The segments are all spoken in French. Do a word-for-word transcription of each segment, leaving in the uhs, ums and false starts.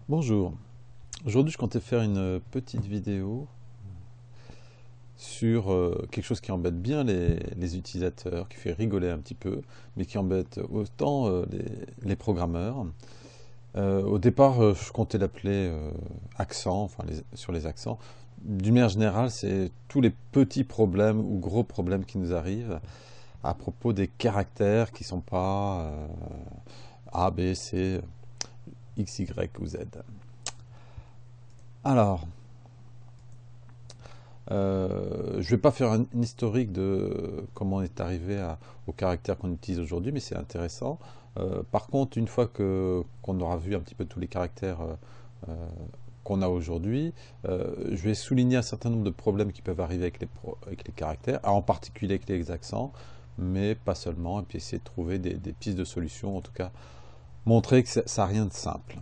Bonjour, aujourd'hui je comptais faire une petite vidéo sur euh, quelque chose qui embête bien les, les utilisateurs, qui fait rigoler un petit peu, mais qui embête autant euh, les, les programmeurs. Euh, au départ, euh, je comptais l'appeler euh, accent, enfin les- sur les accents. D'une manière générale, c'est tous les petits problèmes ou gros problèmes qui nous arrivent à propos des caractères qui sont pas euh, A, B, C, X, Y ou Z. Alors, Euh, je ne vais pas faire un, un historique de comment on est arrivé à- aux caractères qu'on utilise aujourd'hui, mais c'est intéressant. Euh, par contre, une fois que qu'on aura vu un petit peu tous les caractères euh, euh, qu'on a aujourd'hui, euh, je vais souligner un certain nombre de problèmes qui peuvent arriver avec les, pro- avec les caractères, en particulier avec les accents, mais pas seulement, et puis essayer de trouver des, des pistes de solutions, en tout cas montrer que ça n'a rien de simple.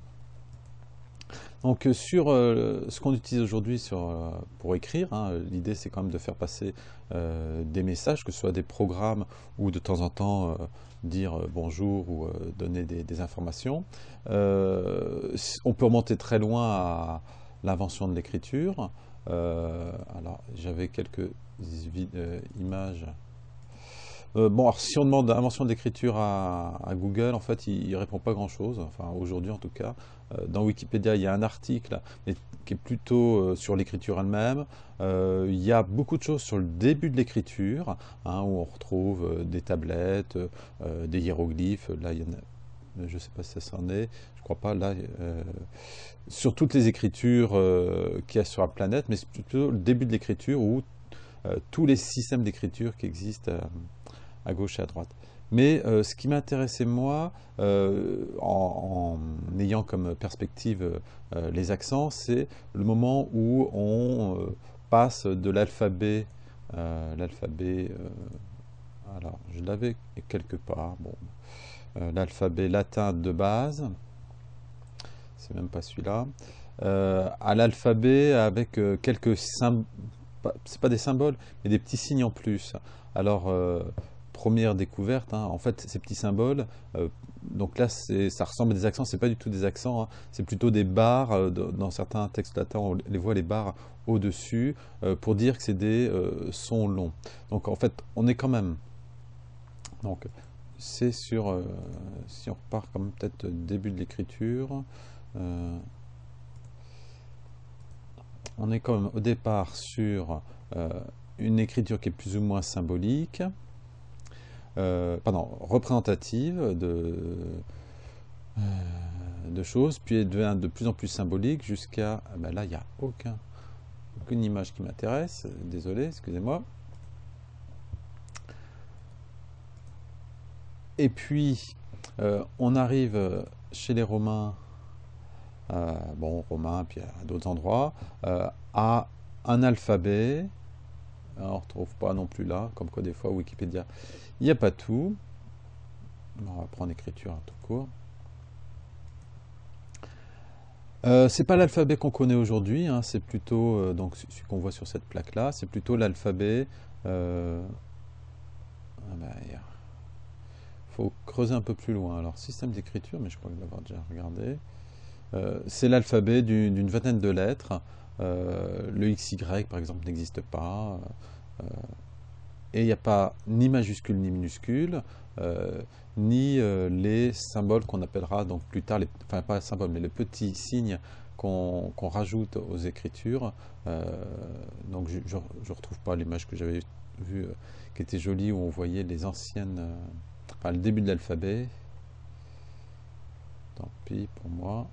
Donc euh, sur euh, ce qu'on utilise aujourd'hui sur, euh, pour écrire, hein, l'idée c'est quand même de faire passer euh, des messages, que ce soit des programmes ou de temps en temps euh, dire euh, bonjour ou euh, donner des, des informations. Euh, on peut remonter très loin à l'invention de l'écriture. Euh, alors j'avais quelques euh, images. Euh, bon, alors si on demande l'invention de l'écriture à, à Google, en fait, il, il répond pas grand-chose. Enfin, aujourd'hui en tout cas. Euh, dans Wikipédia, il y a un article mais, qui est plutôt euh, sur l'écriture elle-même. Euh, il y a beaucoup de choses sur le début de l'écriture, hein, où on retrouve euh, des tablettes, euh, des hiéroglyphes. Là, il y en a, je ne sais pas si ça s'en est. Je crois pas. Là, euh, sur toutes les écritures euh, qu'il y a sur la planète, mais c'est plutôt le début de l'écriture où euh, tous les systèmes d'écriture qui existent euh, à gauche et à droite. Mais euh, ce qui m'intéressait moi, euh, en, en, ayant comme perspective euh, les accents, c'est le moment où on euh, passe de l'alphabet, euh, l'alphabet, euh, alors je l'avais quelque part, bon, euh, l'alphabet latin de base, c'est même pas celui-là, euh, à l'alphabet avec euh, quelques symboles, c'est pas des symboles, mais des petits signes en plus. Alors, euh, première découverte, hein, en fait, ces petits symboles, euh, donc là, ça ressemble à des accents, c'est pas du tout des accents, hein, c'est plutôt des barres, euh, dans certains textes latins, on les voit les barres au-dessus, euh, pour dire que c'est des euh, sons longs. Donc, en fait, on est quand même. Donc, c'est sur. Euh, si on repart comme peut-être début de l'écriture. Euh, on est quand même au départ sur euh, une écriture qui est plus ou moins symbolique, euh, pardon, représentative de, euh, de choses, puis elle devient de plus en plus symbolique jusqu'à... Ben là, il n'y a aucun, aucune image qui m'intéresse, désolé, excusez-moi. Et puis, euh, on arrive chez les Romains, euh, bon, Romains, puis à d'autres endroits, euh, à un alphabet. Alors, on ne retrouve pas non plus là, comme quoi des fois Wikipédia, il n'y a pas tout. On va prendre écriture tout court. Euh, c'est pas l'alphabet qu'on connaît aujourd'hui, hein, c'est plutôt euh, donc celui qu'on voit sur cette plaque-là, c'est plutôt l'alphabet. Euh, ah bah, il faut creuser un peu plus loin. Alors système d'écriture, mais je crois que l'avoir déjà regardé. Euh, c'est l'alphabet d'une vingtaine de lettres. Euh, le X Y par exemple n'existe pas. Euh, et il n'y a pas ni majuscule ni minuscule, euh, ni euh, les symboles qu'on appellera donc plus tard, les, enfin pas les symboles, mais les petits signes qu'on qu'on rajoute aux écritures. Euh, donc je ne retrouve pas l'image que j'avais vue, euh, qui était jolie, où on voyait les anciennes, euh, enfin le début de l'alphabet. Tant pis pour moi.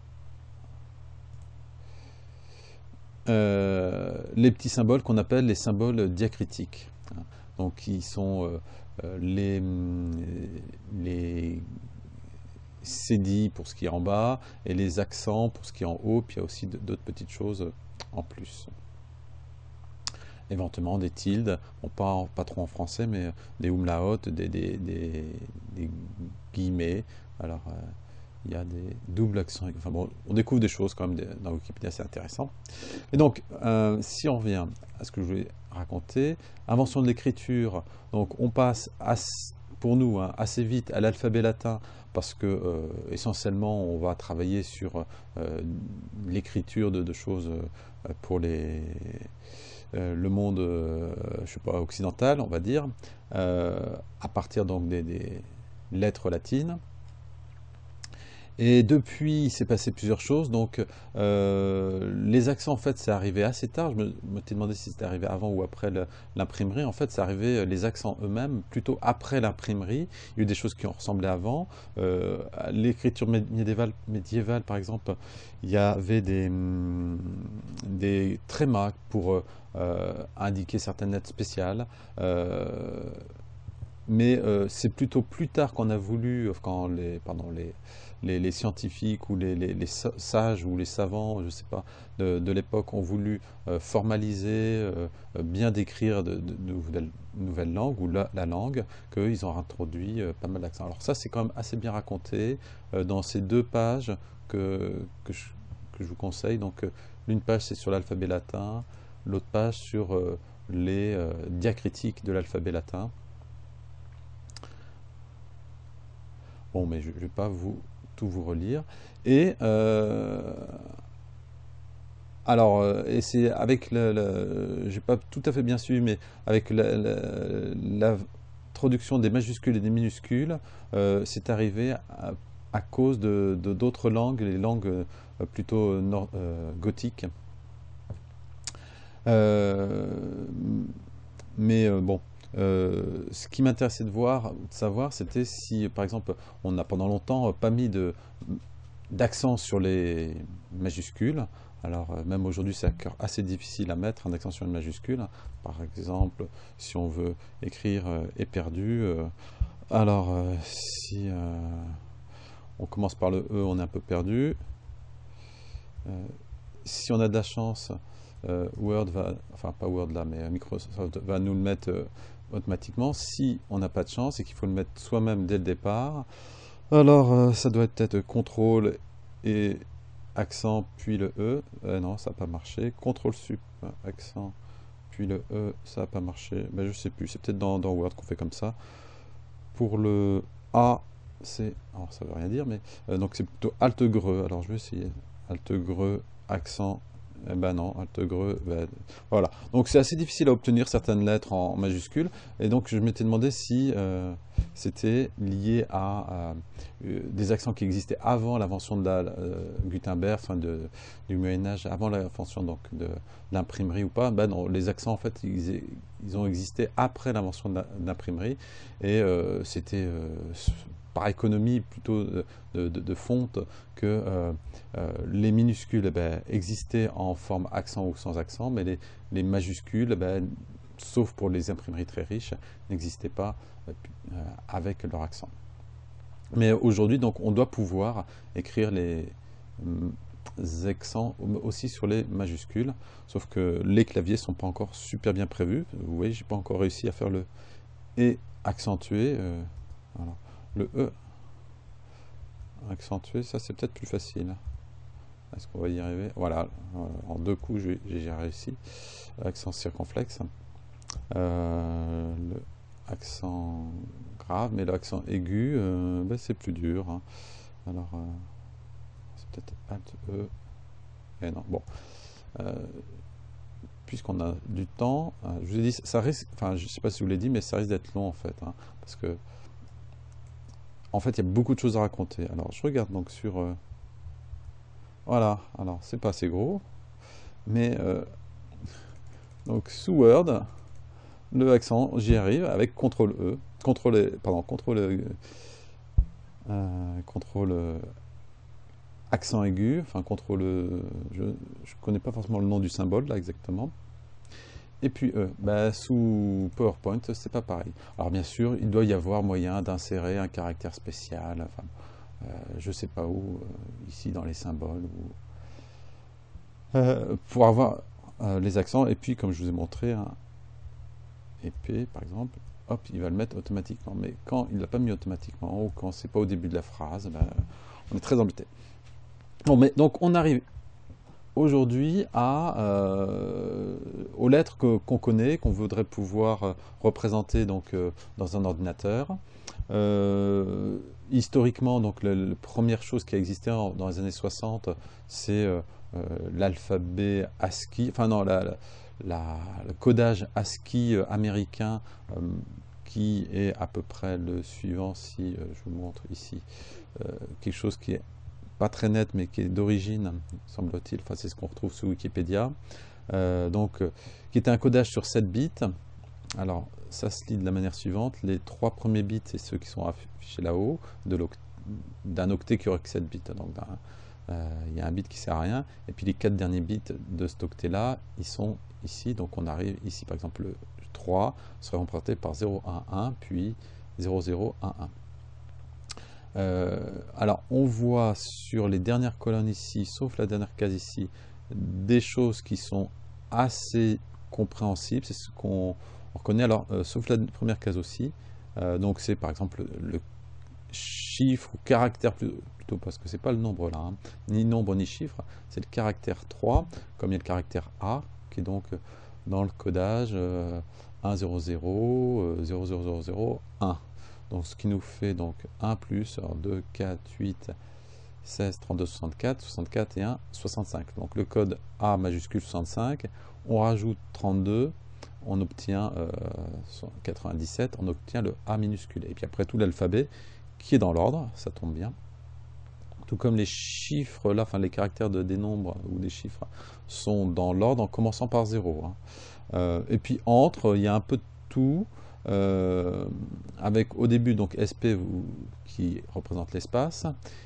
Euh, les petits symboles qu'on appelle les symboles diacritiques, hein. Donc qui sont euh, euh, les, les cédilles pour ce qui est en bas et les accents pour ce qui est en haut, puis il y a aussi d'autres petites choses en plus. Éventuellement des tildes, bon, pas, pas trop en français, mais des umlaut, des, des, des, des guillemets. Alors, euh, il y a des doubles accents. Enfin bon, on découvre des choses quand même dans Wikipédia, c'est intéressant. Et donc, euh, si on revient à ce que je voulais raconter, invention de l'écriture, donc on passe à pour nous hein, assez vite à l'alphabet latin parce que euh, essentiellement on va travailler sur euh, l'écriture de, de choses euh, pour les, euh, le monde euh, je sais pas, occidental, on va dire, euh, à partir donc des, des lettres latines. Et depuis, il s'est passé plusieurs choses. Donc, euh, les accents, en fait, c'est arrivé assez tard. Je me, me t'ai demandé si c'était arrivé avant ou après le- l'imprimerie. En fait, c'est arrivé, euh, les accents eux-mêmes, plutôt après l'imprimerie. Il y a eu des choses qui ont ressemblé avant. Euh, à l'écriture mé- médiévale, médiévale, par exemple, il y avait des, hum, des trémas pour euh, euh, indiquer certaines lettres spéciales. Euh, mais euh, c'est plutôt plus tard qu'on a voulu, quand les, pardon, les, les, les scientifiques ou les, les- les sa- sages ou les savants, je ne sais pas, de, de l'époque ont voulu euh, formaliser, euh, euh, bien décrire de, de- de nouvelles, nouvelles langues ou la, la langue, qu'ils ont introduit euh, pas mal d'accents. Alors ça, c'est quand même assez bien raconté euh, dans ces deux pages que, que, je, que je vous conseille. Donc euh, l'une page, c'est sur l'alphabet latin, l'autre page sur euh, les euh, diacritiques de l'alphabet latin. Bon, mais je ne vais pas vous, tout vous relire. Et euh, alors, euh, et c'est avec le, le- j'ai pas tout à fait bien suivi, mais avec la- la- l'introduction des majuscules et des minuscules, euh, c'est arrivé à, à cause de de- d'autres langues, les langues euh, plutôt nord- euh, gothiques. Euh, mais euh, bon, euh, ce qui m'intéressait de voir, de savoir, c'était si, par exemple, on n'a pendant longtemps pas mis de d'accent sur les majuscules. Alors, euh, même aujourd'hui, c'est assez difficile à mettre un accent sur une majuscule. Par exemple, si on veut écrire euh, éperdu, euh, alors euh, si euh, on commence par le E, on est un peu perdu. Euh, si on a de la chance, euh, Word va, enfin pas Word là, mais Microsoft va nous le mettre euh, automatiquement. Si on n'a pas de chance et qu'il faut le mettre soi-même dès le départ, alors euh, ça doit être peut-être contrôle et accent puis le E. Euh, non, ça n'a pas marché. contrôle sup, accent puis le E, ça n'a pas marché. Ben, je sais plus, c'est peut-être dans, dans Word qu'on fait comme ça. Pour le A, c'est. Alors ça veut rien dire, mais. euh, donc c'est plutôt Alt greu. Alors je vais essayer. Alt greu, accent. Eh ben non, Alt greu. Ben, voilà. Donc c'est assez difficile à obtenir certaines lettres en majuscules. Et donc je m'étais demandé si euh, c'était lié à, à, euh, des accents qui existaient avant l'invention de la euh, Gutenberg, enfin de, du Moyen-Âge, avant l'invention donc de l'imprimerie ou pas. Ben non, les accents en fait ils, ils ont existé après l'invention de la- de l'imprimerie. Et euh, c'était euh, par économie plutôt de, de, de fonte que euh, euh, les minuscules eh ben, existaient en forme accent ou sans accent, mais les, les majuscules, eh ben, sauf pour les imprimeries très riches, n'existaient pas euh, avec leur accent. Mais aujourd'hui, donc, on doit pouvoir écrire les euh, accents aussi sur les majuscules, sauf que les claviers sont pas encore super bien prévus. Vous voyez, j'ai pas encore réussi à faire le et accentué. Euh, voilà. Le E accentué, ça c'est peut-être plus facile. Est-ce qu'on va y arriver? Voilà, en deux coups j'ai réussi. Accent circonflexe. Euh, le accent grave, mais l'accent aigu, euh, ben, c'est plus dur. Hein. Alors, euh, c'est peut-être Alt E. Et non, bon. Euh, Puisqu'on a du temps, euh, je vous ai dit, ça risque, enfin, je sais pas si vous l'avez dit, mais ça risque d'être long en fait, hein, parce que en fait, il y a beaucoup de choses à raconter. Alors, je regarde donc sur. Euh, voilà, alors c'est pas assez gros, mais euh, donc sous Word, le accent, j'y arrive avec contrôle E, contrôle, pardon, contrôle, euh, contrôle euh, accent aigu, enfin contrôle, euh, je ne connais pas forcément le nom du symbole là exactement. Et puis E, bah, sous PowerPoint, c'est pas pareil. Alors bien sûr, il doit y avoir moyen d'insérer un caractère spécial, enfin, euh, je sais pas où, euh, ici dans les symboles, ou Euh, pour avoir euh, les accents, et puis comme je vous ai montré, un épée par exemple, hop, il va le mettre automatiquement. Mais quand il ne l'a pas mis automatiquement, ou quand c'est pas au début de la phrase, ben, on est très embêté. Bon, mais donc on arrive. aujourd'hui à, euh, aux lettres que- qu'on connaît, qu'on voudrait pouvoir euh, représenter donc, euh, dans un ordinateur. Euh, historiquement, donc, la, la première chose qui a existé en- dans les années soixante, c'est euh, euh, l'alphabet ASCII, enfin non, la- la- la- le codage ASCII euh, américain, euh, qui est à peu près le suivant, si euh, je vous montre ici, euh, quelque chose qui est pas très net, mais qui est d'origine, semble-t-il, enfin c'est ce qu'on retrouve sous Wikipédia, euh, donc, euh, qui était un codage sur sept bits. Alors, ça se lit de la manière suivante. Les trois premiers bits, c'est ceux qui sont affichés là-haut, d'un octet qui aurait que sept bits. Donc, euh, il y a un bit qui ne sert à rien. Et puis, les quatre derniers bits de cet octet-là, ils sont ici. Donc, on arrive ici, par exemple, le trois serait représenté par zéro, un, un, puis zéro, zéro, un, un. Euh, alors, on voit sur les dernières colonnes ici, sauf la dernière case ici, des choses qui sont assez compréhensibles. C'est ce qu'on reconnaît, alors, euh, sauf la première case aussi. Euh, donc, c'est par exemple le chiffre ou caractère, plutôt, parce que c'est pas le nombre là, hein, ni nombre ni chiffre, c'est le caractère trois, comme il y a le caractère A, qui est donc dans le codage euh, un, zéro, zéro, euh, zéro, zéro, zéro, zéro, un. Donc ce qui nous fait donc un plus, alors deux, quatre, huit, seize, trente-deux, soixante-quatre, soixante-quatre et un, soixante-cinq. Donc le code A majuscule soixante-cinq, on rajoute trente-deux, on obtient euh, quatre-vingt-dix-sept, on obtient le A minuscule. Et puis après tout l'alphabet qui est dans l'ordre, ça tombe bien. Tout comme les chiffres là, enfin les caractères de, des nombres ou des chiffres sont dans l'ordre en commençant par zéro. Hein. Euh, et puis entre, il y a un peu de tout. Euh, avec au début donc S P qui représente l'espace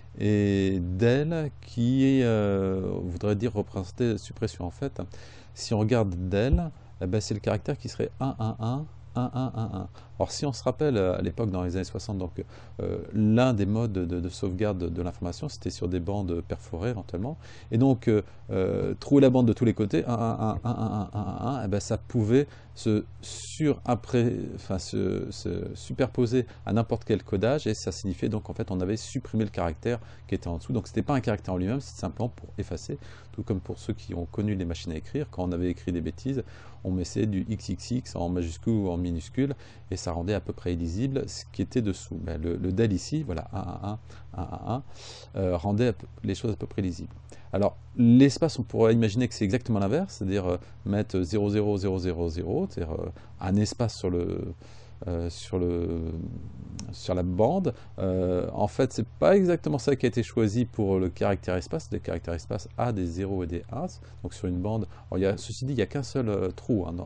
et del qui euh, voudrait dire représenter suppression. En fait, si on regarde del, eh ben, c'est le caractère qui serait un, un, un, un, un, un, un. Alors si on se rappelle à l'époque dans les années soixante, donc euh, l'un des modes de, de sauvegarde de, de l'information, c'était sur des bandes perforées éventuellement, et donc euh, euh, trouver la bande de tous les côtés, un, un, un, un, un, un, un, et ben, ça pouvait se, sur, après, enfin, se, se superposer à n'importe quel codage, et ça signifiait donc en fait on avait supprimé le caractère qui était en dessous. Donc c'était pas un caractère en lui-même, c'est simplement pour effacer. Tout comme pour ceux qui ont connu les machines à écrire, quand on avait écrit des bêtises, on mettait du X X X en majuscule ou en minuscule, et ça rendait à peu près illisible ce qui était dessous. Ben, le, le del ici, voilà, un, un, un, un, un, un, euh, rendait les choses à peu près lisibles. Alors, l'espace, on pourrait imaginer que c'est exactement l'inverse, c'est-à-dire euh, mettre zéro zéro zéro zéro zéro, c'est-à-dire euh, un espace sur le, euh, sur le, sur la bande. Euh, en fait, c'est pas exactement ça qui a été choisi pour le caractère espace. Le caractère espace a des zéros et des uns, donc sur une bande. Alors, il y a, ceci dit, il n'y a qu'un seul euh, trou hein, dans,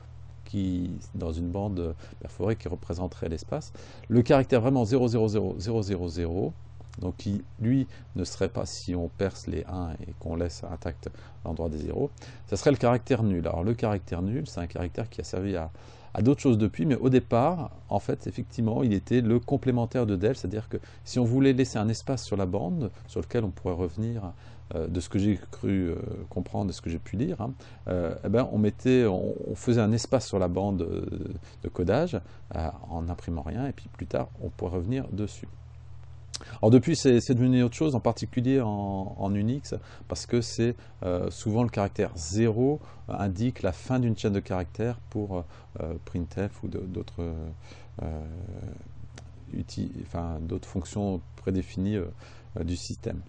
qui, dans une bande perforée qui représenterait l'espace. Le caractère vraiment zéro zéro zéro zéro zéro zéro, donc qui, lui, ne serait pas, si on perce les un et qu'on laisse intact l'endroit des zéros, ça serait le caractère nul. Alors le caractère nul, c'est un caractère qui a servi à, à d'autres choses depuis, mais au départ, en fait, effectivement, il était le complémentaire de del, c'est-à-dire que si on voulait laisser un espace sur la bande, sur lequel on pourrait revenir euh, de ce que j'ai cru euh, comprendre, de ce que j'ai pu lire, hein, euh, eh ben, on, mettait, on, on faisait un espace sur la bande de, de codage euh, en n'imprimant rien, et puis plus tard, on pourrait revenir dessus. Alors depuis, c'est devenu autre chose, en particulier en, en Unix, parce que c'est euh, souvent le caractère zéro euh, indique la fin d'une chaîne de caractères pour euh, printf ou d'autres euh, enfin, d'autres fonctions prédéfinies euh, du système.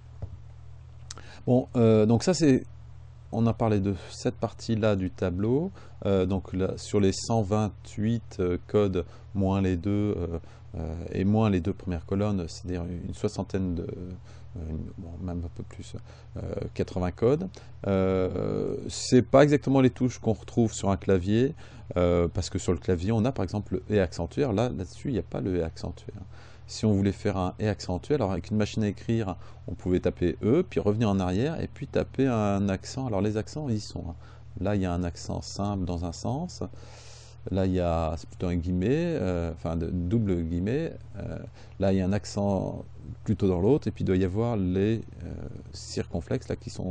Bon, euh, donc ça c'est... On a parlé de cette partie-là du tableau. Euh, donc là, sur les cent vingt-huit euh, codes, moins les deux, euh, euh, et moins les deux premières colonnes, c'est-à-dire une soixantaine de, euh, une, bon, même un peu plus, euh, quatre-vingts codes. Euh, c'est pas exactement les touches qu'on retrouve sur un clavier, euh, parce que sur le clavier, on a par exemple le et accentué. Là, là-dessus, il n'y a pas le et accentué. Hein. Si on voulait faire un et accentué, alors avec une machine à écrire, on pouvait taper E, puis revenir en arrière, et puis taper un accent. Alors les accents, ils y sont. Hein. Là, il y a un accent simple dans un sens. Là, il y a, c'est plutôt un guillemet, euh, enfin, de, double guillemet. Euh, là, il y a un accent plutôt dans l'autre, et puis il doit y avoir les euh, circonflexes, là, qui sont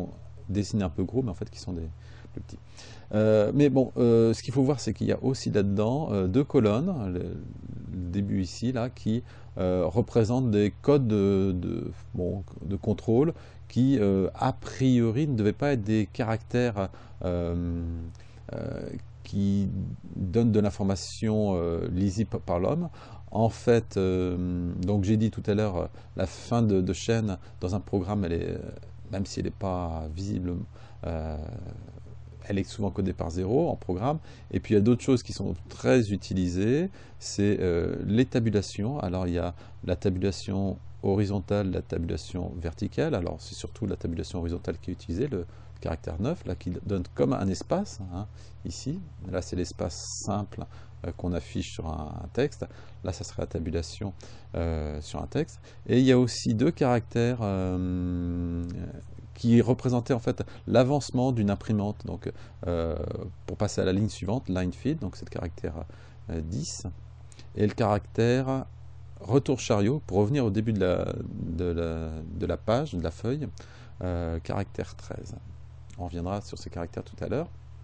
dessinés un peu gros, mais en fait qui sont des plus petits. Euh, mais bon, euh, ce qu'il faut voir, c'est qu'il y a aussi là-dedans euh, deux colonnes, le, le début ici, là, qui euh, représentent des codes de, de, bon, de contrôle qui, euh, a priori, ne devaient pas être des caractères euh, euh, qui donnent de l'information euh, lisible par l'homme. En fait, euh, donc j'ai dit tout à l'heure, la fin de, de chaîne dans un programme, elle est, même si elle n'est pas visible, euh, elle est souvent codée par zéro en programme. Et puis il y a d'autres choses qui sont très utilisées, c'est euh, les tabulations. Alors il y a la tabulation horizontale, la tabulation verticale. Alors c'est surtout la tabulation horizontale qui est utilisée, le caractère neuf, là, qui donne comme un espace, hein, ici. Là c'est l'espace simple euh, qu'on affiche sur un, un texte. Là ça serait la tabulation euh, sur un texte. Et il y a aussi deux caractères euh, qui représentait en fait l'avancement d'une imprimante. Donc, euh, pour passer à la ligne suivante, line feed, donc c'est le caractère euh, dix, et le caractère retour chariot, pour revenir au début de la, de la, de la page, de la feuille, euh, caractère treize. On reviendra sur ces caractères tout à l'heure.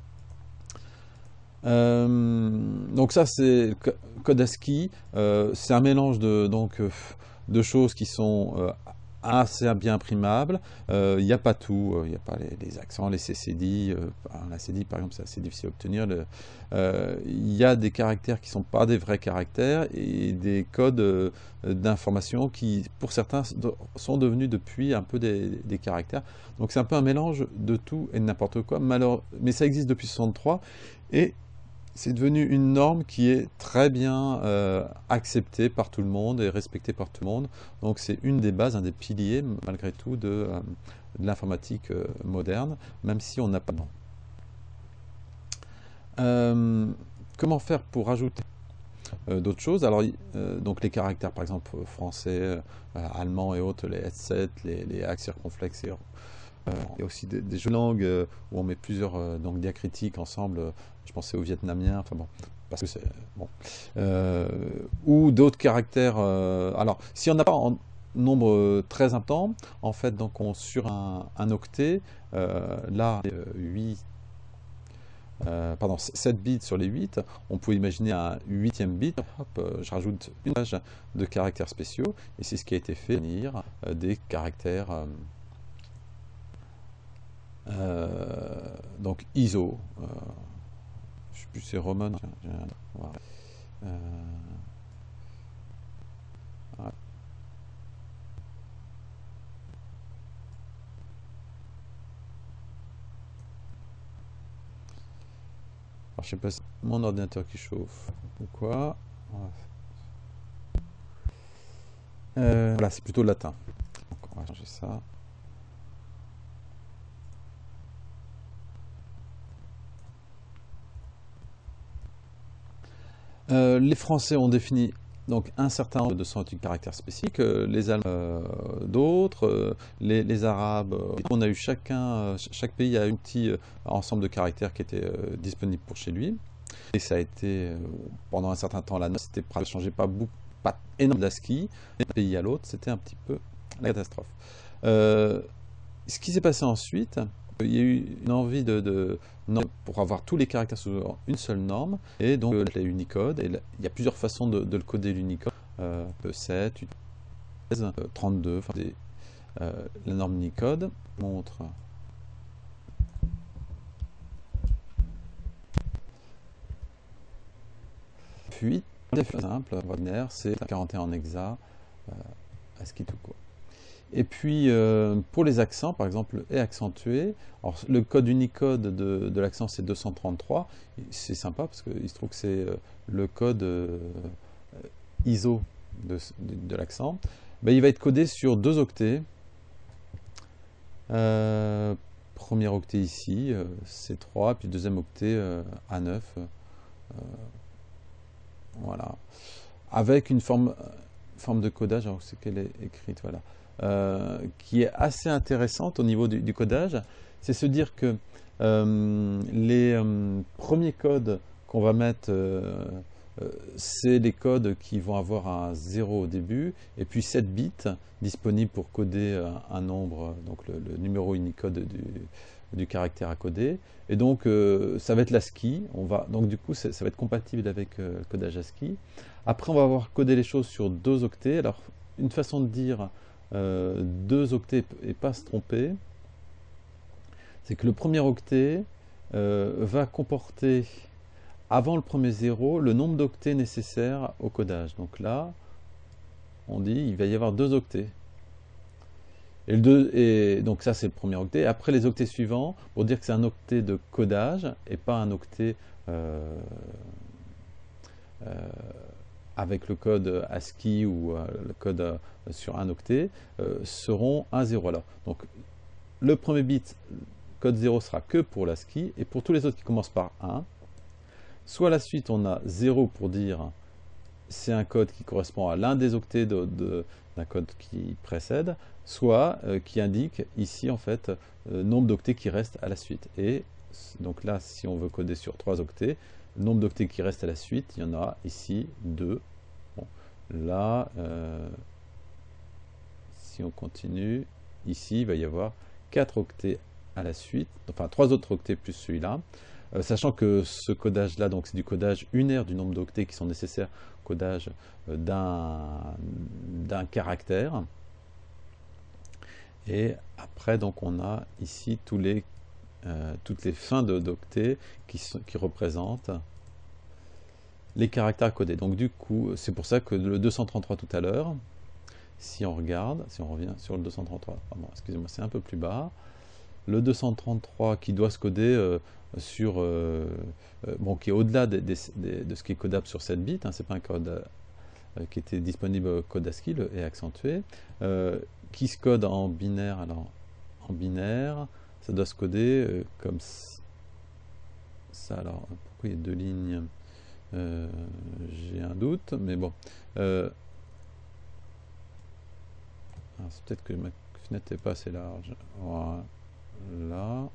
Euh, donc ça c'est code ASCII, euh, c'est un mélange de, donc, de choses qui sont euh, assez bien imprimable. Il euh, n'y a pas tout, il n'y a pas les, les accents, les C C D. Euh, la C D par exemple, c'est assez difficile à obtenir. Il euh, y a des caractères qui ne sont pas des vrais caractères et des codes euh, d'information qui, pour certains, sont devenus depuis un peu des, des caractères. Donc c'est un peu un mélange de tout et de n'importe quoi. Malheureusement, mais ça existe depuis soixante-trois et c'est devenu une norme qui est très bien euh, acceptée par tout le monde et respectée par tout le monde. Donc c'est une des bases, un des piliers, malgré tout, de, euh, de l'informatique euh, moderne, même si on n'a pas de nom. Euh, comment faire pour ajouter euh, d'autres choses? Alors, euh, donc les caractères, par exemple, français, euh, allemand et autres, les S sept, les, les axes circonflexes et Euh, il y a aussi des, des jeux de langue euh, où on met plusieurs euh, donc diacritiques ensemble. Euh, je pensais aux vietnamiens, enfin bon, parce que c'est bon. Euh, ou d'autres caractères. Euh, alors, si on n'a pas en nombre euh, très important, en fait, donc on sur un, un octet, euh, là, euh, huit, euh, pardon, sept bits sur les huit, on peut imaginer un huitième bit. Hop, euh, je rajoute une page de caractères spéciaux, et c'est ce qui a été fait, euh, des caractères. Euh, Euh, donc I S O, euh, je sais plus c'est Roman. Voilà. Euh, ouais. Alors, je sais pas si mon ordinateur qui chauffe ou quoi. Euh, voilà, c'est plutôt latin. Donc, on va changer ça. Euh, les Français ont défini donc un certain nombre de soixante-huit caractères spécifiques, euh, les Allemands euh, d'autres, euh, les, les Arabes. Euh, on a eu chacun, euh, chaque pays a un petit euh, ensemble de caractères qui était euh, disponible pour chez lui. Et ça a été euh, pendant un certain temps la note, c'était pas changé pas beaucoup, pas énorme d'ASCII, d'un pays à l'autre, c'était un petit peu la catastrophe. Euh, ce qui s'est passé ensuite, il y a eu une envie de, de norme pour avoir tous les caractères sous une seule norme, et donc les Unicode, et il y a plusieurs façons de, de le coder l'Unicode, euh, sept, seize, trente-deux, enfin des, euh, la norme Unicode montre puis, c'est simple, binaire, c'est quarante et un en hexa, euh, ASCII tout court. Et puis, euh, pour les accents, par exemple, et accentué, alors, le code Unicode de, de l'accent, c'est deux cent trente-trois. C'est sympa, parce qu'il se trouve que c'est euh, le code euh, I S O de, de, de l'accent. Ben, il va être codé sur deux octets. Euh, premier octet ici, euh, C trois, puis deuxième octet euh, A neuf. Euh, voilà. Avec une forme, forme de codage, alors c'est qu'elle est écrite, voilà. Euh, qui est assez intéressante au niveau du, du codage, c'est se dire que euh, les euh, premiers codes qu'on va mettre euh, euh, c'est les codes qui vont avoir un zéro au début, et puis sept bits disponibles pour coder un, un nombre, donc le, le numéro Unicode du, du caractère à coder. Et donc, euh, ça va être l'ASCII. On va, donc, du coup, ça va être compatible avec euh, le codage ASCII. Après, on va avoir codé les choses sur deux octets. Alors, une façon de dire euh, deux octets et pas se tromper, c'est que le premier octet euh, va comporter, avant le premier zéro, le nombre d'octets nécessaires au codage. Donc là, on dit il va y avoir deux octets. Et, le deux, et donc ça, c'est le premier octet. Après, les octets suivants, pour dire que c'est un octet de codage et pas un octet euh, euh, avec le code ASCII ou euh, le code euh, sur un octet, euh, seront un zéro. Alors, donc, le premier bit, code zéro, sera que pour l'ASCII, et pour tous les autres qui commencent par un, soit la suite, on a zéro pour dire c'est un code qui correspond à l'un des octets de, de, d'un code qui précède, soit euh, qui indique ici en fait euh, nombre d'octets qui restent à la suite. Et donc là, si on veut coder sur trois octets, le nombre d'octets qui restent à la suite, il y en a ici deux. Bon, là, euh, si on continue, ici, il va y avoir quatre octets à la suite, enfin trois autres octets plus celui-là. Euh, sachant que ce codage-là, donc c'est du codage unaire du nombre d'octets qui sont nécessaires au codage euh, d'un caractère. Et après, donc, on a ici tous les, euh, toutes les fins d'octets qui, qui représentent les caractères codés. Donc du coup, c'est pour ça que le deux cent trente-trois tout à l'heure, si on regarde, si on revient sur le deux cent trente-trois, pardon, excusez-moi, c'est un peu plus bas, le deux cent trente-trois qui doit se coder euh, sur, euh, euh, bon, qui est au-delà de, de, de, de ce qui est codable sur sept bits, hein, c'est pas un code euh, qui était disponible au code ASCII et accentué, euh, qui se code en binaire. Alors, en binaire, ça doit se coder euh, comme ça. Alors, pourquoi il y a deux lignes? euh, J'ai un doute, mais bon. Euh, c'est peut-être que ma fenêtre n'est pas assez large. Voilà.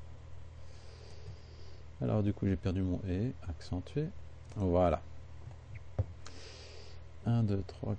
Alors du coup j'ai perdu mon et, accentué. Voilà. un, deux, trois.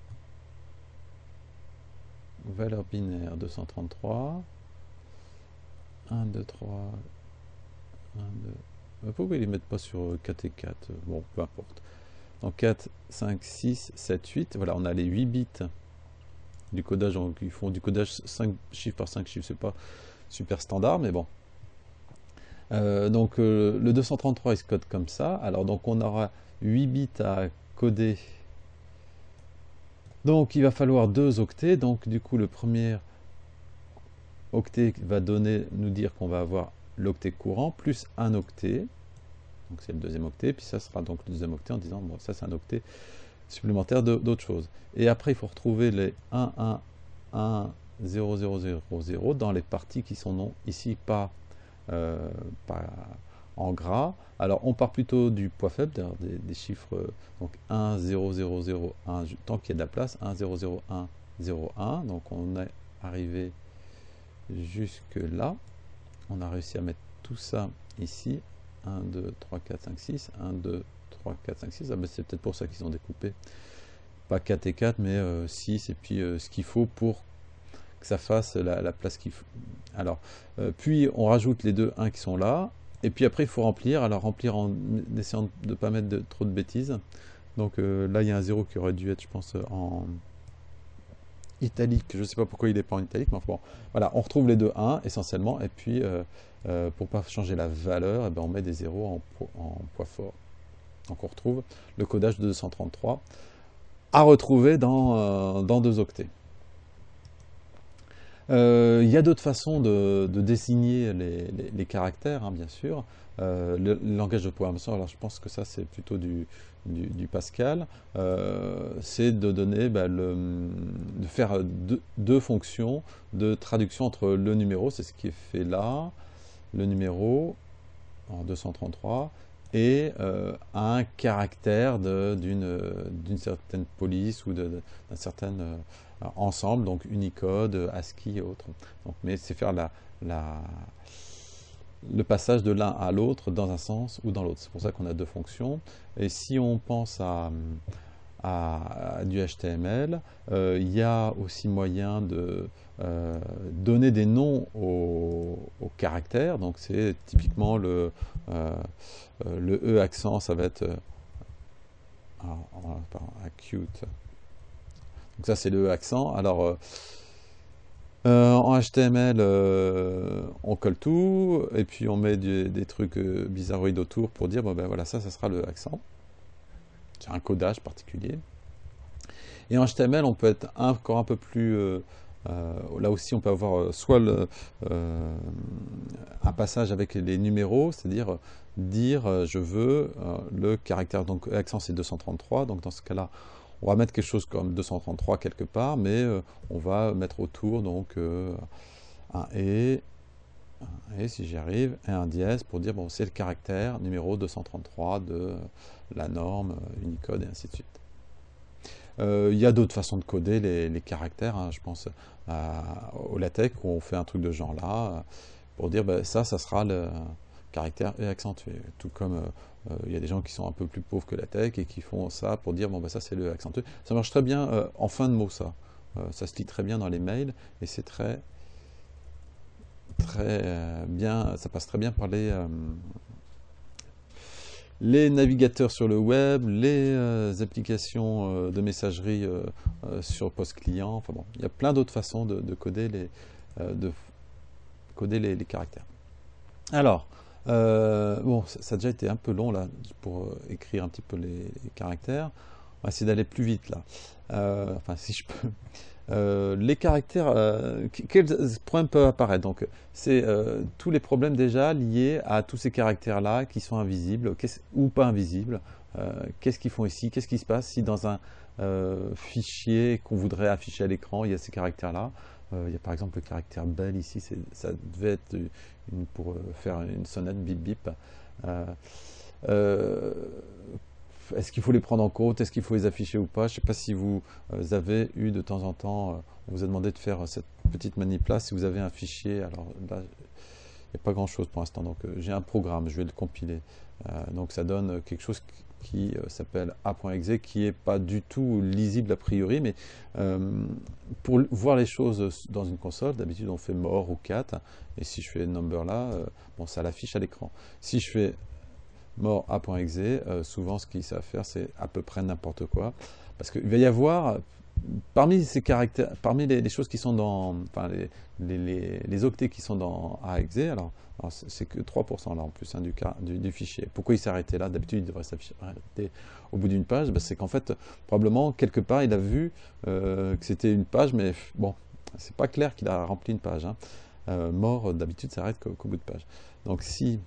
Valeur binaire deux cent trente-trois. un, deux, trois. un, deux. Pourquoi ils ne les mettent pas sur quatre et quatre? Bon, peu importe. Donc quatre, cinq, six, sept, huit. Voilà, on a les huit bits du codage. Donc ils font du codage cinq chiffres par cinq chiffres. C'est pas super standard, mais bon. Euh, donc euh, le deux cent trente-trois il se code comme ça. Alors donc on aura huit bits à coder. Donc il va falloir deux octets. Donc du coup le premier octet va donner, nous dire qu'on va avoir l'octet courant plus un octet. Donc c'est le deuxième octet. Puis ça sera donc le deuxième octet en disant bon ça c'est un octet supplémentaire d'autre chose. Et après il faut retrouver les un, un, un, zéro, zéro, zéro, zéro dans les parties qui sont non ici pas Euh, pas en gras. Alors on part plutôt du poids faible, des, des chiffres, donc un, zéro, zéro, zéro, un, tant qu'il y a de la place, un, zéro, zéro, un, zéro, un, donc on est arrivé jusque là, on a réussi à mettre tout ça ici, un, deux, trois, quatre, cinq, six, un, deux, trois, quatre, cinq, six, ah ben c'est peut-être pour ça qu'ils ont découpé, pas quatre et quatre, mais euh, six, et puis euh, ce qu'il faut pour que ça fasse la, la place qu'il faut. Alors, euh, puis on rajoute les deux un qui sont là, et puis après il faut remplir. Alors remplir en essayant de ne pas mettre de, trop de bêtises. Donc euh, là il y a un zéro qui aurait dû être, je pense, en italique. Je ne sais pas pourquoi il n'est pas en italique, mais enfin bon. Voilà, on retrouve les deux un essentiellement, et puis euh, euh, pour ne pas changer la valeur, eh ben, on met des zéros en, en poids fort. Donc on retrouve le codage de deux cent trente-trois à retrouver dans, euh, dans deux octets. Euh, il y a d'autres façons de, de désigner les, les, les caractères, hein, bien sûr. Euh, le, le langage de programmation, alors je pense que ça c'est plutôt du, du, du Pascal, euh, c'est de donner, bah, le, de faire deux, deux fonctions de traduction entre le numéro, c'est ce qui est fait là, le numéro en deux cent trente-trois, et euh, un caractère d'une d'une certaine police ou d'un certain euh, ensemble, donc Unicode, ASCII et autres. Donc, mais c'est faire la, la, le passage de l'un à l'autre dans un sens ou dans l'autre. C'est pour ça qu'on a deux fonctions. Et si on pense à, à, à du H T M L, euh, il y a aussi moyen de euh, donner des noms aux, aux caractères. Donc c'est typiquement le, euh, le E accent, ça va être euh, alors, pardon, acute. Donc ça c'est le E accent. Alors euh, Euh, en H T M L, euh, on colle tout, et puis on met du- des trucs euh, bizarroïdes autour pour dire, bon ben voilà, ça, ça sera le accent. C'est un codage particulier. Et en H T M L, on peut être encore un peu plus... euh, euh, là aussi, on peut avoir euh, soit le, euh, un passage avec les numéros, c'est-à-dire euh, dire, euh, je veux euh, le caractère, donc accent c'est deux cent trente-trois, donc dans ce cas-là, on va mettre quelque chose comme deux cent trente-trois quelque part, mais euh, on va mettre autour donc euh, un et, un et si j'y arrive, et un dièse pour dire bon c'est le caractère numéro deux cent trente-trois de la norme Unicode et ainsi de suite. Euh, Il y a d'autres façons de coder les, les caractères, hein, je pense à- au LaTeX où on fait un truc de genre là pour dire ben, ça, ça sera le caractère et accentué. Tout comme euh, euh, il y a des gens qui sont un peu plus pauvres que LaTeX et qui font ça pour dire bon ben ça c'est le accentué. Ça marche très bien euh, en fin de mot ça. Euh, ça se lit très bien dans les mails et c'est très très euh, bien, ça passe très bien par les, euh, les navigateurs sur le web, les euh, applications euh, de messagerie euh, euh, sur post client. Enfin bon, il y a plein d'autres façons de, de coder les euh, de coder les, les caractères. Alors, euh, bon, ça, ça a déjà été un peu long là pour euh, écrire un petit peu les, les caractères. On va essayer d'aller plus vite là. Euh, enfin, si je peux. Euh, les caractères, euh, quels problèmes peuvent apparaître? Donc, c'est euh, tous les problèmes déjà liés à tous ces caractères-là qui sont invisibles ou pas invisibles. Euh, Qu'est-ce qu'ils font ici? Qu'est-ce qui se passe si dans un euh, fichier qu'on voudrait afficher à l'écran, il y a ces caractères-là? Euh, il y a par exemple le caractère bell ici, ça devait être une, pour euh, faire une sonnette bip bip. Euh, euh, Est-ce qu'il faut les prendre en compte? Est-ce qu'il faut les afficher ou pas? Je ne sais pas si vous euh, avez eu de temps en temps, euh, on vous a demandé de faire cette petite manip-là, si vous avez un fichier. Alors là, il n'y a pas grand-chose pour l'instant. Donc euh, j'ai un programme, je vais le compiler. Euh, donc ça donne quelque chose qui, qui euh, s'appelle a.exe, qui n'est pas du tout lisible a priori, mais euh, pour voir les choses dans une console, d'habitude on fait more ou cat, et si je fais number là, euh, bon, ça l'affiche à l'écran. Si je fais more a.exe, euh, souvent ce qu'il sait faire, c'est à peu près n'importe quoi. Parce qu'il va y avoir, parmi ces caractères, parmi les, les choses qui sont dans, enfin les, les, les, les octets qui sont dans A-exe, alors, alors c'est que trois pour cent là en plus hein, du, du, du fichier. Pourquoi il s'est arrêté là? D'habitude il devrait s'arrêter au bout d'une page. Ben, c'est qu'en fait, probablement, quelque part, il a vu euh, que c'était une page, mais bon, c'est pas clair qu'il a rempli une page. Hein. Euh, mort, d'habitude, ça s'arrête qu'au qu'au bout de page. Donc si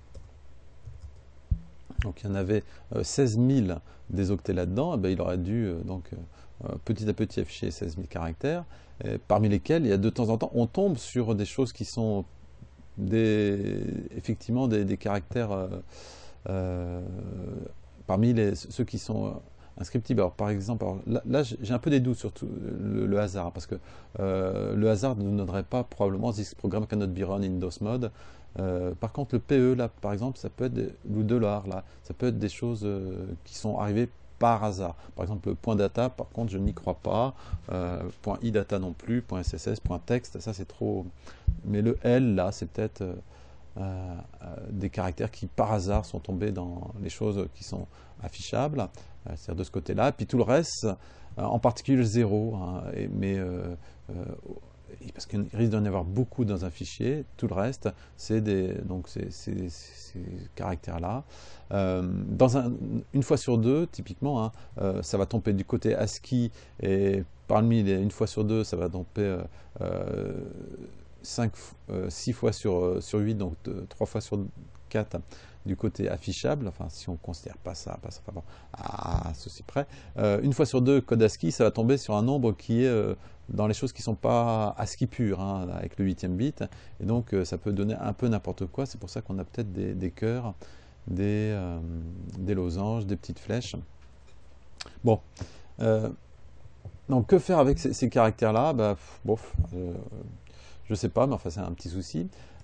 donc il y en avait euh, seize mille des octets là-dedans, eh ben, il aurait dû euh, donc, euh, petit à petit afficher seize mille caractères, et parmi lesquels il y a de temps en temps, on tombe sur des choses qui sont des, effectivement des, des caractères euh, euh, parmi les, ceux qui sont inscriptibles. Alors par exemple, alors, là, là j'ai un peu des doutes sur tout, le, le hasard, parce que euh, le hasard ne nous donnerait pas probablement this program cannot be run in DOS mode. Euh, par contre, le P E, là, par exemple, ça peut être, des, ou dollar, là, ça peut être des choses euh, qui sont arrivées par hasard. Par exemple, le point data, par contre, je n'y crois pas. Euh, point idata non plus, point css, point texte, ça c'est trop. Mais le L, là, c'est peut-être euh, euh, des caractères qui, par hasard, sont tombés dans les choses qui sont affichables, euh, c'est-à-dire de ce côté-là. Puis tout le reste, euh, en particulier le zéro, hein, et, mais euh, euh, parce qu'il risque d'en y avoir beaucoup dans un fichier, tout le reste, c'est des donc ces, ces, ces caractères-là. Euh, dans un, une fois sur deux, typiquement, hein, euh, ça va tomber du côté ASCII, et parmi les une fois sur deux, ça va tomber euh, euh, cinq, euh, six fois sur, euh, sur huit, donc trois fois sur quatre du côté affichable, enfin si on ne considère pas ça, pas ça enfin bon, à ceci près, euh, une fois sur deux, code ASCII, ça va tomber sur un nombre qui est euh, dans les choses qui ne sont pas ASCII pur, hein, avec le huitième bit, et donc euh, ça peut donner un peu n'importe quoi, c'est pour ça qu'on a peut-être des, des cœurs, des, euh, des losanges, des petites flèches. Bon, euh, donc que faire avec ces, ces caractères-là? Bah, bof, euh, je sais pas, mais enfin c'est un petit souci.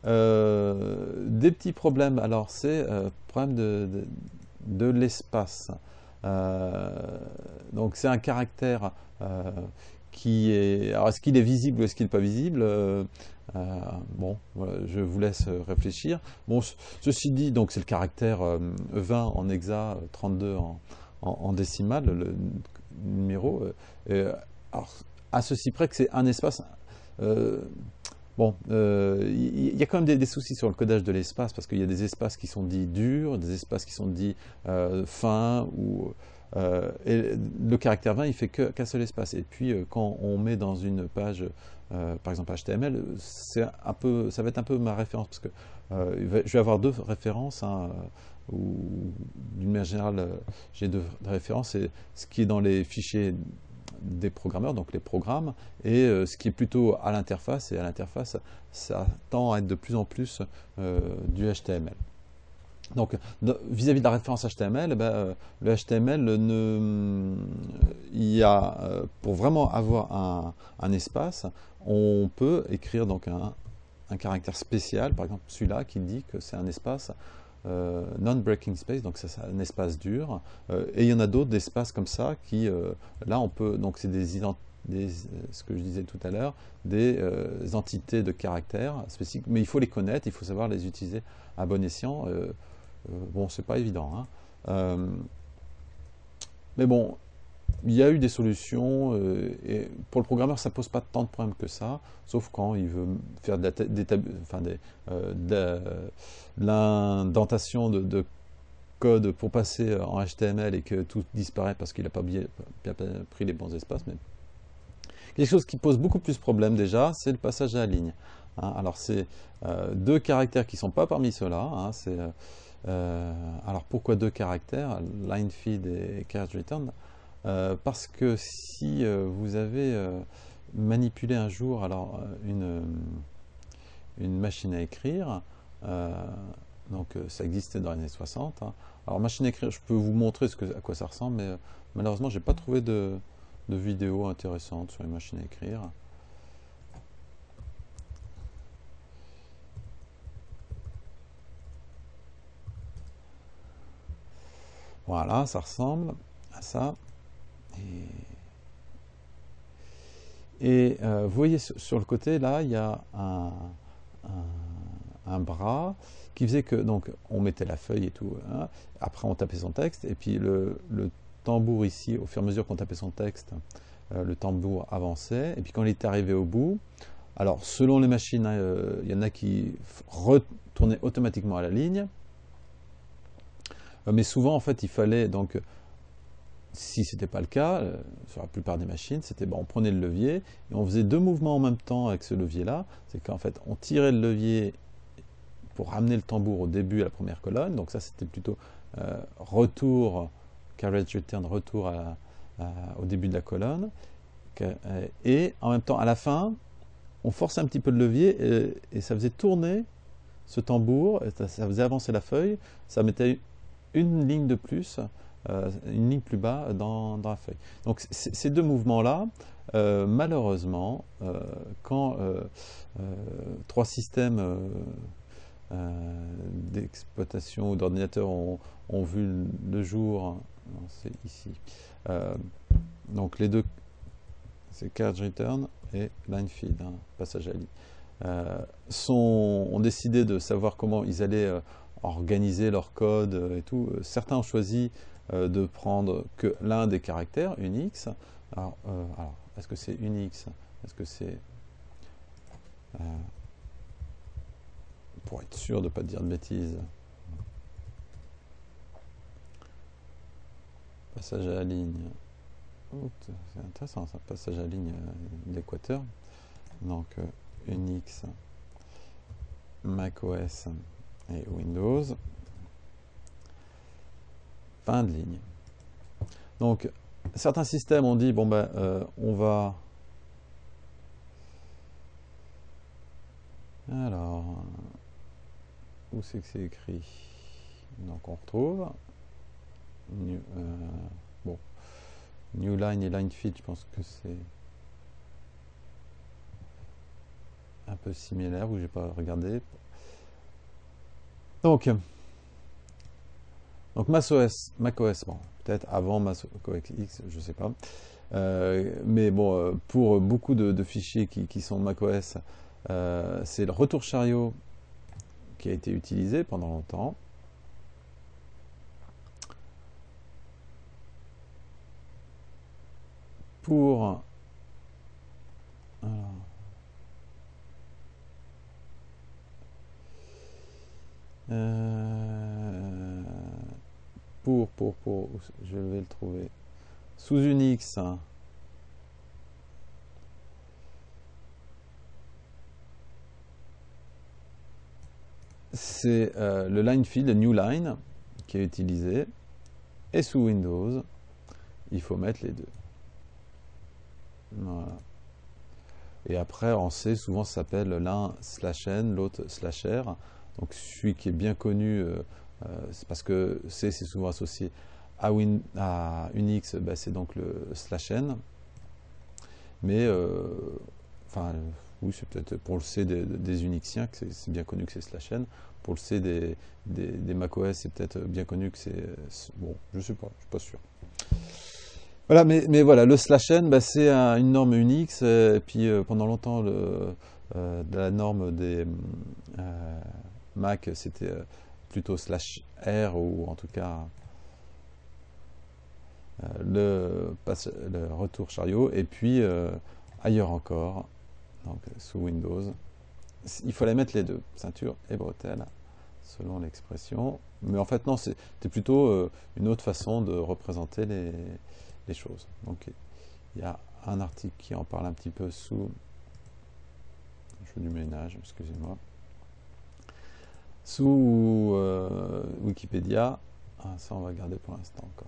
Euh, des petits problèmes, alors c'est euh, problème de, de, de l'espace. Euh, donc c'est un caractère euh, qui est... Alors est-ce qu'il est visible ou est-ce qu'il n'est pas visible? Euh, euh, bon, voilà, je vous laisse réfléchir. Bon, ce- ceci dit, donc c'est le caractère euh, vingt en hexa, trente-deux en, en, en décimale, le numéro. Euh, euh, alors, à ceci près que c'est un espace. euh, Bon, euh, il y, y a quand même des, des soucis sur le codage de l'espace parce qu'il y a des espaces qui sont dits durs, des espaces qui sont dits euh, fins, ou euh, et le caractère vingt il fait que- qu'un seul espace. Et puis euh, quand on met dans une page, euh, par exemple H T M L, c'est un peu, ça va être un peu ma référence parce que euh, il va- je vais avoir deux références, hein, ou d'une manière générale, euh, j'ai deux références. C'est ce qui est dans les fichiers des programmeurs, donc les programmes, et euh, ce qui est plutôt à l'interface, et à l'interface, ça tend à être de plus en plus euh, du H T M L. Donc, vis-à-vis -vis de la référence H T M L, eh ben, euh, le H T M L, ne, il y a, euh, pour vraiment avoir un, un espace, on peut écrire donc un, un caractère spécial, par exemple celui-là, qui dit que c'est un espace euh, non-breaking space, donc c'est un espace dur. Euh, et il y en a d'autres d'espaces comme ça qui, euh, là, on peut, donc c'est des, des, ce que je disais tout à l'heure, des euh, entités de caractères spécifiques, mais il faut les connaître, il faut savoir les utiliser à bon escient. Euh, euh, bon, c'est pas évident, hein. Euh, mais bon, il y a eu des solutions, euh, et pour le programmeur, ça pose pas tant de problèmes que ça, sauf quand il veut faire de enfin des, euh, de l'indentation de, de code pour passer en H T M L et que tout disparaît parce qu'il n'a pas bien, bien pris les bons espaces. Mais quelque chose qui pose beaucoup plus de problèmes déjà, c'est le passage à la ligne. Hein, alors c'est euh, deux caractères qui ne sont pas parmi ceux-là. Hein, c'est, euh, alors pourquoi deux caractères, line feed et character return? Euh, parce que si euh, vous avez euh, manipulé un jour alors une, une machine à écrire, euh, donc euh, ça existait dans les années soixante. Hein. Alors machine à écrire, je peux vous montrer ce que, à quoi ça ressemble, mais euh, malheureusement j'ai pas trouvé de, de vidéo intéressante sur les machines à écrire. Voilà, ça ressemble à ça. Et, et euh, vous voyez sur, sur le côté là, il y a un, un, un bras qui faisait que donc on mettait la feuille et tout. Hein. Après on tapait son texte et puis le, le tambour ici, au fur et à mesure qu'on tapait son texte, euh, le tambour avançait. Et puis quand il était arrivé au bout, alors selon les machines, euh, il y en a qui retournaient automatiquement à la ligne, euh, mais souvent en fait il fallait donc, si ce n'était pas le cas, euh, sur la plupart des machines, c'était bon, on prenait le levier et on faisait deux mouvements en même temps avec ce levier-là. C'est qu'en fait, on tirait le levier pour ramener le tambour au début à la première colonne. Donc ça, c'était plutôt euh, retour, carriage return, retour à, à, au début de la colonne. Et en même temps, à la fin, on forçait un petit peu le levier et, et ça faisait tourner ce tambour, ça, ça faisait avancer la feuille, ça mettait une ligne de plus, euh, une ligne plus bas dans, dans la feuille. Donc ces deux mouvements-là, euh, malheureusement, euh, quand euh, euh, trois systèmes euh, euh, d'exploitation ou d'ordinateur ont, ont, vu le jour, c'est ici, euh, donc les deux, c'est carriage return et line feed, hein, passage à ligne, euh, sont, ont décidé de savoir comment ils allaient euh, organiser leur code euh, et tout. Certains ont choisi euh, de prendre que l'un des caractères, Unix. Alors, euh, alors est-ce que c'est Unix? Est-ce que c'est... Euh, pour être sûr de ne pas dire de bêtises. Passage à la ligne. Oh, c'est intéressant ça, passage à la ligne euh, d'équateur. Donc, euh, Unix, macOS et Windows. Fin de ligne. Donc, certains systèmes ont dit, bon ben, euh, on va... Alors, où c'est que c'est écrit? Donc, on retrouve. New, euh, bon, New Line et Line Feed, je pense que c'est... un peu similaire où j'ai pas regardé. Donc, donc macOS, macOS, bon, peut-être avant macOS X, je sais pas. Euh, mais bon, euh, pour beaucoup de, de fichiers qui, qui sont macOS, euh, c'est le retour chariot qui a été utilisé pendant longtemps. Pour alors, euh, pour, pour, pour, je vais le trouver. Sous Unix, hein, c'est euh, le line field, le new line, qui est utilisé. Et sous Windows, il faut mettre les deux. Voilà. Et après, en C, souvent, ça s'appelle l'un slash n, l'autre slash r. Donc celui qui est bien connu, euh, euh, c'est parce que C, c'est souvent associé à, Win, à Unix, bah, c'est donc le slash n. Mais, euh, enfin, oui, c'est peut-être pour le C des, des Unixiens que c'est bien connu que c'est slash n. Pour le C des, des, des macOS, c'est peut-être bien connu que c'est... Bon, je sais pas, je suis pas sûr. Voilà, mais, mais voilà, le slash n, bah, c'est un- une norme Unix, euh, et puis euh, pendant longtemps, le, euh, de la norme des euh, Mac, c'était euh, plutôt slash R, ou en tout cas euh, le, passe- le retour chariot, et puis euh, ailleurs encore, donc sous Windows. Il fallait mettre les deux, ceinture et bretelle, selon l'expression. Mais en fait, non, c'était plutôt euh, une autre façon de représenter les, les choses. Donc, il y a un article qui en parle un petit peu sous. Je fais du ménage, excusez-moi. Sous euh, Wikipédia. Ah, ça, on va garder pour l'instant encore.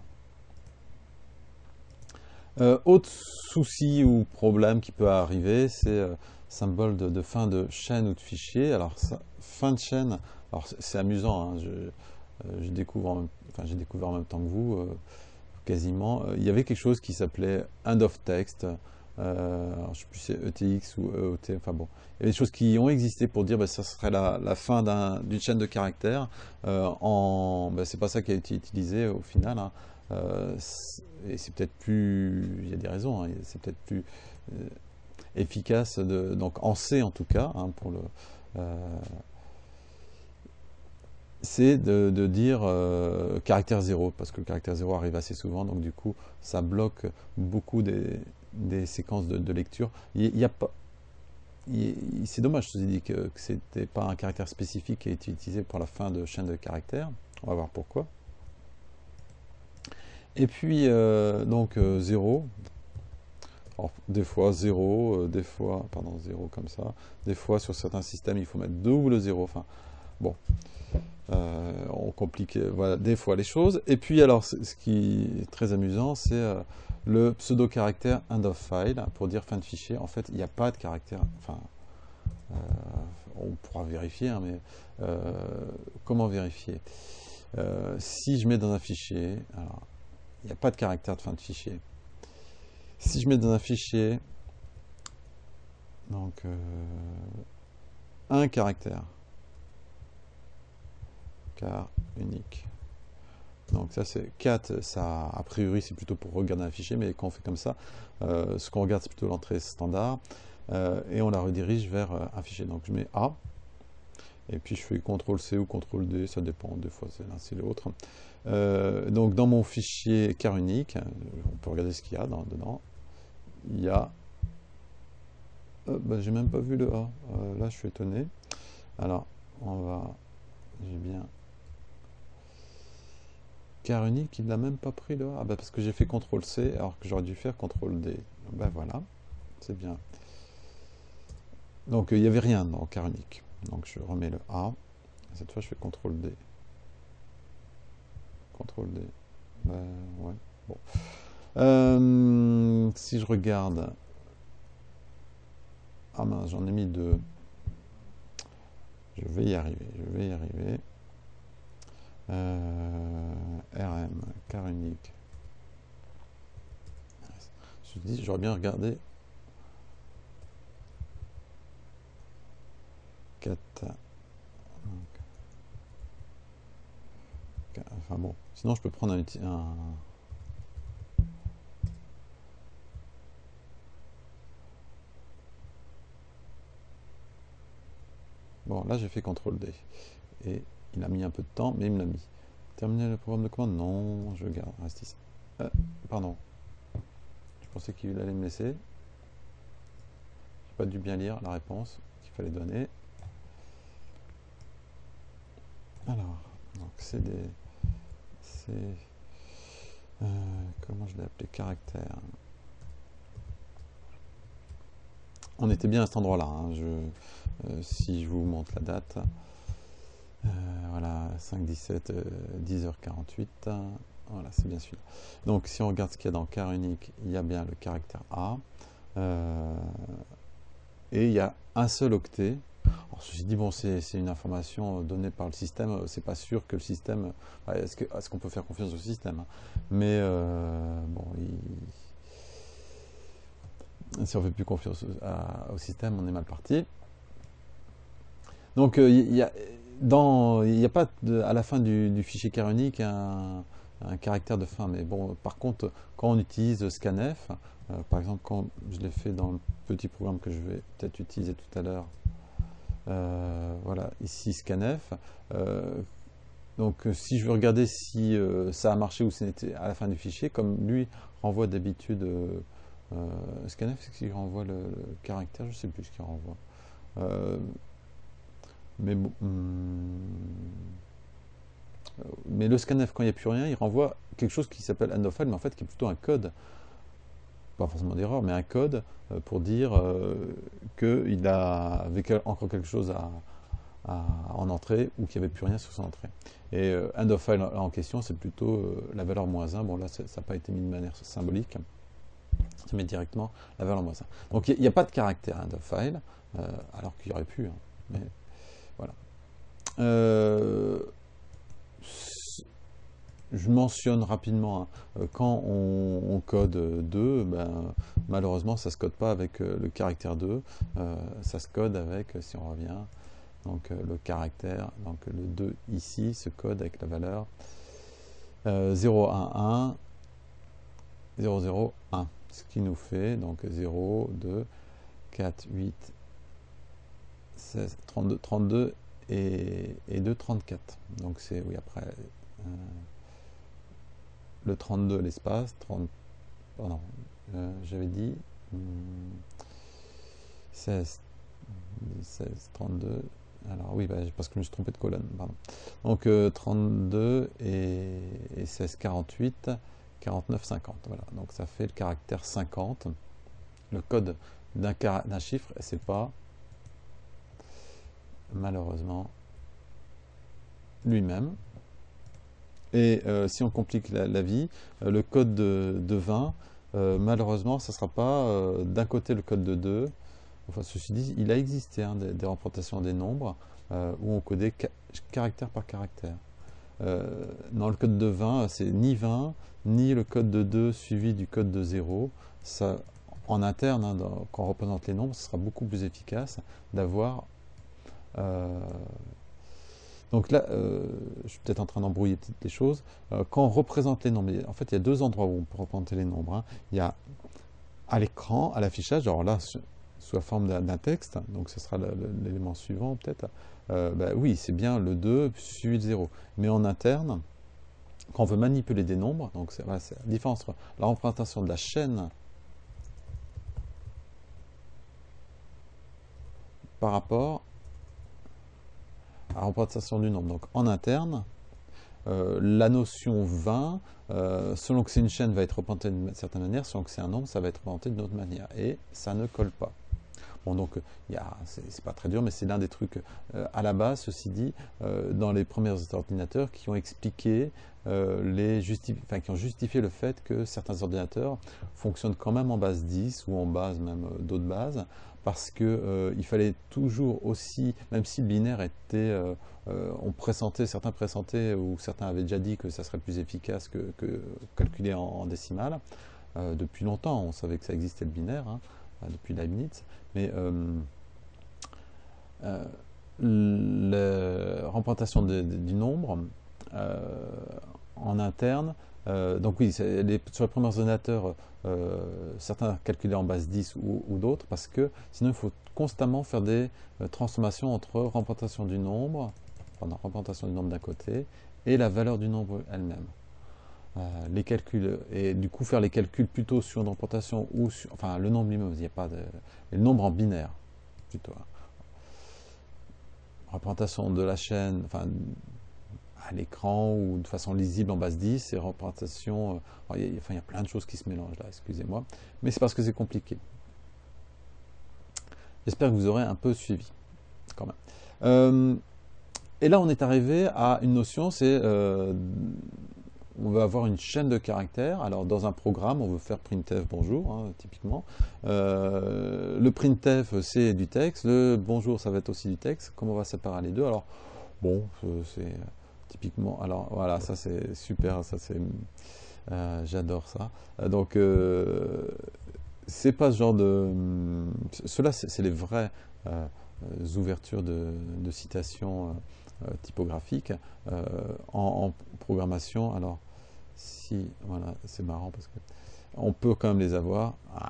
Euh, autre souci ou problème qui peut arriver, c'est euh, symbole de, de fin de chaîne ou de fichier. Alors, ça, fin de chaîne, alors c'est amusant, hein, je, euh, je découvre en, enfin, j'ai découvert en même temps que vous, euh, quasiment. Euh, il y avait quelque chose qui s'appelait end of text. Euh, alors, je ne sais plus si c'est E T X ou E O T, enfin bon. Il y avait des choses qui ont existé pour dire que bah, ça serait la, la fin d'une chaîne de caractères. Euh, en, bah, c'est pas ça qui a été utilisé au final, hein. Euh, et c'est peut-être plus, il y a des raisons, hein, c'est peut-être plus euh, efficace, de, donc en C en tout cas, hein, pour le, euh, c'est de, de dire euh, caractère zéro, parce que le caractère zéro arrive assez souvent, donc du coup ça bloque beaucoup des, des séquences de, de lecture. Il, il y a pas, c'est dommage, je vous ai dit que, que c'était pas un caractère spécifique qui a été utilisé pour la fin de chaîne de caractères. On va voir pourquoi. Et puis, euh, donc, euh, zéro. Alors, des fois zéro, euh, des fois, pardon, zéro comme ça. Des fois, sur certains systèmes, il faut mettre double zéro. Enfin, bon, euh, on complique, euh, voilà, des fois les choses. Et puis, alors, ce qui est très amusant, c'est euh, le pseudo-caractère end of file, pour dire fin de fichier. En fait, il n'y a pas de caractère, enfin, euh, on pourra vérifier, hein, mais euh, comment vérifier? Euh, si je mets dans un fichier, alors, il n'y a pas de caractère de fin de fichier. Si je mets dans un fichier, donc euh, un caractère, car unique. Donc ça c'est quatre, ça a priori c'est plutôt pour regarder un fichier, mais quand on fait comme ça, euh, ce qu'on regarde c'est plutôt l'entrée standard, euh, et on la redirige vers euh, un fichier. Donc je mets A, et puis je fais contrôle C ou contrôle D, ça dépend, des fois c'est l'un c'est l'autre. Euh, donc dans mon fichier car unique, on peut regarder ce qu'il y a dans, dedans, il y a... Euh, bah, j'ai même pas vu le A, euh, là je suis étonné. Alors on va... J'ai bien... Car unique, il l'a même pas pris le A. Ah bah parce que j'ai fait contrôle C alors que j'aurais dû faire contrôle D. Ben voilà, c'est bien. Donc il n'y avait rien dans car unique. Donc je remets le A. Cette fois je fais contrôle D. contrôle D. Ben ouais. Bon. Euh, si je regarde. Ah mince, j'en ai mis deux. Je vais y arriver. Je vais y arriver. Euh, R M, car unique. Je me dis, j'aurais bien regardé. quatre. Enfin bon, sinon je peux prendre un, un bon, là j'ai fait contrôle D. Et il a mis un peu de temps, mais il me l'a mis. Terminer le programme de commande? Non, je garde, reste ici. Euh, pardon. Je pensais qu'il allait me laisser. J'ai pas dû bien lire la réponse qu'il fallait donner. Alors, donc c'est des... C'est... Euh, comment je l'ai appelé? Caractère. On était bien à cet endroit-là. Hein. Je, euh, si je vous montre la date, euh, voilà, cinq dix-sept, euh, dix heures quarante-huit. Voilà, c'est bien celui-là. Donc, si on regarde ce qu'il y a dans car unique, il y a bien le caractère A. Euh, et il y a un seul octet. Alors, ceci dit, bon, c'est une information donnée par le système. C'est pas sûr que le système. Est-ce qu'on est qu'on peut faire confiance au système, hein? Mais euh, bon, il, si on fait plus confiance à, au système, on est mal parti. Donc, euh, il y a, dans, il n'y a pas de, à la fin du, du fichier car unique un, un caractère de fin. Mais bon, par contre, quand on utilise scanf, euh, par exemple, quand je l'ai fait dans le petit programme que je vais peut-être utiliser tout à l'heure, euh, voilà, ici scanf. Euh, donc, si je veux regarder si euh, ça a marché ou si c'était à la fin du fichier, comme lui renvoie d'habitude euh, euh, scanf, c'est qu'il renvoie le, le caractère, je ne sais plus ce qu'il renvoie. Euh, mais bon, hum, mais le scanf, quand il n'y a plus rien, il renvoie quelque chose qui s'appelle end of file, mais en fait qui est plutôt un code, pas forcément d'erreur, mais un code euh, pour dire euh, qu'il avait encore quelque chose à, à, en entrée ou qu'il n'y avait plus rien sur son entrée. Et euh, end of file en question, c'est plutôt euh, la valeur moins un. Bon, là, ça n'a pas été mis de manière symbolique, ça met directement la valeur moins un. Donc il n'y a, a pas de caractère end of file, euh, alors qu'il y aurait pu, hein, mais voilà. Euh, je mentionne rapidement, hein, quand on, on code deux, ben, malheureusement ça ne se code pas avec euh, le caractère deux, euh, ça se code avec, si on revient, donc euh, le caractère, donc le deux ici se code avec la valeur euh, zéro un un zéro zéro un, ce qui nous fait donc zéro, deux, quatre, huit, seize, trente-deux, trente-deux et, et deux, trente-quatre. Donc c'est, oui, après... Euh, le trente-deux, l'espace, trente, pardon, euh, j'avais dit hum, seize, seize, trente-deux, alors oui, bah, parce que je me suis trompé de colonne, pardon. Donc euh, trente-deux et, et seize, quarante-huit, quarante-neuf, cinquante, voilà, donc ça fait le caractère cinquante, le code d'un d'un chiffre, et c'est pas, malheureusement, lui-même. Et euh, si on complique la, la vie, euh, le code de, de vingt, euh, malheureusement, ça ne sera pas euh, d'un côté le code de deux. Enfin, ceci dit, il a existé, hein, des, des représentations des nombres euh, où on codait ca caractère par caractère. Euh, dans le code de vingt, c'est ni vingt, ni le code de deux suivi du code de zéro. Ça, en interne, hein, dans, quand on représente les nombres, ce sera beaucoup plus efficace d'avoir... Euh, Donc là, euh, je suis peut-être en train d'embrouiller les choses. Euh, quand on représente les nombres, en fait, il y a deux endroits où on peut représenter les nombres, hein. Il y a à l'écran, à l'affichage, alors là, sous la forme d'un texte, donc ce sera l'élément suivant peut-être. Euh, bah, oui, c'est bien le deux suivi de zéro. Mais en interne, quand on veut manipuler des nombres, donc c'est voilà, la différence entre la représentation de la chaîne par rapport à la représentation du nombre. Donc en interne, Euh, la notion vingt, euh, selon que c'est une chaîne, va être représentée d'une certaine manière, selon que c'est un nombre, ça va être représenté d'une autre manière. Et ça ne colle pas. Bon, donc, c'est pas très dur, mais c'est l'un des trucs euh, à la base, ceci dit, euh, dans les premiers ordinateurs qui ont expliqué, euh, les enfin, qui ont justifié le fait que certains ordinateurs fonctionnent quand même en base dix ou en base même euh, d'autres bases, parce que euh, il fallait toujours aussi, même si le binaire était, euh, euh, on pressentait, certains pressentaient ou certains avaient déjà dit que ça serait plus efficace que, que calculer en, en décimale. Euh, depuis longtemps, on savait que ça existait le binaire, hein, depuis Leibniz, mais euh, euh, la représentation de, de, du nombre euh, en interne. Euh, donc oui, les, sur les premiers ordinateurs, euh, certains calculaient en base dix ou, ou d'autres, parce que sinon il faut constamment faire des euh, transformations entre représentation du nombre, pardon, représentation du nombre d'un côté, et la valeur du nombre elle-même. Euh, les calculs, et du coup faire les calculs plutôt sur une représentation ou sur, enfin le nombre lui-même, il n'y a pas de, le nombre en binaire plutôt. Hein. Représentation de la chaîne, enfin à l'écran ou de façon lisible en base dix, et représentation, euh, il, y a, enfin, il y a plein de choses qui se mélangent là, excusez-moi, mais c'est parce que c'est compliqué. J'espère que vous aurez un peu suivi quand même. Euh, et là on est arrivé à une notion, c'est euh, on veut avoir une chaîne de caractères. Alors dans un programme, on veut faire printf bonjour, hein, typiquement. Euh, le printf, c'est du texte. Le bonjour, ça va être aussi du texte. Comment on va séparer les deux? Alors, bon, c'est typiquement... Alors voilà, ça c'est super, ça c'est... Euh, j'adore ça. Donc, euh, c'est pas ce genre de... Cela, c'est les vraies euh, ouvertures de, de citations euh, typographiques euh, en, en programmation. Alors, si, voilà, c'est marrant parce que on peut quand même les avoir. Ah,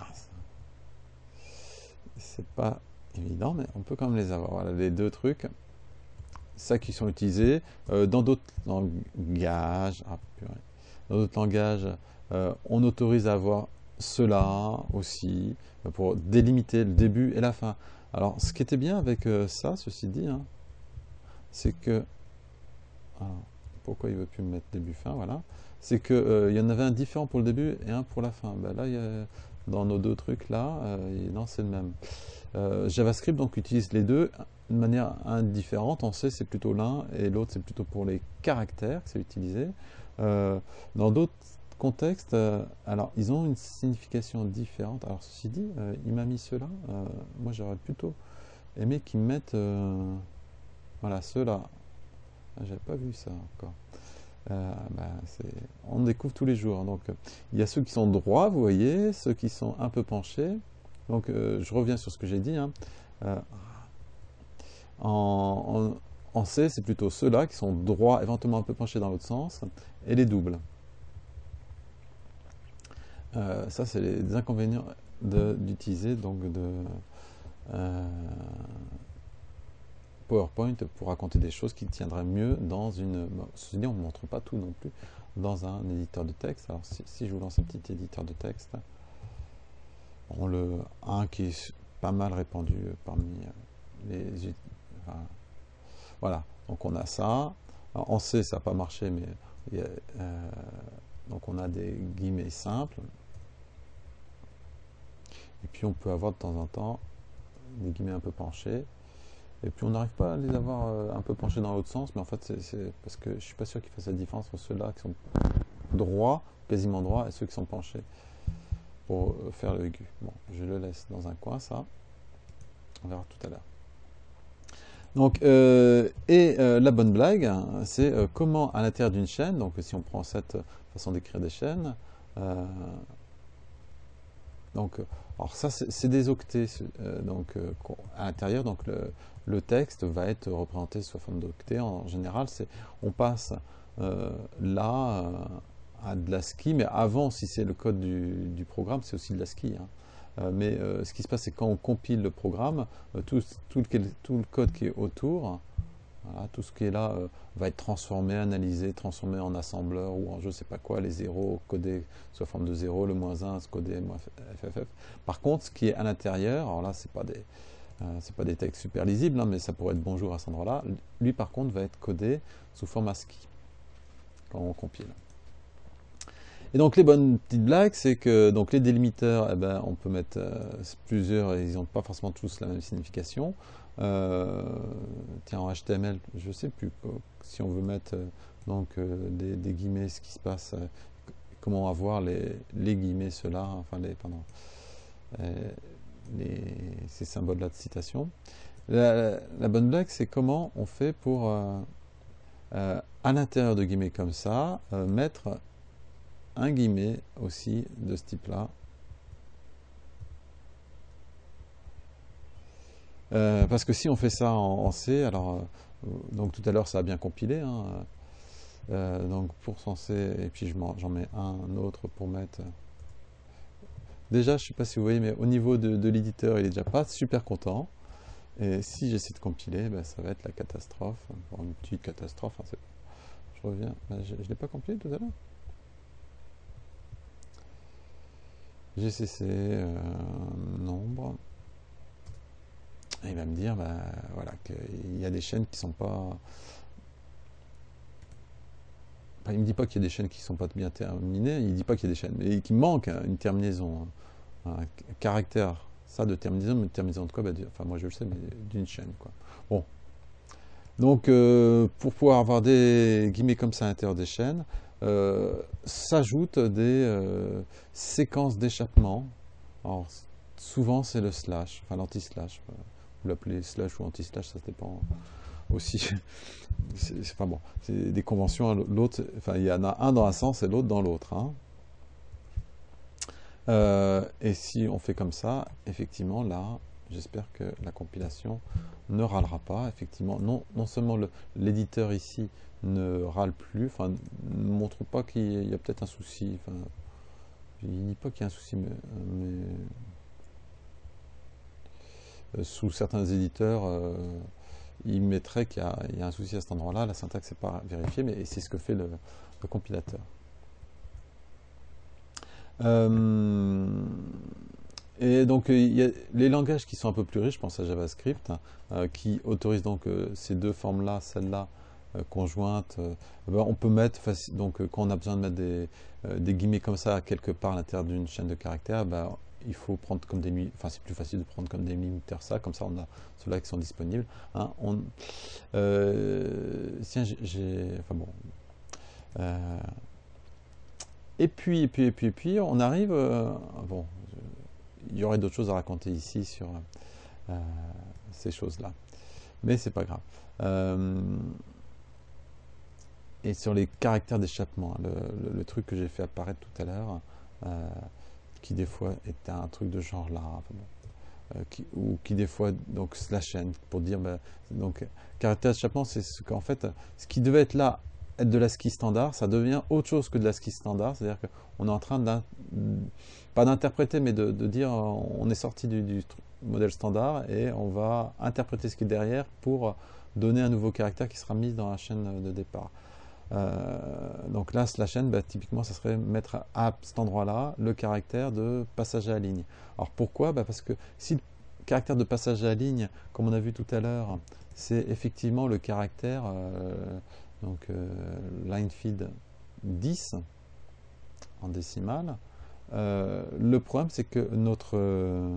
c'est pas évident, mais on peut quand même les avoir. Voilà, les deux trucs, ça qui sont utilisés euh, dans d'autres langages. Ah, purée. Dans d'autres langages, euh, on autorise à avoir cela aussi euh, pour délimiter le début et la fin. Alors, ce qui était bien avec euh, ça, ceci dit, hein, c'est que alors, pourquoi il ne veut plus me mettre début-fin, voilà. C'est qu'il euh, y en avait un différent pour le début et un pour la fin. Ben là, y a, dans nos deux trucs là, euh, non, c'est le même. Euh, JavaScript donc utilise les deux de manière indifférente. On sait c'est plutôt l'un et l'autre c'est plutôt pour les caractères que c'est utilisé. Euh, dans d'autres contextes, euh, alors ils ont une signification différente. Alors ceci dit, euh, il m'a mis cela. Euh, moi j'aurais plutôt aimé qu'ils mettent euh, voilà ceux-là. J'avais pas vu ça encore. Euh, bah, on découvre tous les jours. Donc, euh, il y a ceux qui sont droits, vous voyez, ceux qui sont un peu penchés. Donc, euh, je reviens sur ce que j'ai dit. Hein. Euh, en, en, en C, c'est plutôt ceux-là qui sont droits, éventuellement un peu penchés dans l'autre sens, et les doubles. Euh, ça, c'est les inconvénients d'utiliser donc de euh, PowerPoint pour raconter des choses qui tiendraient mieux dans une... Bon, ceci dit, on ne montre pas tout non plus dans un éditeur de texte. Alors si, si je vous lance un petit éditeur de texte, on le, un qui est pas mal répandu parmi les... Enfin, voilà, donc on a ça. Alors, on sait, ça n'a pas marché, mais il y a, euh, donc on a des guillemets simples. Et puis on peut avoir de temps en temps des guillemets un peu penchés. Et puis on n'arrive pas à les avoir euh, un peu penchés dans l'autre sens, mais en fait c'est parce que je ne suis pas sûr qu'il fasse la différence entre ceux-là qui sont droits, quasiment droits, et ceux qui sont penchés pour euh, faire le aigu. Bon, je le laisse dans un coin, ça. On verra tout à l'heure. Donc, euh, et euh, la bonne blague, hein, c'est euh, comment à l'intérieur d'une chaîne, donc si on prend cette façon d'écrire des chaînes, euh, donc, alors ça c'est des octets, euh, donc euh, à l'intérieur, donc le, le texte va être représenté sous forme d'octets. En général, c'est on passe euh, là euh, à de l'ASCII, mais avant, si c'est le code du, du programme, c'est aussi de l'ASCII. Hein. Euh, mais euh, ce qui se passe, c'est quand on compile le programme, euh, tout, tout, le, tout, le, code qui est autour, voilà, tout ce qui est là euh, va être transformé, analysé, transformé en assembleur ou en je ne sais pas quoi, les zéros codés sous forme de zéro, le moins un codé moins F F F. Par contre, ce qui est à l'intérieur, alors là, ce n'est pas des... Euh, c'est pas des textes super lisibles, hein, mais ça pourrait être bonjour à cet endroit-là. Lui, par contre, va être codé sous forme ASCII quand on compile. Et donc les bonnes petites blagues, c'est que donc les délimiteurs, eh ben, on peut mettre euh, plusieurs, et ils n'ont pas forcément tous la même signification. Euh, tiens, en H T M L, je ne sais plus si on veut mettre euh, donc euh, des, des guillemets, ce qui se passe, euh, comment avoir les, les guillemets, ceux-là, enfin les, pardon, euh, les, ces symboles-là de citation. La, la bonne blague, c'est comment on fait pour, euh, euh, à l'intérieur de guillemets comme ça, euh, mettre un guillemet aussi de ce type-là. Euh, parce que si on fait ça en, en C, alors, euh, donc tout à l'heure ça a bien compilé, hein, euh, donc pour son C, et puis j'en mets un autre pour mettre. Déjà, je ne sais pas si vous voyez, mais au niveau de, de l'éditeur, il est déjà pas super content. Et si j'essaie de compiler, ben, ça va être la catastrophe. Bon, une petite catastrophe. Hein, je reviens. Ben, je ne l'ai pas compilé tout à l'heure. G C C, euh, nombre. Et il va me dire ben, voilà, qu'il y a des chaînes qui sont pas. Enfin, il me dit pas qu'il y a des chaînes qui sont pas bien terminées. Il dit pas qu'il y a des chaînes, mais qu'il manque une terminaison, un, un caractère. Ça de terminaison, mais terminaison de quoi ben, enfin, moi je le sais, mais d'une chaîne. Quoi. Bon, donc, euh, pour pouvoir avoir des guillemets comme ça à l'intérieur des chaînes, euh, s'ajoutent des euh, séquences d'échappement. Alors, souvent, c'est le slash, enfin l'anti-slash. Vous l'appelez slash ou anti-slash, ça dépend aussi. C'est, enfin bon, c'est des conventions. L'autre, enfin, il y en a un dans un sens et l'autre dans l'autre. Hein. Euh, et si on fait comme ça, effectivement, là, j'espère que la compilation ne râlera pas. Effectivement, non, non seulement l'éditeur ici ne râle plus, enfin, ne montre pas qu'il y a peut-être un souci. Enfin, il ne dit pas qu'il y a un souci, mais, mais euh, sous certains éditeurs, euh, il mettrait qu'il y, y, a un souci à cet endroit-là. La syntaxe n'est pas vérifiée, mais c'est ce que fait le, le compilateur. Euh, Et donc, il y a les langages qui sont un peu plus riches, je pense à JavaScript, hein, euh, qui autorisent donc euh, ces deux formes-là, celle-là, euh, conjointe. Euh, ben, on peut mettre, donc euh, quand on a besoin de mettre des, euh, des guillemets comme ça quelque part à l'intérieur d'une chaîne de caractères, ben, il faut prendre comme des, enfin c'est plus facile de prendre comme des limiteurs ça, comme ça on a ceux-là qui sont disponibles. Hein, on, euh, tiens, j'ai, enfin bon. Euh, et puis, et puis, et puis, et puis, on arrive, euh, bon, il y aurait d'autres choses à raconter ici sur euh, ces choses-là. Mais c'est pas grave. Euh, et sur les caractères d'échappement, le, le, le, truc que j'ai fait apparaître tout à l'heure, euh, qui des fois était un truc de genre là, enfin bon, euh, qui, ou qui des fois, donc slash n, pour dire, bah, donc caractère d'échappement, c'est ce qu'en fait, ce qui devait être là, être de l'ASCII standard, ça devient autre chose que de l'ASCII standard, c'est-à-dire qu'on est en train d'un, pas d'interpréter, mais de, de dire, on est sorti du, du modèle standard et on va interpréter ce qui est derrière pour donner un nouveau caractère qui sera mis dans la chaîne de départ. Euh, donc là, slash n, bah, typiquement, ça serait mettre à cet endroit-là le caractère de passage à la ligne. Alors pourquoi bah Parce que si le caractère de passage à la ligne, comme on a vu tout à l'heure, c'est effectivement le caractère euh, donc euh, line feed dix en décimale, euh, le problème c'est que notre euh,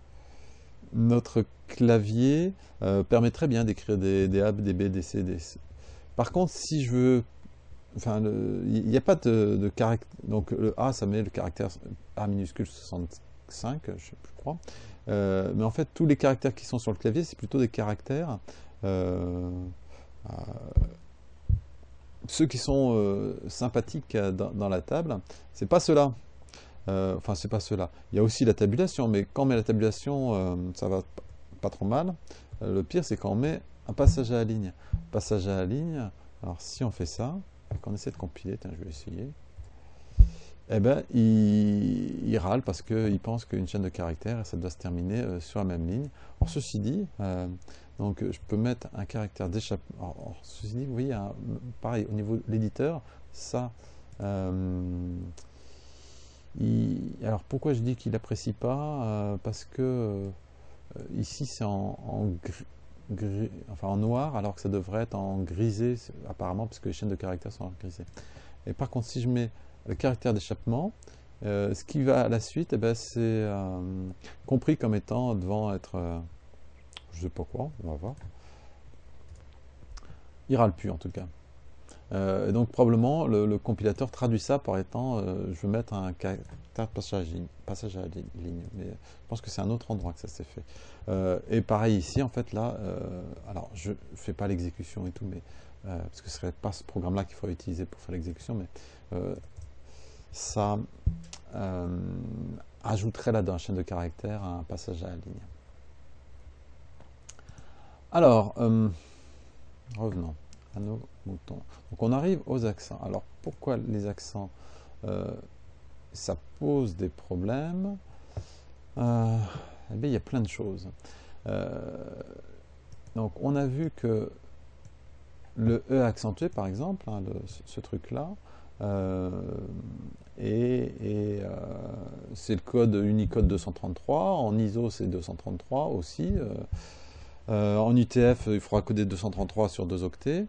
notre clavier euh, permet très bien d'écrire des, des A, des B, des C, des C. Par contre, si je veux enfin, il n'y a pas de, de caractère. Donc le A, ça met le caractère A minuscule soixante-cinq, je, je crois. Euh, mais en fait, tous les caractères qui sont sur le clavier, c'est plutôt des caractères. Euh, euh, ceux qui sont euh, sympathiques dans, dans, la table, c'est pas ceux-là. Euh, enfin, c'est pas ceux-là. Il y a aussi la tabulation, mais quand on met la tabulation, euh, ça va pas trop mal. Euh, le pire, c'est quand on met un passage à la ligne. Passage à la ligne, alors si on fait ça, quand on essaie de compiler, tiens, je vais essayer, eh ben, il, il râle parce qu'il pense qu'une chaîne de caractères, ça doit se terminer euh, sur la même ligne. Alors, ceci dit, euh, donc, je peux mettre un caractère d'échappement. Ceci dit, vous voyez, hein, pareil, au niveau de l'éditeur, ça... Euh, il, alors, pourquoi je dis qu'il n'apprécie pas euh, Parce que euh, ici, c'est en, en gris, Gris, enfin en noir, alors que ça devrait être en grisé, apparemment, puisque les chaînes de caractères sont en grisé. Et par contre, si je mets le caractère d'échappement, euh, ce qui va à la suite, eh ben, c'est euh, compris comme étant devant être, euh, je sais pas quoi, on va voir. Il râle plus en tout cas. Euh, et donc probablement le, le compilateur traduit ça par étant, euh, je veux mettre un caractère de passage, passage à la ligne. Mais je pense que c'est un autre endroit que ça s'est fait. Euh, et pareil ici, en fait là, euh, alors je fais pas l'exécution et tout, mais euh, parce que ce serait pas ce programme-là qu'il faudrait utiliser pour faire l'exécution, mais euh, ça euh, ajouterait là dans la chaîne de caractères un passage à la ligne. Alors, euh, revenons à nos moutons. Donc on arrive aux accents. Alors pourquoi les accents euh, ça pose des problèmes? euh, Eh bien, il y a plein de choses. Euh, donc on a vu que le E accentué, par exemple, hein, le, ce, ce truc-là, euh, et, et euh, c'est le code Unicode deux cent trente-trois, en I S O c'est deux cent trente-trois aussi, euh, euh, en U T F il faudra coder deux cent trente-trois sur deux octets.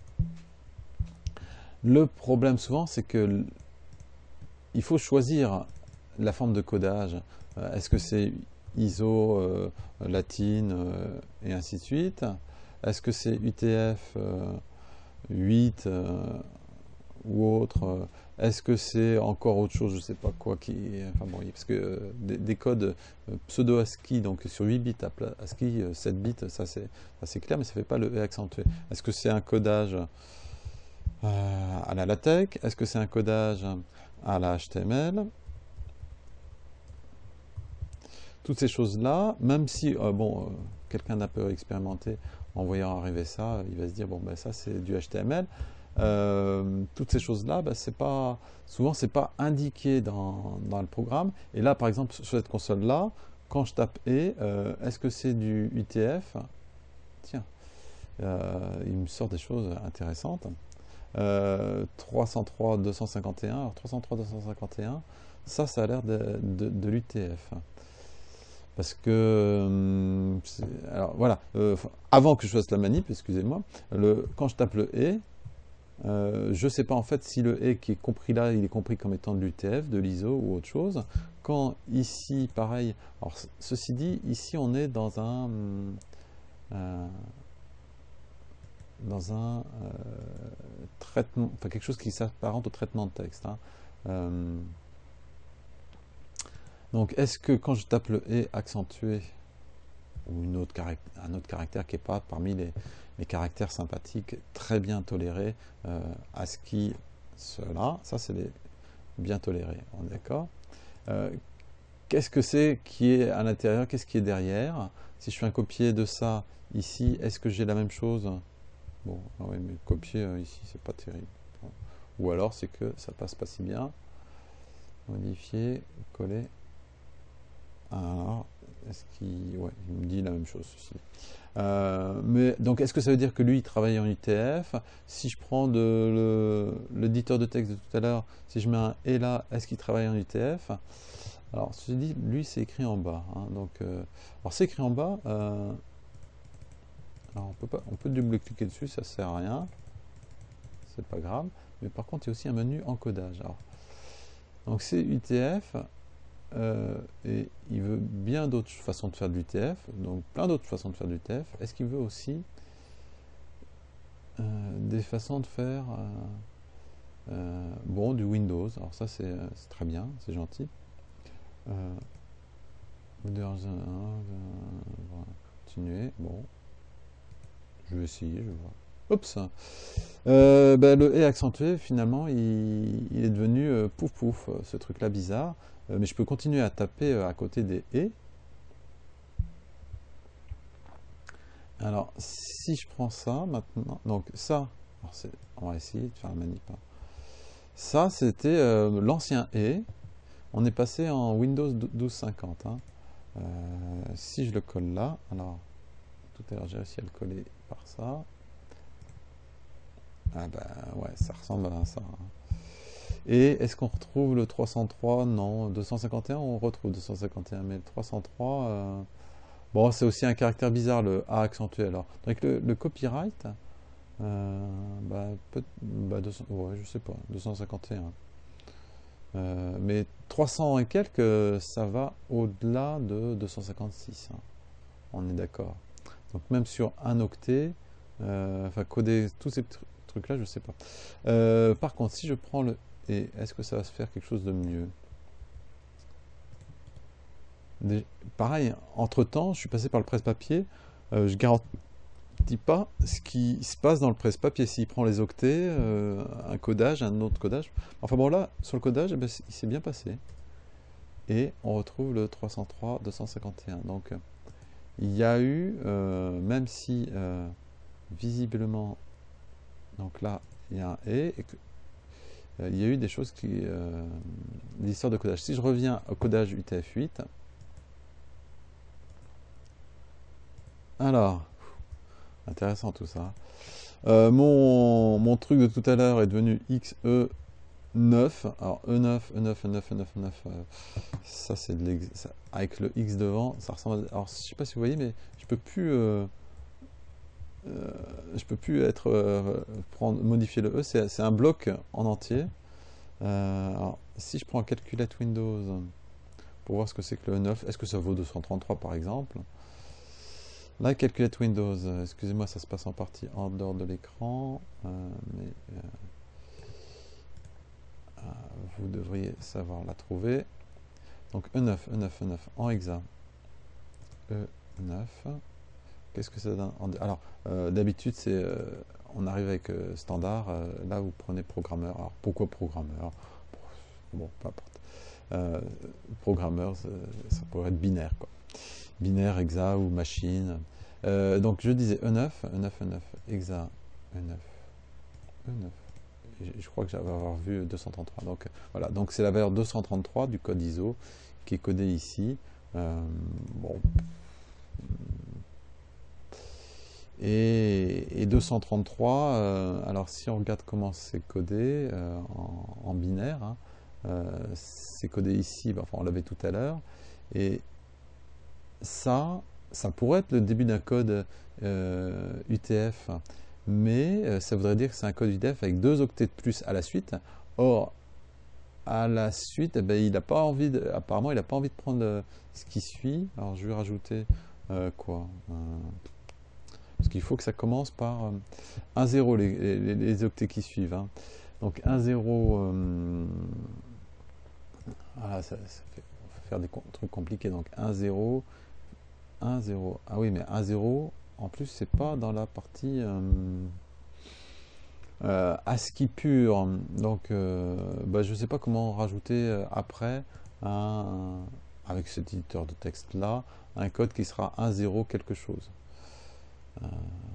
Le problème souvent c'est que il faut choisir la forme de codage. Euh, Est-ce que c'est I S O, euh, latine, euh, et ainsi de suite? Est-ce que c'est U T F euh, huit euh, ou autre? Est-ce que c'est encore autre chose, je ne sais pas quoi, qui, enfin bon, parce que euh, des, des codes euh, pseudo-ASCII, donc sur huit bits, ASCII euh, sept bits, ça c'est clair, mais ça ne fait pas le E accentué. Est-ce que c'est un codage euh, à la LaTeX? Est-ce que c'est un codage à la H T M L? Toutes ces choses-là, même si, euh, bon, euh, quelqu'un d'un peu expérimenté, en voyant arriver ça, il va se dire, bon, ben ça c'est du H T M L. Euh, toutes ces choses-là, ben, c'est pas, souvent c'est pas indiqué dans, dans le programme. Et là, par exemple, sur cette console-là, quand je tape E, euh, est-ce que c'est du U T F? Tiens, euh, il me sort des choses intéressantes. Euh, trois cent trois deux cent cinquante et un, alors trois cent trois deux cent cinquante et un, ça, ça a l'air de, de, de l'U T F. Parce que, euh, alors voilà, euh, avant que je fasse la manip, excusez-moi, quand je tape le E, euh, je ne sais pas en fait si le E qui est compris là, il est compris comme étant de l'U T F, de l'I S O ou autre chose. Quand ici, pareil, alors ceci dit, ici on est dans un, euh, dans un euh, traitement, enfin quelque chose qui s'apparente au traitement de texte. Hein. Euh, donc est-ce que quand je tape le E accentué, ou une autre un autre caractère qui n'est pas parmi les, les caractères sympathiques, très bien tolérés, euh, ASCII, cela, ça c'est bien toléré, on est d'accord. Euh, Qu'est-ce que c'est qui est à l'intérieur, qu'est-ce qui est derrière? Si je fais un copier de ça ici, est-ce que j'ai la même chose? Bon, ah oui, mais copier euh, ici, c'est pas terrible. Ou alors c'est que ça passe pas si bien. Modifier, coller. Alors, est-ce qu'il ouais, il me dit la même chose ceci. Euh, mais donc, est-ce que ça veut dire que lui, il travaille en U T F? Si je prends l'éditeur de texte de tout à l'heure, si je mets un et là, est-ce qu'il travaille en U T F? Alors, ceci dit, lui, c'est écrit en bas. Hein, donc, euh, alors, c'est écrit en bas. Euh, alors, on peut pas, on peut double-cliquer dessus, ça sert à rien. C'est pas grave. Mais par contre, il y a aussi un menu encodage. Alors, donc, c'est U T F. Euh, et il veut bien d'autres façons de faire de l'U T F, donc plein d'autres façons de faire de l'U T F. Est-ce qu'il veut aussi euh, des façons de faire euh, euh, bon, du Windows? Alors ça c'est très bien, c'est gentil. Euh, continuer, bon, je vais essayer, je vais voir. Oups. Euh, ben, le E accentué, finalement, il, il est devenu euh, pouf pouf, ce truc-là bizarre. Euh, mais je peux continuer à taper euh, à côté des E. Alors, si je prends ça maintenant, donc ça, on va essayer de faire la manip. Hein. Ça, c'était euh, l'ancien E. On est passé en Windows douze cinquante. Hein. Euh, si je le colle là, alors, tout à l'heure j'ai réussi à le coller par ça. Ah ben ouais, ça ressemble à ça. Hein. Et est-ce qu'on retrouve le trois cent trois? Non, deux cent cinquante et un, on retrouve deux cent cinquante et un, mais le trois cent trois, euh, bon, c'est aussi un caractère bizarre, le A accentué alors. Donc le, le copyright, euh, bah, peut, bah deux cents, ouais, je sais pas, deux cent cinquante et un. Euh, mais trois cents et quelques, ça va au-delà de deux cent cinquante-six. Hein. On est d'accord. Donc même sur un octet, euh, enfin coder tous ces trucs-là, je sais pas. Euh, par contre, si je prends le et est-ce que ça va se faire quelque chose de mieux? Des, pareil, entre-temps, je suis passé par le presse-papier, euh, je garantis pas ce qui se passe dans le presse-papier, s'il prend les octets, euh, un codage, un autre codage. Enfin bon là, sur le codage, eh ben, il s'est bien passé. Et on retrouve le trois cent trois deux cent cinquante et un. Donc il y a eu, euh, même si euh, visiblement, donc là, il y a un et, et que, euh, il y a eu des choses qui, euh, l'histoire de codage. Si je reviens au codage U T F huit, alors, intéressant tout ça. Euh, mon, mon truc de tout à l'heure est devenu X E neuf. Alors E neuf, E neuf, E neuf, E neuf, E neuf, euh, ça c'est de l'ex... ça- avec le X devant, ça ressemble à... Alors je sais pas si vous voyez, mais je peux plus... euh, euh, je peux plus être... euh, prendre, modifier le E, c'est c'est un bloc en entier. Euh, alors, si je prends un Calculate Windows pour voir ce que c'est que le E neuf, est-ce que ça vaut deux cent trente-trois par exemple? Là, Calculate Windows, euh, excusez-moi, ça se passe en partie en dehors de l'écran, euh, mais euh, euh, vous devriez savoir la trouver. Donc E neuf, E neuf, E neuf en hexa. E neuf. Qu'est-ce que ça donne en... Alors, euh, d'habitude, c'est euh, on arrive avec euh, standard. Euh, là, vous prenez programmeur. Alors, pourquoi programmeur? Bon, peu importe. Euh, programmeur, ça, ça pourrait être binaire, quoi. Binaire, hexa ou machine. Euh, donc, je disais E neuf, E neuf, E neuf, hexa, E neuf, E neuf. Je, je crois que j'avais avoir vu deux cent trente-trois. Donc, voilà. Donc, c'est la valeur deux cent trente-trois du code I S O qui est codé ici. Euh, bon. Et, et deux cent trente-trois, euh, alors si on regarde comment c'est codé euh, en, en binaire, hein, euh, c'est codé ici, enfin on l'avait tout à l'heure, et ça, ça pourrait être le début d'un code euh, U T F, mais euh, ça voudrait dire que c'est un code U T F avec deux octets de plus à la suite. Or, à la suite, eh ben, il n'a pas envie de, apparemment, il n'a pas envie de prendre euh, ce qui suit. Alors je vais rajouter euh, quoi euh, Parce qu'il faut que ça commence par euh, un zéro, les, les, les octets qui suivent. Hein. Donc un zéro, euh, ah, ça, ça fait, on va faire des trucs compliqués. Donc un zéro, un zéro. Ah oui, mais un zéro, en plus, c'est pas dans la partie euh, euh, ASCII pur. Donc euh, bah, je ne sais pas comment rajouter euh, après, un, avec cet éditeur de texte là, un code qui sera un zéro quelque chose. Euh,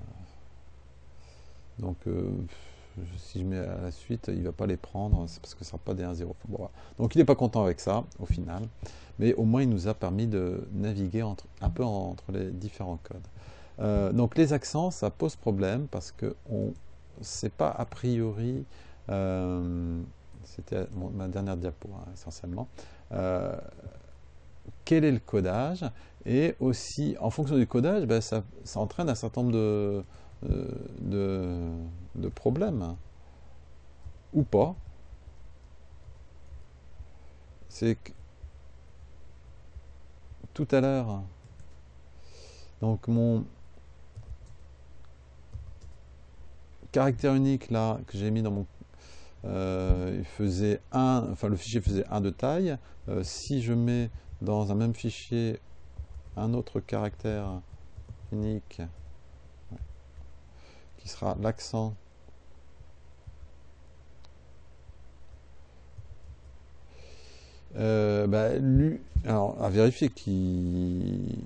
donc euh, si je mets à la suite, il ne va pas les prendre, c'est parce que ce ne sera pas des un zéro. Bon, voilà. Donc il n'est pas content avec ça, au final. Mais au moins, il nous a permis de naviguer entre, un peu entre les différents codes. Euh, donc les accents, ça pose problème parce que on sait pas a priori, euh, c'était ma dernière diapo hein, essentiellement, euh, quel est le codage, et aussi en fonction du codage, ben, ça, ça entraîne un certain nombre de, de, de problèmes, ou pas. C'est que tout à l'heure, donc mon caractère unique là que j'ai mis dans mon euh, il faisait un, enfin le fichier faisait un de taille. Euh, si je mets dans un même fichier un autre caractère unique qui sera l'accent, euh, bah, lui, alors à vérifier qui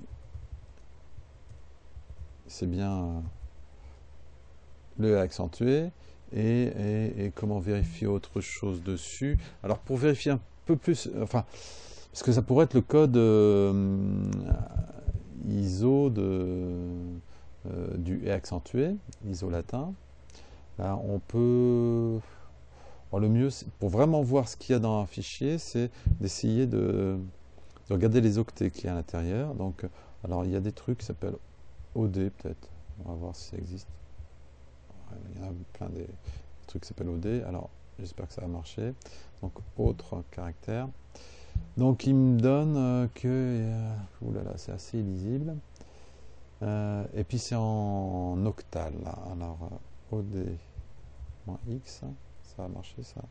c'est bien le accentué, et, et, et comment vérifier autre chose dessus. Alors pour vérifier un peu plus, enfin, parce que ça pourrait être le code euh, I S O de, euh, du et accentué, I S O latin. Là, on peut. Bon, le mieux, pour vraiment voir ce qu'il y a dans un fichier, c'est d'essayer de, de regarder les octets qu'il y a à l'intérieur. Donc, alors il y a des trucs qui s'appellent O D peut-être. On va voir si ça existe. Il y en a plein des trucs qui s'appellent O D. Alors, j'espère que ça va marcher. Donc, autre caractère. Donc, il me donne euh, que. Euh, oulala, c'est assez illisible. Euh, et puis, c'est en octal. Là. Alors, euh, O D-X. Ça va marcher, ça.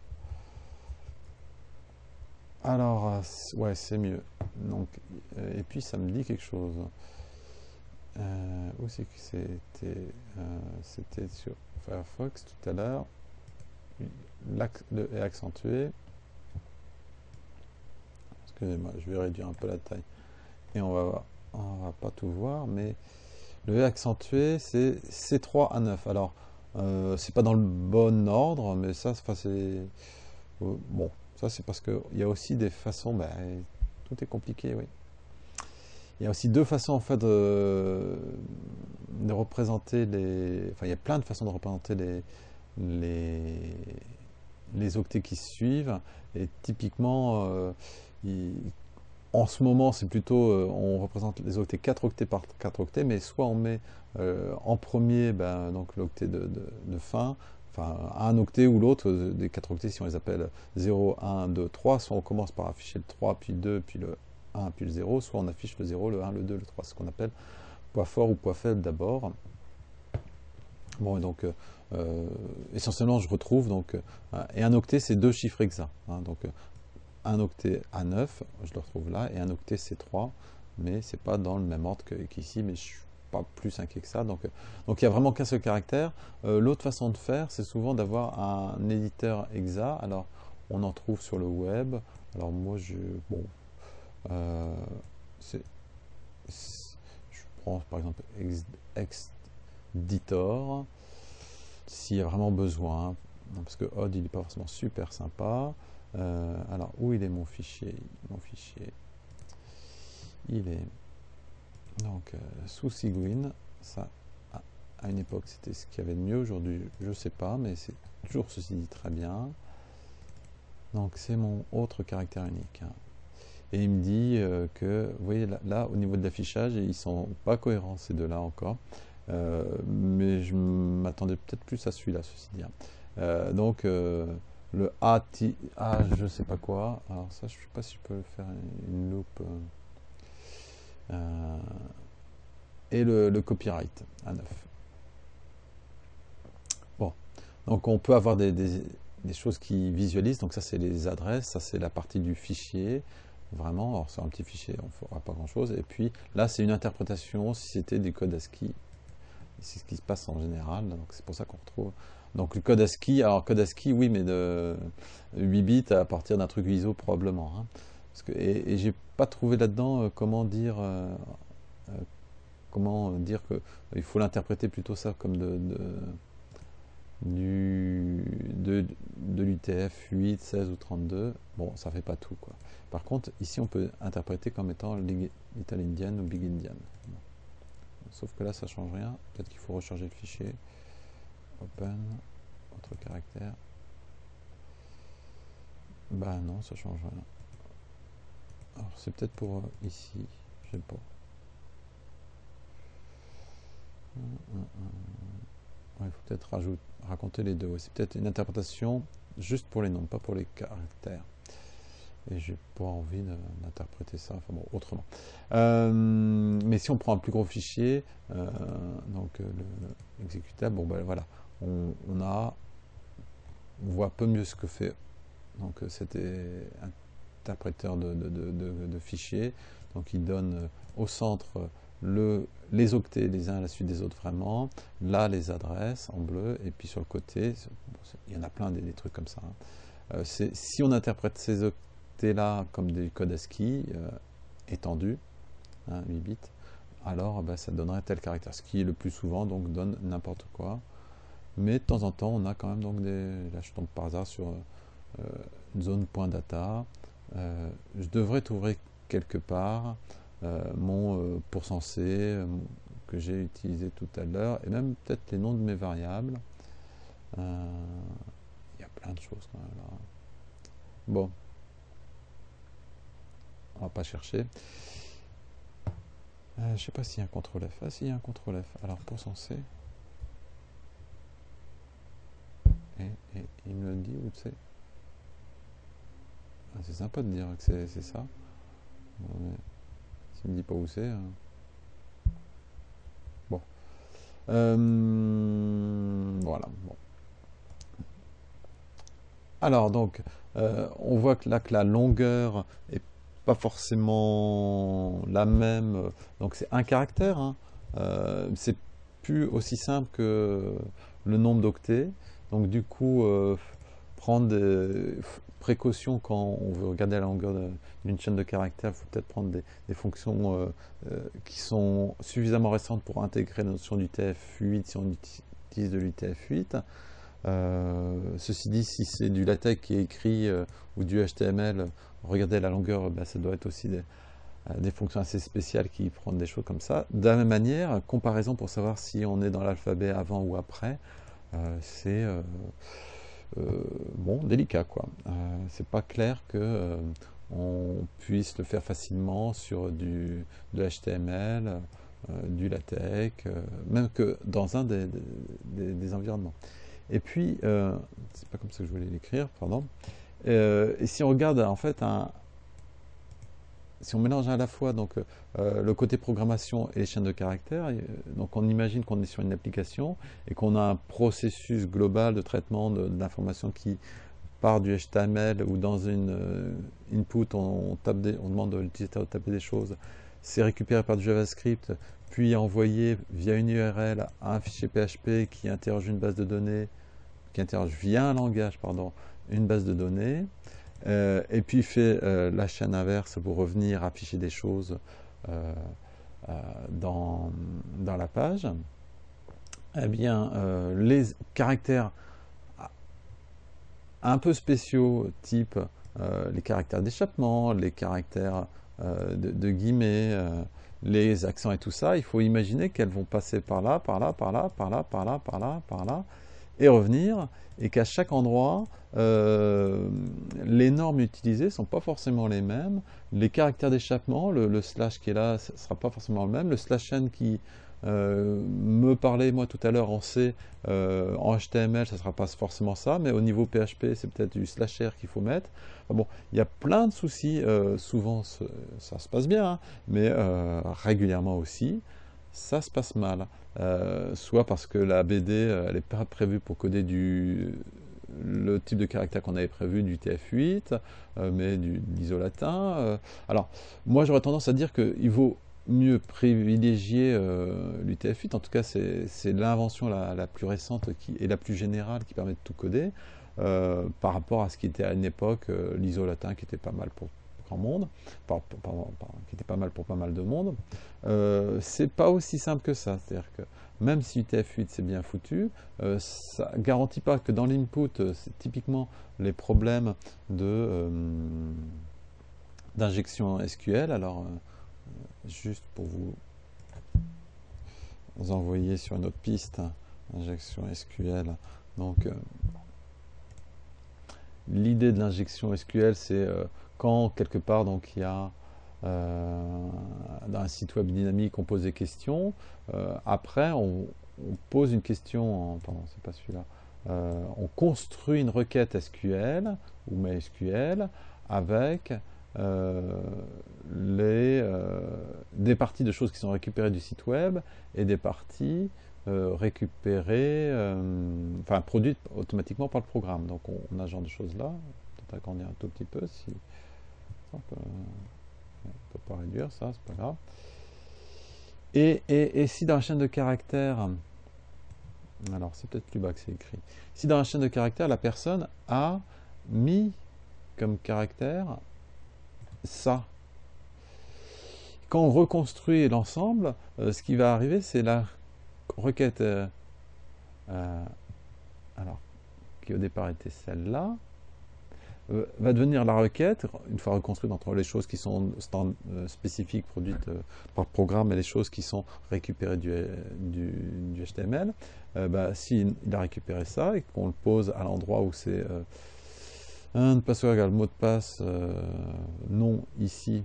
Alors, euh, ouais, c'est mieux. Donc, euh, et puis, ça me dit quelque chose. Euh, où c'est que c'était euh, C'était sur Firefox tout à l'heure. Le est accentué. Excusez-moi, je vais réduire un peu la taille. Et on va voir. on va pas tout voir, mais le V accentué, c'est C trois A neuf. Alors, euh, c'est pas dans le bon ordre, mais ça, enfin, c'est... euh, bon, ça c'est parce qu'il y a aussi des façons... Ben, tout est compliqué, oui. Il y a aussi deux façons, en fait, de, de représenter les... Enfin, il y a plein de façons de représenter les, les, les octets qui suivent. Et typiquement, euh, il- en ce moment, c'est plutôt, euh, on représente les octets quatre octets par quatre octets, mais soit on met euh, en premier ben, donc l'octet de, de- de fin, enfin un octet ou l'autre euh, des quatre octets, si on les appelle zéro, un, deux, trois, soit on commence par afficher le trois, puis le deux, puis le un, puis le zéro, soit on affiche le zéro, le un, le deux, le trois, ce qu'on appelle poids fort ou poids faible d'abord. Bon, et donc, euh, euh, essentiellement, je retrouve, donc, euh, et un octet, c'est deux chiffres exacts, hein, donc, euh, un octet A neuf, je le retrouve là, et un octet C trois, mais c'est pas dans le même ordre qu'ici, mais je suis pas plus inquiet que ça. Donc, euh, donc il n'y a vraiment qu'un seul caractère. Euh, L'autre façon de faire, c'est souvent d'avoir un éditeur exact. Alors, on en trouve sur le web. Alors moi, je, bon, euh, c'est, c'est- je prends par exemple Exditor, s'il y a vraiment besoin, non, parce que Odd, il n'est pas forcément super sympa. Euh, alors, où il est mon fichier? Mon fichier, il est donc euh, sous Cygwin. Ça, à, à une époque, c'était ce qu'il y avait de mieux. Aujourd'hui, je ne sais pas, mais c'est toujours ceci dit très bien. Donc, c'est mon autre caractère unique, hein. Et il me dit euh, que, vous voyez, là, là, au niveau de l'affichage, ils sont pas cohérents, ces deux-là encore. Euh, mais je m'attendais peut-être plus à celui-là, ceci dit, hein. Euh, donc, euh, le A, A, je sais pas quoi. Alors ça, je sais pas si je peux faire une loupe. Euh, euh, et le, le copyright à neuf. Bon, donc on peut avoir des, des, des choses qui visualisent. Donc ça, c'est les adresses. Ça, c'est la partie du fichier. Vraiment, alors c'est un petit fichier, on ne fera pas grand-chose. Et puis là, c'est une interprétation si c'était du code ASCII. C'est ce qui se passe en général. Donc c'est pour ça qu'on retrouve. Donc le code ASCII, alors code ASCII, oui, mais de huit bits à partir d'un truc I S O probablement, hein. Parce que, et, et j'ai pas trouvé là-dedans euh, comment dire, euh, euh, comment dire que euh, il faut l'interpréter plutôt ça comme de, de, du, de, de l'U T F huit, seize ou trente-deux. Bon, ça fait pas tout, quoi. Par contre, ici, on peut interpréter comme étant Little Indian ou Big Indian. Bon. Sauf que là, ça change rien. Peut-être qu'il faut recharger le fichier. Open, autre caractère. Bah non, ça change rien. Alors, c'est peut-être pour euh, ici. Je sais pas. Il faut peut-être raconter les deux. Ouais, c'est peut-être une interprétation juste pour les noms, pas pour les caractères. Et j'ai pas envie d'interpréter ça, enfin bon, autrement. Euh, mais si on prend un plus gros fichier, euh, donc euh, l'exécutable, bon ben voilà, on, on a, on voit un peu mieux ce que fait donc cet interpréteur de, de, de, de, de fichiers. Donc il donne au centre le, les octets les uns à la suite des autres vraiment, là les adresses en bleu, et puis sur le côté, bon, il y en a plein des, des trucs comme ça, hein. Euh, si on interprète ces octets-là comme des codes ASCII euh, étendus, hein, huit bits, alors bah, ça donnerait tel caractère, ce qui le plus souvent donc donne n'importe quoi. Mais de temps en temps, on a quand même donc des... Là, je tombe par hasard sur euh, une zone point data. Euh, je devrais trouver quelque part euh, mon euh, pourcent C euh, que j'ai utilisé tout à l'heure, et même peut-être les noms de mes variables. Euh, Il y a plein de choses quand même là. Bon, on va pas chercher. Euh, je sais pas s'il y a un contrôle F. Ah, s'il y a un contrôle F. Alors, pourcent C. Et, et il me le dit où c'est. Ah, c'est sympa de dire que c'est ça. Bon, mais s'il me dit pas où c'est. Hein. Bon. Euh, voilà. Bon. Alors, donc, euh, on voit que là que la longueur est pas forcément la même. Donc, c'est un caractère, hein. Euh, c'est plus aussi simple que le nombre d'octets. Donc, du coup, euh, prendre des précautions quand on veut regarder la longueur d'une chaîne de caractères. Il faut peut-être prendre des, des fonctions euh, euh, qui sont suffisamment restantes pour intégrer la notion du T F huit si on utilise de l'U T F huit. Euh, ceci dit, si c'est du LaTeX qui est écrit euh, ou du H T M L, regardez la longueur, ben, ça doit être aussi des, euh, des fonctions assez spéciales qui prennent des choses comme ça. De la même manière, comparaison pour savoir si on est dans l'alphabet avant ou après, euh, c'est euh, euh, bon, délicat quoi. Euh, c'est pas clair que euh, on puisse le faire facilement sur du, de H T M L, euh, du LaTeX, euh, même que dans un des, des, des environnements. Et puis, euh, c'est pas comme ça que je voulais l'écrire, pardon. Euh, et si on regarde en fait un, si on mélange à la fois donc, euh, le côté programmation et les chaînes de caractères, euh, donc on imagine qu'on est sur une application et qu'on a un processus global de traitement d'informations qui part du H T M L ou dans une euh, input, on, on, tape des, on demande à l'utilisateur de taper des choses, c'est récupéré par du JavaScript, puis envoyé via une U R L à un fichier P H P qui interroge une base de données, qui interroge via un langage, pardon, une base de données, euh, et puis fait euh, la chaîne inverse pour revenir afficher des choses euh, euh, dans, dans la page. Eh bien, euh, les caractères un peu spéciaux, type euh, les caractères d'échappement, les caractères euh, de, de guillemets, euh, les accents et tout ça, il faut imaginer qu'elles vont passer par là, par là, par là, par là, par là, par là, par là, et revenir, et qu'à chaque endroit, euh, les normes utilisées ne sont pas forcément les mêmes, les caractères d'échappement, le, le slash qui est là, ne sera pas forcément le même, le slash n qui euh, me parlait moi tout à l'heure en C, euh, en H T M L, ça ne sera pas forcément ça, mais au niveau P H P, c'est peut-être du slash R qu'il faut mettre. Enfin bon, il y a plein de soucis, euh, souvent ça se passe bien, hein, mais euh, régulièrement aussi, ça se passe mal. Euh, soit parce que la B D, euh, elle n'est pas prévue pour coder du, le type de caractère qu'on avait prévu du T F huit, euh, mais du, de l'isolatin. Euh. Alors, moi j'aurais tendance à dire qu'il vaut mieux privilégier euh, l'U T F huit, en tout cas c'est l'invention la, la plus récente qui, et la plus générale qui permet de tout coder, euh, par rapport à ce qui était à une époque euh, l'isolatin qui était pas mal pour grand monde, par, par, par, qui était pas mal pour pas mal de monde. Euh, c'est pas aussi simple que ça, c'est-à-dire que même si U T F huit c'est bien foutu, euh, ça ne garantit pas que dans l'input, c'est typiquement les problèmes de euh, d'injection S Q L. Alors, euh, juste pour vous, vous envoyer sur une autre piste, injection S Q L. Donc, euh, l'idée de l'injection S Q L, c'est euh, quand quelque part, donc il y a euh, dans un site web dynamique, on pose des questions. Euh, après, on, on pose une question. En, pardon, c'est pas celui-là. Euh, on construit une requête S Q L ou MySQL avec euh, les, euh, des parties de choses qui sont récupérées du site web et des parties euh, récupérées, euh, enfin produites automatiquement par le programme. Donc on, on a ce genre de choses là. Peut-être agrandir un tout petit peu si. On peut, on peut pas réduire ça, c'est pas grave. Et, et, et si dans la chaîne de caractères, alors c'est peut-être plus bas que c'est écrit, si dans la chaîne de caractères la personne a mis comme caractère ça, quand on reconstruit l'ensemble, euh, ce qui va arriver, c'est la requête, euh, euh, alors, qui au départ était celle-là, euh, va devenir la requête, une fois reconstruite entre les choses qui sont stand, euh, spécifiques produites euh, par programme et les choses qui sont récupérées du, du, du H T M L. Euh, bah, s'il il a récupéré ça et qu'on le pose à l'endroit où c'est euh, un password égale mot de passe euh, nom ici,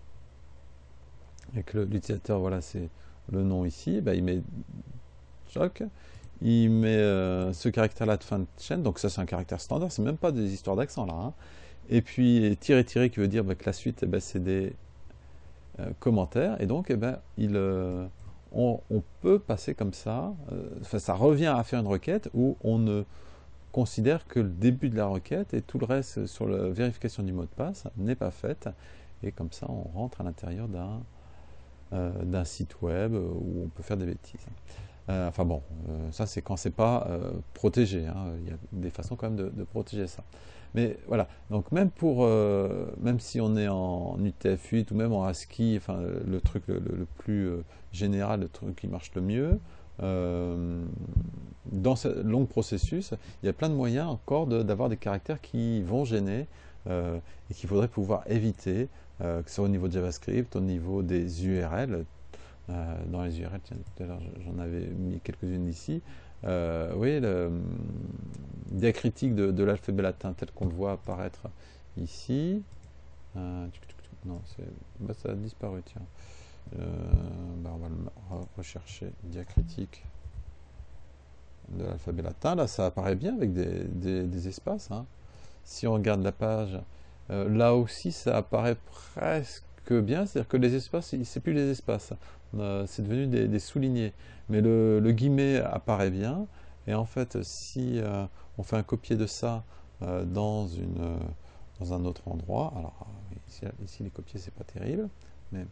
et que l'utilisateur, voilà, c'est le nom ici, bah, il met choc, il met euh, ce caractère-là de fin de chaîne, donc ça c'est un caractère standard, c'est même pas des histoires d'accent là, hein. Et puis tirer tirer qui veut dire bah, que la suite, eh ben, c'est des euh, commentaires, et donc eh ben, il, euh, on, on peut passer comme ça, euh, ça revient à faire une requête où on ne considère que le début de la requête et tout le reste sur la vérification du mot de passe n'est pas fait, et comme ça on rentre à l'intérieur d'un euh, d'un site web où on peut faire des bêtises. Euh, enfin bon, euh, ça c'est quand c'est pas euh, protégé, hein. Il y a des façons quand même de, de protéger ça. Mais voilà, donc même pour, euh, même si on est en U T F huit ou même en ASCII, enfin le truc le, le- le plus euh, général, le truc qui marche le mieux, euh, dans ce long processus, il y a plein de moyens encore de- d'avoir des caractères qui vont gêner euh, et qu'il faudrait pouvoir éviter, euh, que ce soit au niveau de JavaScript, au niveau des U R L. Euh, dans les U R L, tiens, tout à l'heure j'en avais mis quelques-unes ici. Euh, oui, le hum, diacritique de, de l'alphabet latin tel qu'on le voit apparaître ici. Euh, tuc, tuc, tuc, non, c'est, bah, ça a disparu, tiens. Euh, bah, on va le re- rechercher. Diacritique de l'alphabet latin. Là, ça apparaît bien avec des, des- des espaces, hein. Si on regarde la page, euh, là aussi, ça apparaît presque bien. C'est-à-dire que les espaces, il- c'est plus les espaces. Euh, c'est devenu des, des soulignés. Mais le, le guillemet apparaît bien. Et en fait, si euh, on fait un copier de ça euh, dans, une, euh, dans un autre endroit, alors euh, ici, ici, les copier, c'est pas terrible, mais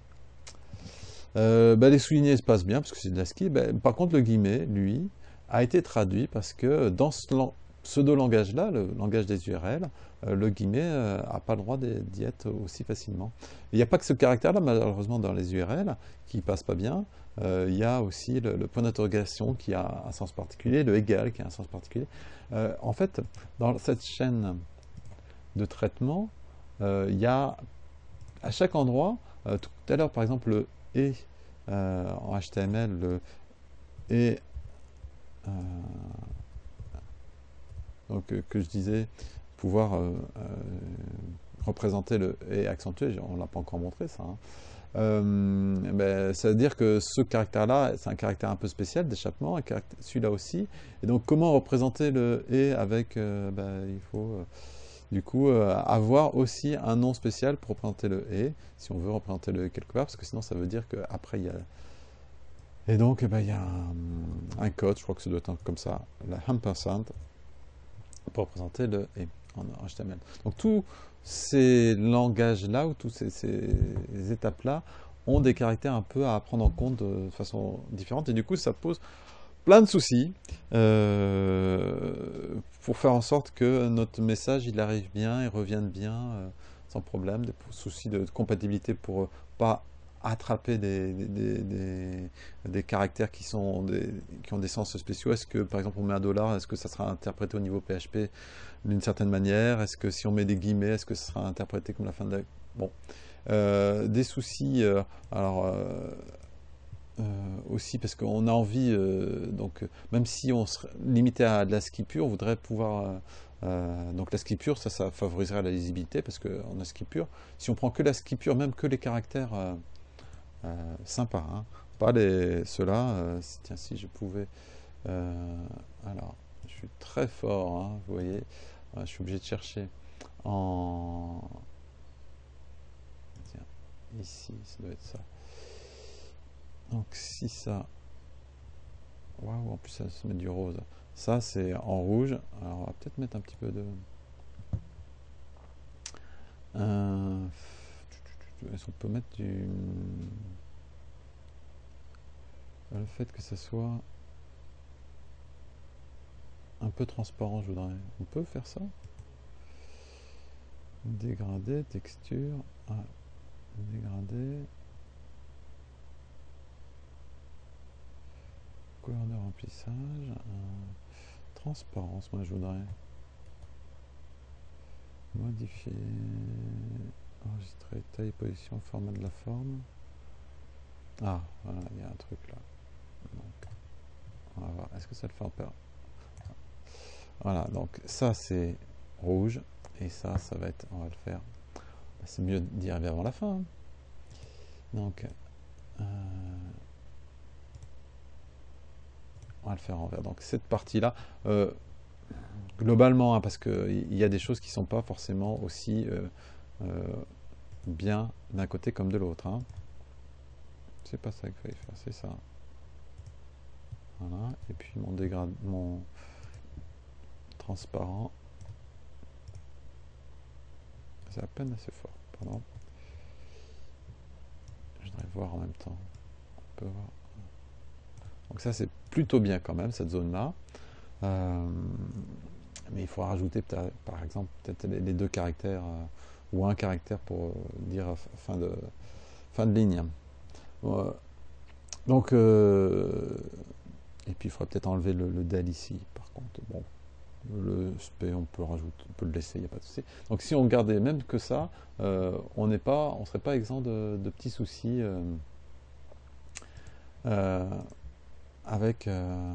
euh, bah, les soulignés se passent bien parce que c'est de l'ASCII. Bah, par contre, le guillemet, lui, a été traduit parce que dans ce lan- pseudo-langage-là, le langage des U R L, euh, le guillemet n'a pas le droit d'y d'y être aussi facilement. Il n'y a pas que ce caractère-là, malheureusement, dans les U R L qui passe pas bien. Euh, il y a aussi le, le point d'interrogation qui a un sens particulier, le égal qui a un sens particulier. Euh, en fait, dans cette chaîne de traitement, euh, il y a à chaque endroit, euh, tout à l'heure par exemple le et euh, en H T M L, le et euh, donc euh, que je disais pouvoir euh, euh, représenter le et accentué, on l'a pas encore montré ça, hein. Euh, ben, ça veut dire que ce caractère-là, c'est un caractère un peu spécial d'échappement, celui-là aussi. Et donc, comment représenter le et avec, euh, ben, il faut euh, du coup euh, avoir aussi un nom spécial pour représenter le et, si on veut représenter le et quelque part, parce que sinon ça veut dire qu'après il y a. Et donc, eh ben, il y a un, un code, je crois que ça doit être un- comme ça, la ampersand, pour représenter le et en H T M L. Donc, tous ces langages-là, ou toutes ces, ces étapes-là, ont des caractères un peu à prendre en compte de façon différente, et du coup, ça pose plein de soucis euh, pour faire en sorte que notre message il arrive bien et revienne bien euh, sans problème. Des soucis de compatibilité pour euh, pas attraper des, des, des, des- des caractères qui, sont des, qui ont des sens spéciaux. Est-ce que par exemple on met un dollar, est-ce que ça sera interprété au niveau P H P d'une certaine manière? Est-ce que si on met des guillemets, est-ce que ça sera interprété comme la fin de la... Bon. Euh, des soucis, euh, alors euh, euh, aussi parce qu'on a envie, euh, donc même si on se limitait à de l'ASCII pur, on voudrait pouvoir. Euh, euh, donc l'ASCII pur, ça, ça favoriserait la lisibilité parce qu'en ASCII pur, si on prend que l'ASCII pur, même que les caractères euh, euh, sympas, hein, pas les ceux-là. Euh, si, tiens, si je pouvais. euh, alors, je suis très fort, hein, vous voyez. Euh, je suis obligé de chercher en. Tiens, ici, ça doit être ça. Donc si ça. Waouh, en plus ça se met du rose. Ça c'est en rouge. Alors on va peut-être mettre un petit peu de. Euh, Est-ce qu'on peut mettre du. Le fait que ça soit un peu transparent, je voudrais. On peut faire ça? Dégradé, texture. Ah, dégradé. Couleur de remplissage. euh, Transparence, moi je voudrais. Modifier. Enregistrer taille, position, format de la forme. Ah, voilà, il y a un truc là. Donc, on va voir. Est-ce que ça le fait en peur? Voilà, donc ça c'est rouge, et ça, ça va être, on va le faire. C'est mieux d'y arriver avant la fin, hein. Donc, euh, on va le faire en vert. Donc cette partie-là, euh, globalement, hein, parce qu'il y a des choses qui ne sont pas forcément aussi euh, euh, bien d'un côté comme de l'autre, hein. C'est pas ça qu'il fallait faire, c'est ça. Voilà, et puis mon dégrade, mon transparent, c'est à peine assez fort, pardon. Je voudrais voir en même temps. On peut voir. Donc ça, c'est plutôt bien quand même, cette zone-là. Euh, mais il faut rajouter, par exemple, peut-être les, les deux caractères, euh, ou un caractère pour euh, dire fin de, fin de ligne. Euh, donc, euh, et puis il faudra peut-être enlever le, le del ici, par contre. Bon, le sp, on peut rajouter, on peut le laisser, il n'y a pas de souci. Donc si on gardait même que ça, euh, on n'est pas, on serait pas exempt de, de petits soucis euh, euh, avec euh,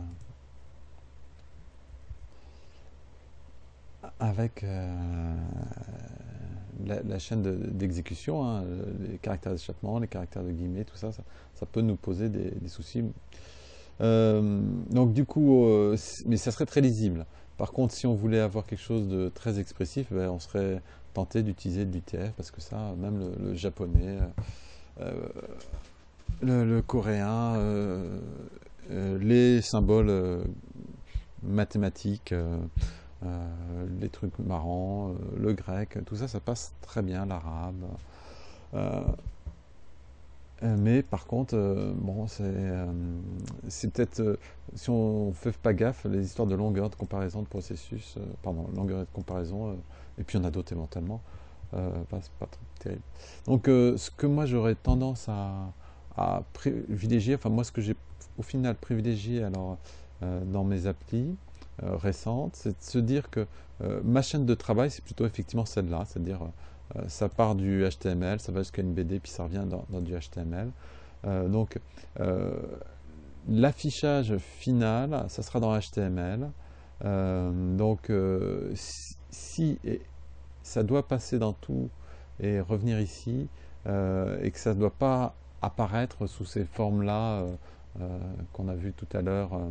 avec euh, la, la chaîne d'exécution, de, hein, les caractères d'échappement, les caractères de guillemets, tout ça, ça, ça peut nous poser des, des soucis. Euh, donc du coup, euh, mais ça serait très lisible. Par contre, si on voulait avoir quelque chose de très expressif, ben, on serait tenté d'utiliser de l'U T F, parce que ça, même le, le japonais, euh, le, le coréen, euh, euh, les symboles euh, mathématiques, euh, euh, les trucs marrants, euh, le grec, tout ça, ça passe très bien, l'arabe. Euh, mais par contre, euh, bon, c'est euh, c'est peut-être, euh, si on ne fait pas gaffe, les histoires de longueur de comparaison de processus, euh, pardon, longueur de comparaison, euh, et puis il y en a d'autres éventuellement, euh, bah, c'est pas trop terrible. Donc, euh, ce que moi j'aurais tendance à, à privilégier, enfin, moi, ce que j'ai au final privilégié alors, euh, dans mes applis euh, récentes, c'est de se dire que euh, ma chaîne de travail, c'est plutôt effectivement celle-là, c'est-à-dire euh, ça part du H T M L, ça va jusqu'à une B D, puis ça revient dans, dans du H T M L. Euh, donc, euh, l'affichage final, ça sera dans H T M L. Euh, donc, euh, si, si et ça doit passer dans tout et revenir ici, euh, et que ça ne doit pas apparaître sous ces formes-là euh, euh, qu'on a vu tout à l'heure, euh,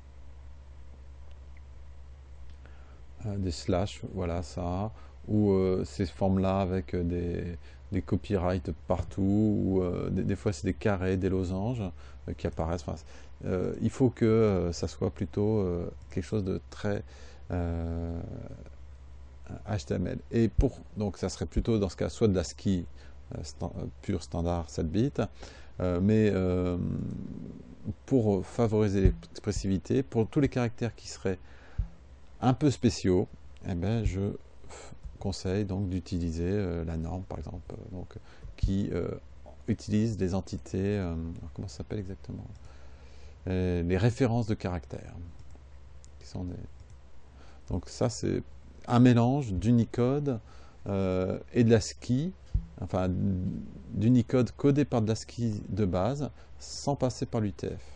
euh, des slash, voilà ça, ou euh, ces formes-là avec des, des copyrights partout, ou euh, des, des fois c'est des carrés, des losanges euh, qui apparaissent. Enfin, euh, il faut que euh, ça soit plutôt euh, quelque chose de très euh, H T M L. Et pour, donc ça serait plutôt dans ce cas soit de l'ASCII euh, stand, euh, pur standard sept bits, euh, mais euh, pour favoriser l'expressivité, pour tous les caractères qui seraient un peu spéciaux, eh ben, je conseille donc d'utiliser euh, la norme, par exemple, euh, donc, qui euh, utilise les entités, euh, comment ça s'appelle exactement, euh, les références de caractères. Qui sont des... Donc ça, c'est un mélange d'Unicode euh, et de l'ASCII, enfin d'Unicode codé par de l'ASCII de base, sans passer par l'U T F.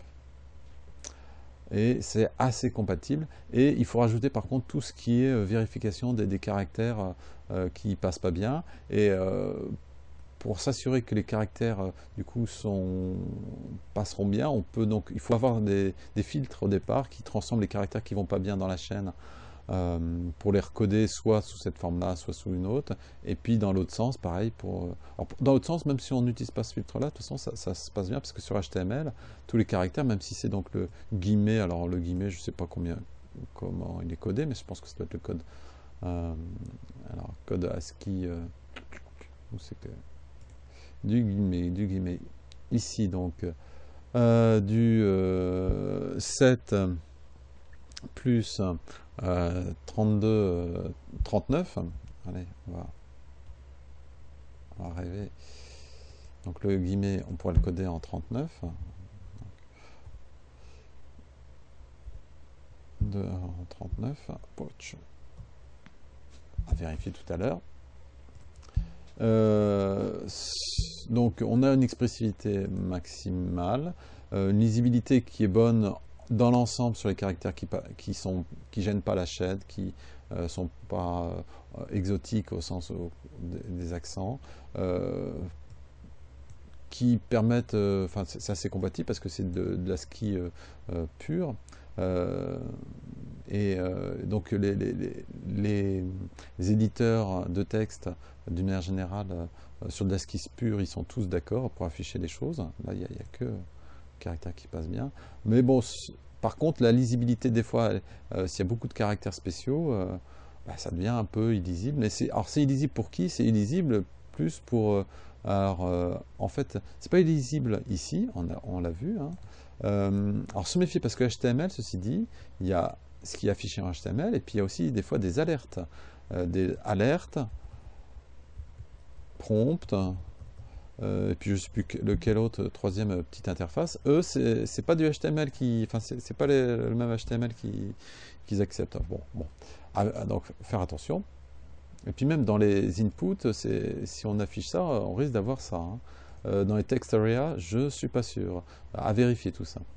Et c'est assez compatible. Et il faut rajouter par contre tout ce qui est euh, vérification des, des caractères euh, qui ne passent pas bien. Et euh, pour s'assurer que les caractères euh, du coup sont, passeront bien, on peut donc, il faut avoir des, des filtres au départ qui transforment les caractères qui ne vont pas bien dans la chaîne euh, pour les recoder soit sous cette forme-là, soit sous une autre. Et puis dans l'autre sens, pareil. Pour, alors, dans l'autre sens, même si on n'utilise pas ce filtre-là, de toute façon, ça, ça se passe bien parce que sur H T M L, tous les caractères, même si c'est donc le guillemet, alors le guillemet, je ne sais pas combien, comment il est codé, mais je pense que ça doit être le code. Euh, alors, code ASCII, euh, où c'est que du guillemet, du guillemet. Ici, donc, euh, du euh, sept plus euh, trente-deux, euh, trente-neuf. Allez, on va, on va rêver. Donc le guillemet, on pourrait le coder en trente-neuf. De, en trente-neuf. Poch. On va vérifier tout à l'heure. Euh, donc on a une expressivité maximale, euh, une lisibilité qui est bonne dans l'ensemble sur les caractères qui qui sont qui gênent pas la chaîne, qui euh, sont pas euh, exotiques au sens au, des, des accents, euh, qui permettent, enfin euh, c'est assez compatible parce que c'est de, de l'ASCII euh, euh, pur. Euh, et euh, donc les, les, les, les éditeurs de texte d'une manière générale euh, sur de l'ASCII pur, ils sont tous d'accord pour afficher les choses. Là il n'y a, a que caractères qui passent bien. Mais bon, par contre la lisibilité des fois, euh, s'il y a beaucoup de caractères spéciaux, euh, bah, ça devient un peu illisible. Mais c'est, alors c'est illisible pour qui? C'est illisible plus pour... Euh, alors, euh, en fait, c'est pas illisible ici, on, a, on l'a vu, hein, Euh, alors se méfier parce que H T M L, ceci dit, il y a ce qui est affiché en H T M L et puis il y a aussi des fois des alertes. Euh, des alertes, prompt, euh, et puis je ne sais plus lequel autre, troisième euh, petite interface. Eux, c'est pas du H T M L qui. Enfin, c'est pas les, le même H T M L qu'ils qui acceptent. Bon, bon. Ah, donc faire attention. Et puis même dans les inputs, si on affiche ça, on risque d'avoir ça. Hein. Euh, dans les text area, je ne suis pas sûr. À vérifier tout ça.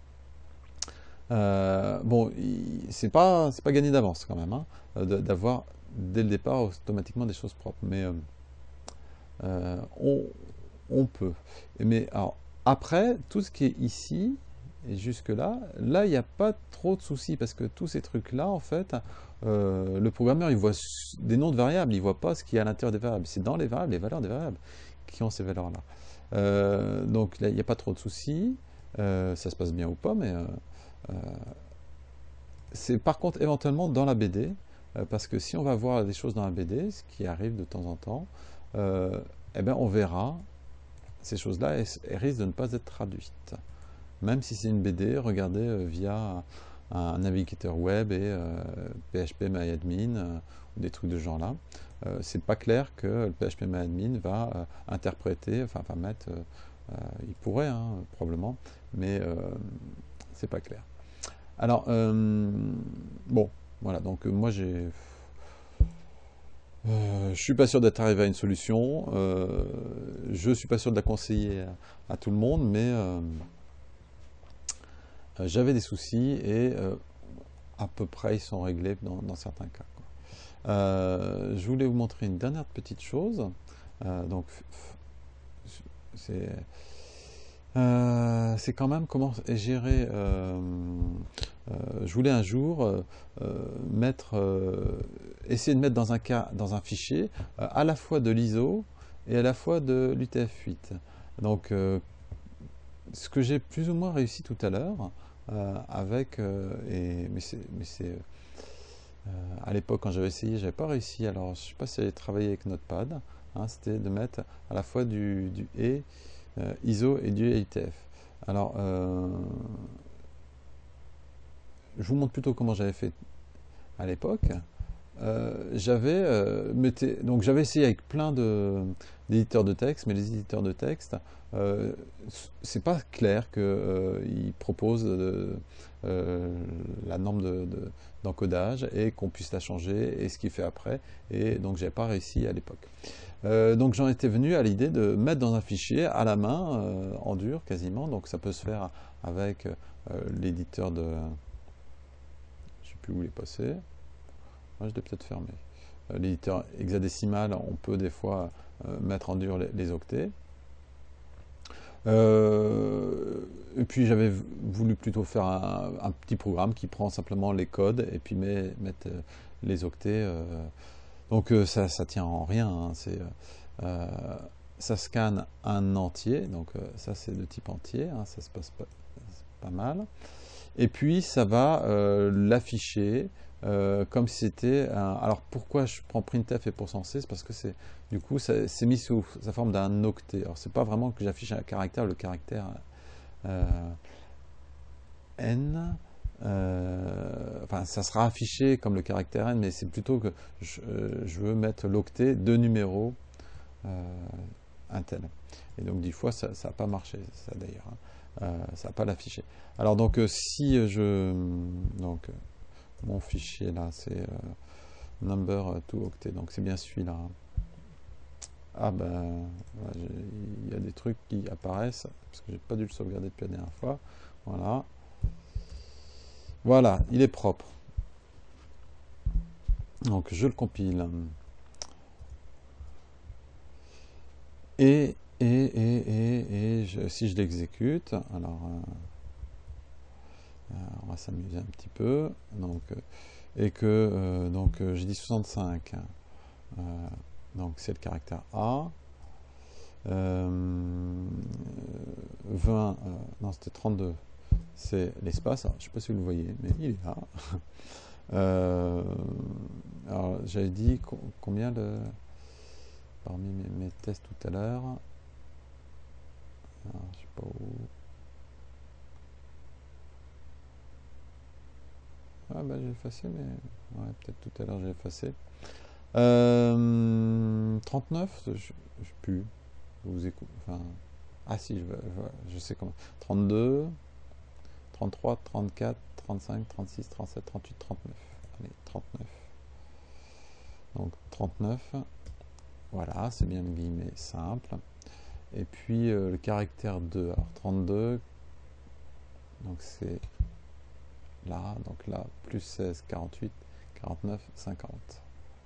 Euh, bon, c'est pas, c'est pas gagné d'avance quand même, hein, d'avoir dès le départ automatiquement des choses propres. Mais euh, euh, on, on peut. Mais alors, après, tout ce qui est ici, et jusque-là, là, il n'y a pas trop de soucis, parce que tous ces trucs-là, en fait, euh, le programmeur, il voit des noms de variables, il ne voit pas ce qu'il y a à l'intérieur des variables. C'est dans les variables, les valeurs des variables, qui ont ces valeurs-là. Euh, donc là, il n'y a pas trop de soucis. Euh, ça se passe bien ou pas, mais euh, euh, c'est par contre éventuellement dans la B D, euh, parce que si on va voir des choses dans la B D, ce qui arrive de temps en temps, euh, eh ben, on verra ces choses-là, elles, elles risquent de ne pas être traduites. Même si c'est une B D, regardez euh, via un navigateur web et euh, P H P MyAdmin euh, ou des trucs de ce genre-là. Euh, c'est pas clair que le P H P MyAdmin va euh, interpréter, enfin va mettre, euh, euh, il pourrait hein, probablement, mais euh, c'est pas clair. Alors, euh, bon, voilà, donc euh, moi j'ai... Euh, je suis pas sûr d'être arrivé à une solution, euh, je suis pas sûr de la conseiller à, à tout le monde, mais euh, euh, j'avais des soucis et euh, à peu près ils sont réglés dans, dans certains cas. Quoi. Euh, je voulais vous montrer une dernière petite chose. Euh, donc, c'est euh, c'est quand même comment gérer. Euh, euh, je voulais un jour euh, euh, mettre, euh, essayer de mettre dans un cas, dans un fichier, euh, à la fois de l'I S O et à la fois de l'U T F huit. Donc, euh, ce que j'ai plus ou moins réussi tout à l'heure, euh, avec, euh, et, mais c'est, euh, à l'époque quand j'avais essayé, j'avais pas réussi. Alors, je sais pas si j'avais travaillé avec Notepad. Hein, c'était de mettre à la fois du, du et euh, I S O et du U T F. Alors, euh, je vous montre plutôt comment j'avais fait à l'époque. Euh, j'avais euh, donc j'avais essayé avec plein de d'éditeurs de texte, mais les éditeurs de texte, euh, c'est pas clair qu'ils euh, proposent de, euh, la norme de, de, d'encodage et qu'on puisse la changer et ce qu'il fait après. Et donc j'avais pas réussi à l'époque. Euh, donc j'en étais venu à l'idée de mettre dans un fichier à la main, euh, en dur quasiment. Donc ça peut se faire avec euh, l'éditeur de, je sais plus où il est passé. Moi, je l'ai peut-être fermé. Euh, L'éditeur hexadécimal, on peut des fois euh, mettre en dur les, les octets. Euh, et puis j'avais voulu plutôt faire un, un, petit programme qui prend simplement les codes et puis met, mettre euh, les octets. Euh, donc euh, ça, ça tient en rien. Hein, c'est, euh, ça scanne un entier, donc euh, ça c'est de type entier, hein, ça se passe pas, pas mal. Et puis ça va euh, l'afficher euh, comme si c'était un... Alors pourquoi je prends printf et pourcent C, c'est parce que c'est du coup c'est mis sous sa forme d'un octet. Alors c'est pas vraiment que j'affiche un caractère, le caractère euh, n. Euh, enfin, ça sera affiché comme le caractère n, mais c'est plutôt que je, euh, je veux mettre l'octet de numéros euh, un tel. Et donc dix fois ça n'a pas marché, ça d'ailleurs. Hein. Euh, ça va pas l'afficher. Alors donc euh, si je donc euh, mon fichier là c'est euh, number to octet, donc c'est bien celui-là. Hein. Ah ben il y a des trucs qui apparaissent parce que j'ai pas dû le sauvegarder depuis la dernière fois. Voilà. Voilà, il est propre. Donc je le compile. Et et et et, et je, si je l'exécute, alors euh, on va s'amuser un petit peu. Donc, euh, et que euh, donc euh, j'ai dit soixante-cinq. Euh, donc c'est le caractère A. Euh, vingt, euh, non c'était trente-deux. C'est l'espace. Je ne sais pas si vous le voyez, mais il est là. euh, alors j'avais dit co combien de parmi mes, mes tests tout à l'heure. Je sais pas où. Ah bah j'ai effacé, mais ouais, peut-être tout à l'heure j'ai effacé. Euh, trente-neuf, je, je sais plus. Vous écoutez. Enfin, ah si, je, je, je sais comment. trente-deux, trente-trois, trente-quatre, trente-cinq, trente-six, trente-sept, trente-huit, trente-neuf. Allez, trente-neuf. Donc trente-neuf. Voilà, c'est bien le guillemet simple. Et puis euh, le caractère deux. Alors trente-deux. Donc c'est là. Donc là, plus seize, quarante-huit, quarante-neuf, cinquante.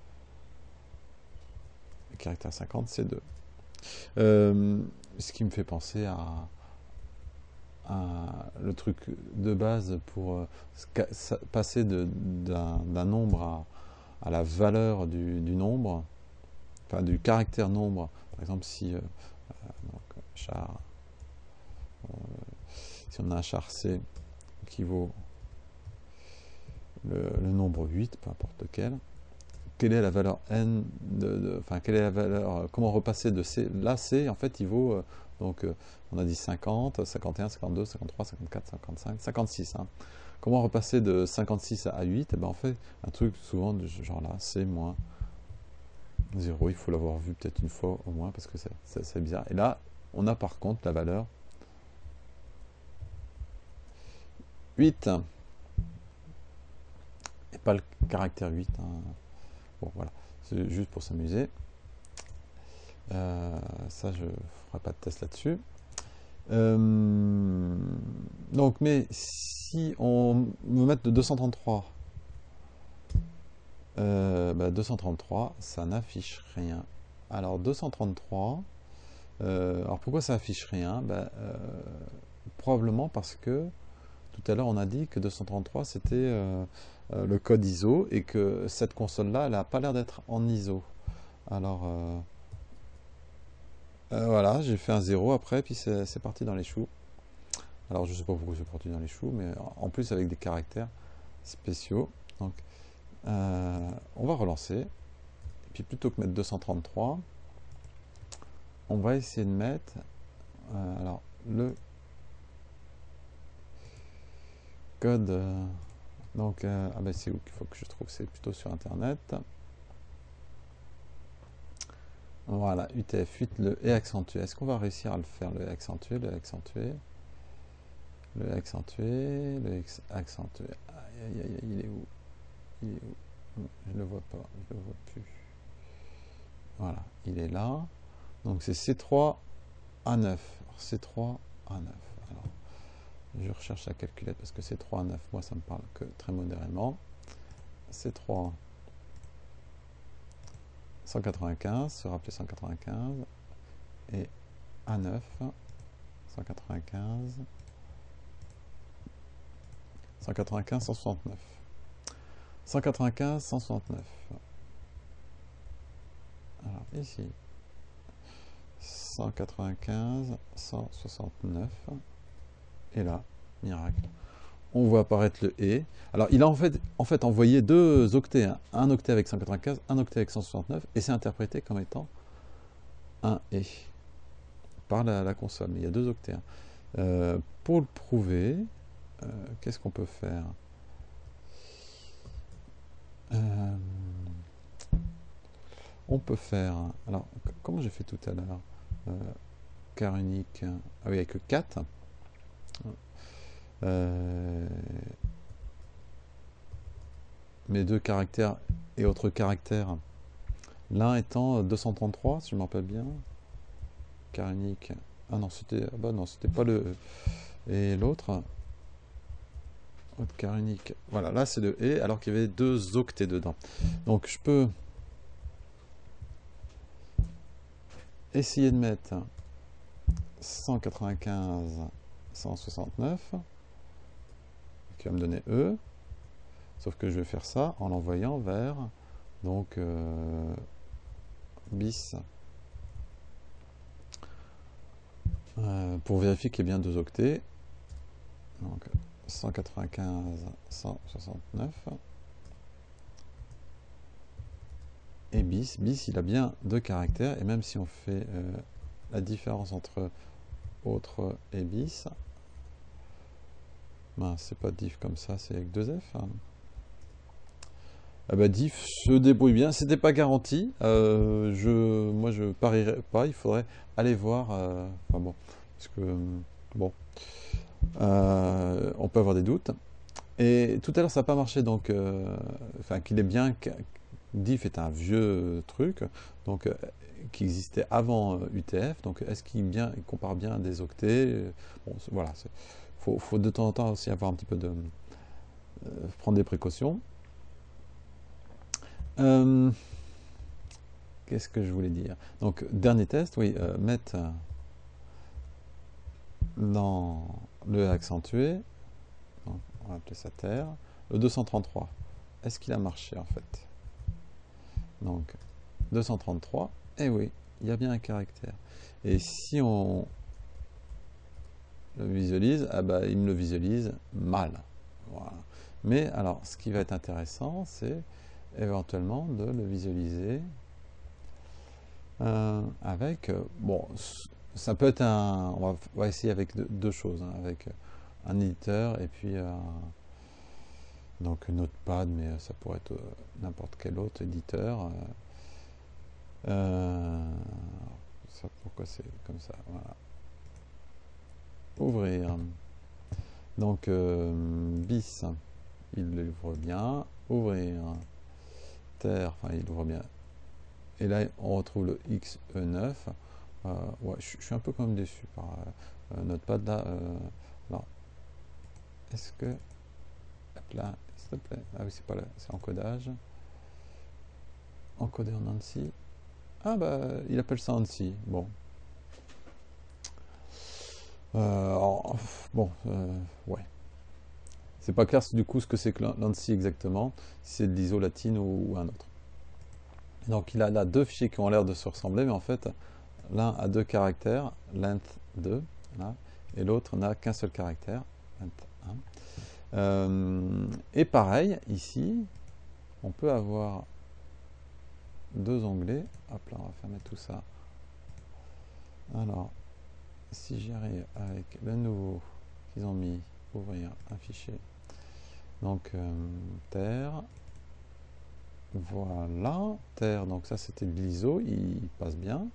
Le caractère cinquante, c'est deux. Euh, ce qui me fait penser à, à le truc de base pour euh, passer d'un nombre à, à la valeur du, du nombre, enfin du caractère nombre. Par exemple, si, euh, donc, char, euh, si on a un char C qui vaut le, le nombre huit, peu importe lequel, quelle est la valeur n de, de, enfin quelle est la valeur, comment repasser de C, là C en fait il vaut euh, donc euh, on a dit cinquante, cinquante et un, cinquante-deux, cinquante-trois, cinquante-quatre, cinquante-cinq, cinquante-six, hein. Comment repasser de cinquante-six à huit? Et ben on fait un truc souvent de ce genre là, C moins zéro, il faut l'avoir vu peut-être une fois au moins parce que c'est bizarre. Et là on a par contre la valeur huit et pas le caractère huit, hein. Bon voilà, c'est juste pour s'amuser. Euh, ça, je ne ferai pas de test là-dessus. Euh, donc, mais si on me met de deux cent trente-trois, euh, bah deux cent trente-trois, ça n'affiche rien. Alors, deux cent trente-trois, euh, alors pourquoi ça affiche rien? bah, euh, Probablement parce que tout à l'heure, on a dit que deux cent trente-trois, c'était euh, euh, le code I S O et que cette console-là, elle n'a pas l'air d'être en I S O. Alors... Euh, Euh, voilà, j'ai fait un zéro après, puis c'est parti dans les choux. Alors je sais pas pourquoi c'est parti dans les choux, mais en plus avec des caractères spéciaux. Donc euh, on va relancer. Et puis plutôt que mettre deux cent trente-trois, on va essayer de mettre euh, alors le code. Euh, donc euh, ah ben c'est où qu'il faut que je trouve? C'est plutôt sur internet. Voilà, U T F huit, le et accentué. Est-ce qu'on va réussir à le faire, le accentué, le accentué, le accentué, le accentué? Aïe, aïe, aïe, il est où? Il est où? Je ne le vois pas, je ne le vois plus. Voilà, il est là. Donc c'est C trois A neuf. C trois A neuf. Alors, je recherche la calculette parce que C trois A neuf, moi ça me parle que très modérément. C trois cent quatre-vingt-quinze, se rappeler cent quatre-vingt-quinze. Et A neuf, cent quatre-vingt-quinze, cent quatre-vingt-quinze, cent soixante-neuf. cent quatre-vingt-quinze, cent soixante-neuf. Alors ici, cent quatre-vingt-quinze, cent soixante-neuf. Et là, miracle, on voit apparaître le et. Alors, il a en fait, en fait envoyé deux octets, hein. Un octet avec cent quatre-vingt-quinze, un octet avec cent soixante-neuf, et c'est interprété comme étant un et par la, la console. Mais il y a deux octets, hein. Euh, pour le prouver, euh, qu'est-ce qu'on peut faire? euh, On peut faire... Alors, comment j'ai fait tout à l'heure? euh, Car unique... Ah oui, avec quatre. Euh, mes deux caractères et autres caractères. L'un étant deux cent trente-trois, si je me rappelle bien. Car unique. Ah non, c'était ah bah non, c'était pas le... Et l'autre, autre car unique. Voilà, là c'est le et, alors qu'il y avait deux octets dedans. Donc je peux essayer de mettre cent quatre-vingt-quinze, cent soixante-neuf, qui va me donner E. Sauf que je vais faire ça en l'envoyant vers donc euh, bis euh, pour vérifier qu'il y a bien deux octets. Donc cent quatre-vingt-quinze, cent soixante-neuf et bis. Bis, il a bien deux caractères, et même si on fait euh, la différence entre autre et bis, ben, c'est pas diff comme ça, c'est avec deux F, hein. Ah bah, diff se débrouille bien, c'était pas garanti. Euh, je, moi, je parierais pas. Il faudrait aller voir. euh, enfin bon, parce que bon, euh, on peut avoir des doutes. Et tout à l'heure, ça n'a pas marché, donc, euh, enfin, qu'il est bien. que- Diff est un vieux truc, donc euh, qui existait avant euh, U T F. Donc, est-ce qu'il bien, il compare bien des octets? Bon, c'est- voilà, il faut, faut de temps en temps aussi avoir un petit peu de euh, prendre des précautions. Euh, Qu'est-ce que je voulais dire? Donc, dernier test, oui, euh, mettre dans le accentué, donc on va appeler ça terre, le deux cent trente-trois. Est-ce qu'il a marché en fait? Donc, deux cent trente-trois, eh oui, il y a bien un caractère. Et si on le visualise, ah bah, il me le visualise mal. Voilà. Mais alors, ce qui va être intéressant, c'est éventuellement de le visualiser euh, avec, euh, bon, ça peut être un, on va, on va essayer avec deux, deux choses, hein, avec un éditeur et puis euh, donc Notepad, mais ça pourrait être euh, n'importe quel autre éditeur. Euh, ça, pourquoi c'est comme ça? Voilà. Ouvrir. Donc euh, bis, il l'ouvre bien. Ouvrir. Terre, enfin il ouvre bien. Et là on retrouve le X E neuf. Euh, ouais, je, je suis un peu quand même déçu par euh, Notepad là. Euh, alors, est-ce que hop là, s'il te plaît. Ah oui, c'est pas là, c'est encodage. Encodé en ANSI. Ah bah, il appelle ça ANSI. Bon. Euh, alors, bon, euh, ouais. C'est pas clair du coup ce que c'est que l'ANSI exactement, si c'est de l'I S O latine ou, ou un autre. Donc il a là deux fichiers qui ont l'air de se ressembler, mais en fait, l'un a deux caractères, length deux, là, et l'autre n'a qu'un seul caractère, length un. Euh, et pareil, ici, on peut avoir deux onglets. Hop là, on va fermer tout ça. Alors, si j'arrive avec le nouveau qu'ils ont mis, ouvrir un fichier. Donc, euh, terre. Voilà, terre. Donc ça, c'était de l'I S O, il passe bien.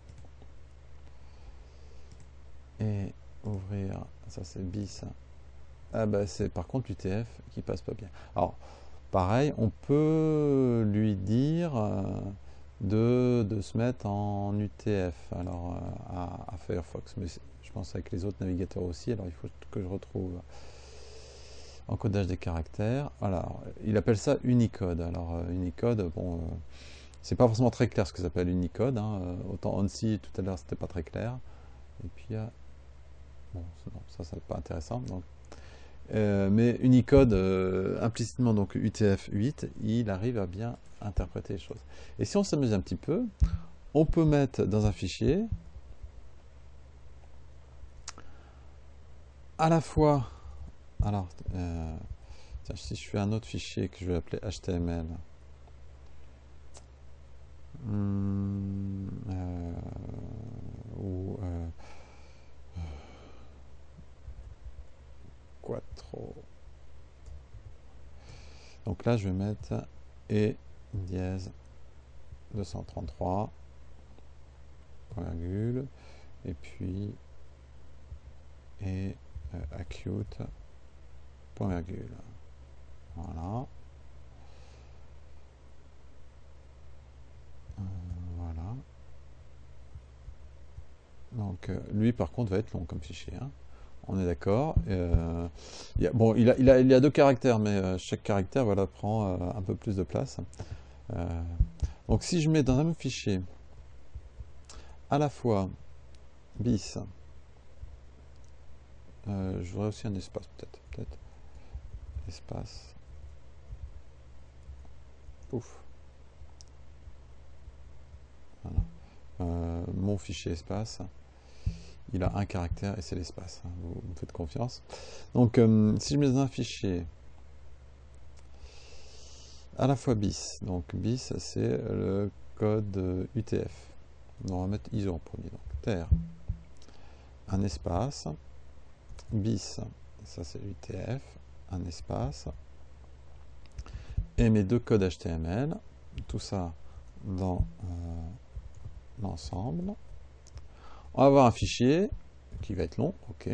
Et ouvrir, ça c'est bis. Ah bah c'est par contre l'U T F qui passe pas bien. Alors, pareil, on peut lui dire euh, de, de se mettre en U T F alors euh, à, à Firefox, mais je pense avec les autres navigateurs aussi, alors il faut que je retrouve encodage des caractères. Alors, il appelle ça Unicode. Alors, euh, Unicode, bon, euh, c'est pas forcément très clair ce que ça s'appelle Unicode. Hein. Euh, autant ANSI tout à l'heure, c'était pas très clair. Et puis, il y a... bon, non, ça, c'est pas intéressant. Donc, euh, mais Unicode, euh, implicitement, donc U T F huit, il arrive à bien interpréter les choses. Et si on s'amuse un petit peu, on peut mettre dans un fichier à la fois. Alors, euh, tiens, si je fais un autre fichier que je vais appeler H T M L. Hum, euh, ou euh, quattro. Donc là, je vais mettre et dièse deux cent trente-trois, virgule, et puis et euh, acute, point virgule. Voilà. Euh, voilà. Donc euh, lui, par contre, va être long comme fichier. Hein. On est d'accord. Euh, il y a- bon, il a, il, a, il a deux caractères, mais euh, chaque caractère voilà, prend euh, un peu plus de place. Euh, donc si je mets dans un même fichier à la fois bis, euh, je voudrais aussi un espace peut-être, peut-être espace, pouf, voilà. Euh, mon fichier espace, il a un caractère et c'est l'espace, hein, vous me faites confiance. Donc euh, si je mets dans un fichier à la fois bis, donc bis c'est le code U T F, donc on va mettre I S O en premier, donc terre, un espace, bis, ça c'est U T F, un espace, et mes deux codes H T M L, tout ça dans euh, l'ensemble. On va avoir un fichier qui va être long, ok,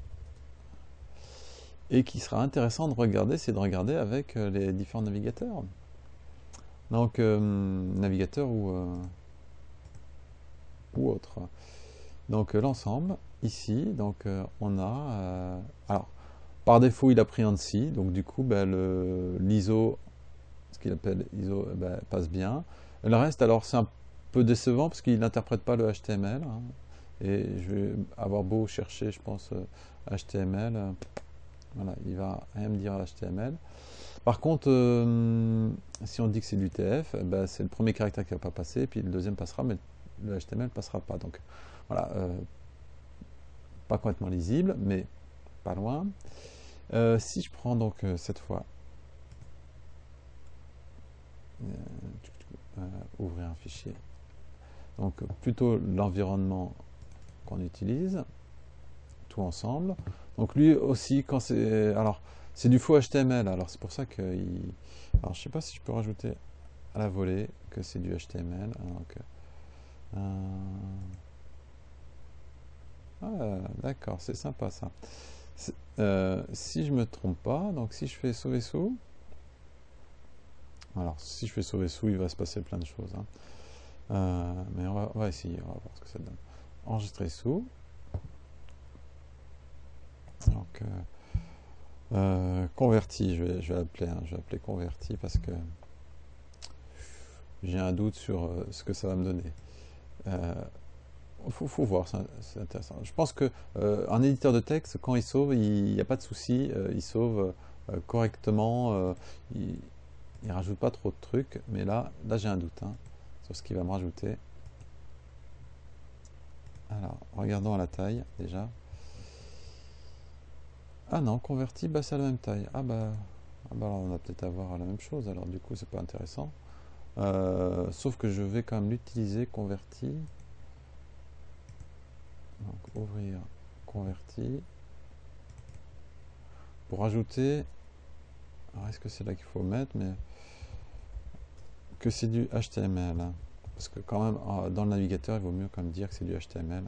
et qui sera intéressant de regarder, c'est de regarder avec les différents navigateurs. Donc, euh, navigateur ou, euh, ou autre. Donc, euh, l'ensemble, ici, donc euh, on a... Euh, alors, par défaut, il a pris ANSI, donc du coup, ben, l'I S O, ce qu'il appelle I S O, ben, passe bien. Le reste, alors, c'est un peu décevant parce qu'il n'interprète pas le H T M L. Hein, et je vais avoir beau chercher, je pense, euh, H T M L, euh, voilà, il va rien me dire H T M L. Par contre, euh, si on dit que c'est du T F, ben, c'est le premier caractère qui ne va pas passer, puis le deuxième passera, mais le H T M L ne passera pas. Donc voilà, euh, pas complètement lisible, mais pas loin. Euh, si je prends donc euh, cette fois, euh, euh, ouvrir un fichier, donc plutôt l'environnement qu'on utilise, tout ensemble. Donc lui aussi, quand c'est... Alors, c'est du faux H T M L, alors c'est pour ça que... Il... Alors, je sais pas si je peux rajouter à la volée que c'est du H T M L. Donc, euh... ah, d'accord, c'est sympa ça. Euh, si je me trompe pas, donc si je fais sauver sous, alors si je fais sauver sous, il va se passer plein de choses. Hein. Euh, mais on va, on va essayer, on va voir ce que ça donne. Enregistrer sous. Donc, euh, euh, converti, je vais, je vais appeler, hein, je vais appeler converti parce que j'ai un doute sur euh, ce que ça va me donner. Euh, faut, faut voir, c'est intéressant. Je pense que euh, un éditeur de texte, quand il sauve, il n'y a pas de souci, euh, il sauve euh, correctement, euh, il, il rajoute pas trop de trucs, mais là, là j'ai un doute hein, sur ce qu'il va me rajouter. Alors, regardons à la taille déjà. Ah non, converti, bah c'est à la même taille. Ah bah, ah bah alors on va peut-être avoir la même chose, alors du coup c'est pas intéressant. Euh, sauf que je vais quand même l'utiliser, converti. Donc ouvrir, converti. Pour ajouter, alors est-ce que c'est là qu'il faut mettre, mais que c'est du H T M L. Hein. Parce que quand même, dans le navigateur, il vaut mieux quand même dire que c'est du H T M L.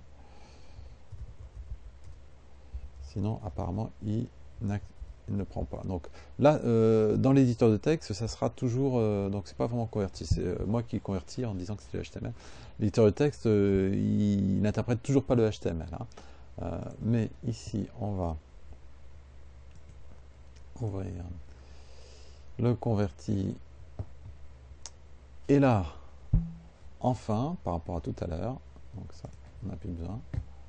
Sinon, apparemment, il, il ne prend pas. Donc là, euh, dans l'éditeur de texte, ça sera toujours... Euh, donc c'est pas vraiment converti. C'est euh, moi qui convertis en disant que c'est du H T M L. L'éditeur de texte, euh, il, il n'interprète toujours pas le H T M L. Hein. Euh, mais ici, on va ouvrir le converti. Et là, enfin, par rapport à tout à l'heure, donc ça, on n'a plus besoin.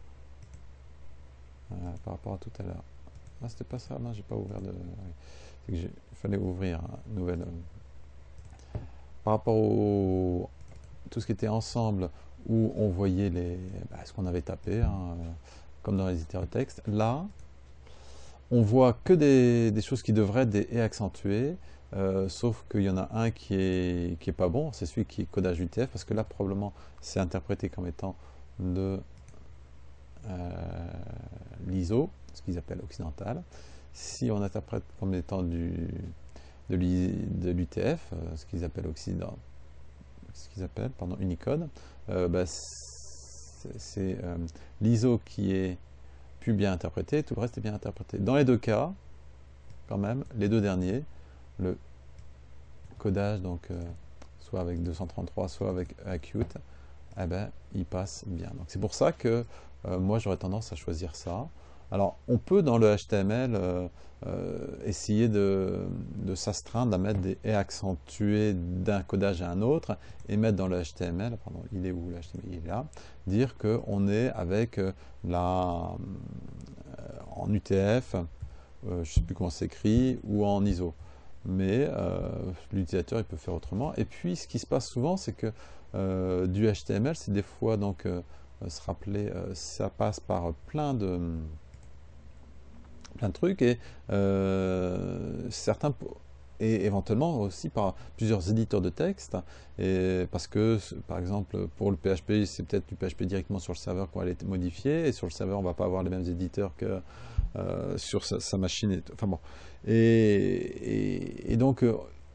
Euh, par rapport à tout à l'heure. Ah, c'était pas ça, non, j'ai pas ouvert de. C'est que il fallait ouvrir une nouvelle. Euh, par rapport au tout ce qui était ensemble, où on voyait les, bah, ce qu'on avait tapé, hein, euh, comme dans les éditeurs de texte. Là, on voit que des, des choses qui devraient être des et accentuées, euh, sauf qu'il y en a un qui est, qui est pas bon, c'est celui qui est codage U T F, parce que là, probablement, c'est interprété comme étant de euh, l'I S O, ce qu'ils appellent occidental. Si on interprète comme étant du, de l'U T F, euh, ce qu'ils appellent occident, ce qu'ils appellent, pardon, Unicode, euh, bah, c'est euh, l'I S O qui est plus bien interprété, tout le reste est bien interprété. Dans les deux cas, quand même, les deux derniers, le codage, donc euh, soit avec deux cent trente-trois, soit avec Acute, eh ben, il passe bien. Donc c'est pour ça que euh, moi j'aurais tendance à choisir ça. Alors on peut dans le H T M L euh, euh, essayer de, de s'astreindre à mettre des et accentués d'un codage à un autre et mettre dans le H T M L, pardon, il est où le H T M L, il est là, dire qu'on est avec la euh, en U T F, euh, je ne sais plus comment c'est écrit, ou en I S O. Mais euh, l'utilisateur il peut faire autrement. Et puis ce qui se passe souvent, c'est que euh, du H T M L, c'est des fois donc euh, se rappeler, euh, ça passe par plein de plein de trucs et euh, certains et éventuellement aussi par plusieurs éditeurs de texte et parce que par exemple pour le P H P c'est peut-être du P H P directement sur le serveur qu'on va aller modifier et sur le serveur on va pas avoir les mêmes éditeurs que euh, sur sa, sa machine et enfin bon et, et, et donc euh,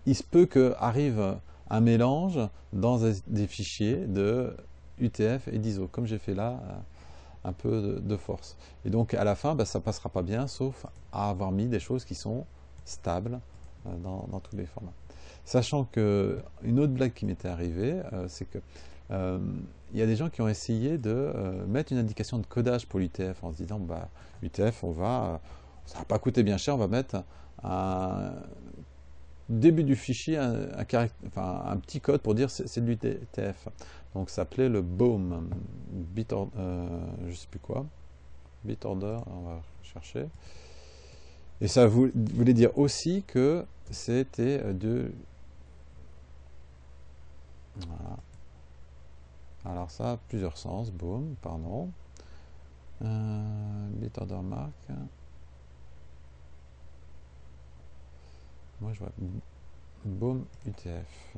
il se peut qu'arrive un mélange dans des fichiers de U T F et d'I S O, comme j'ai fait là, un peu de, de force. Et donc à la fin, bah, ça passera pas bien, sauf à avoir mis des choses qui sont stables euh, dans, dans tous les formats. Sachant que une autre blague qui m'était arrivée, euh, c'est que euh, il y a des gens qui ont essayé de euh, mettre une indication de codage pour l'U T F en se disant, bah, U T F, on va, euh, ça va pas coûter bien cher, on va mettre un début du fichier un, un, enfin, un petit code pour dire c'est de l'U T F. Donc ça s'appelait le B O M, bit or, euh, je sais plus quoi, bit order, on va chercher. Et ça voulait dire aussi que c'était de... Voilà. Alors ça a plusieurs sens, B O M, pardon. Euh, bit order mark. Moi je vois B O M U T F.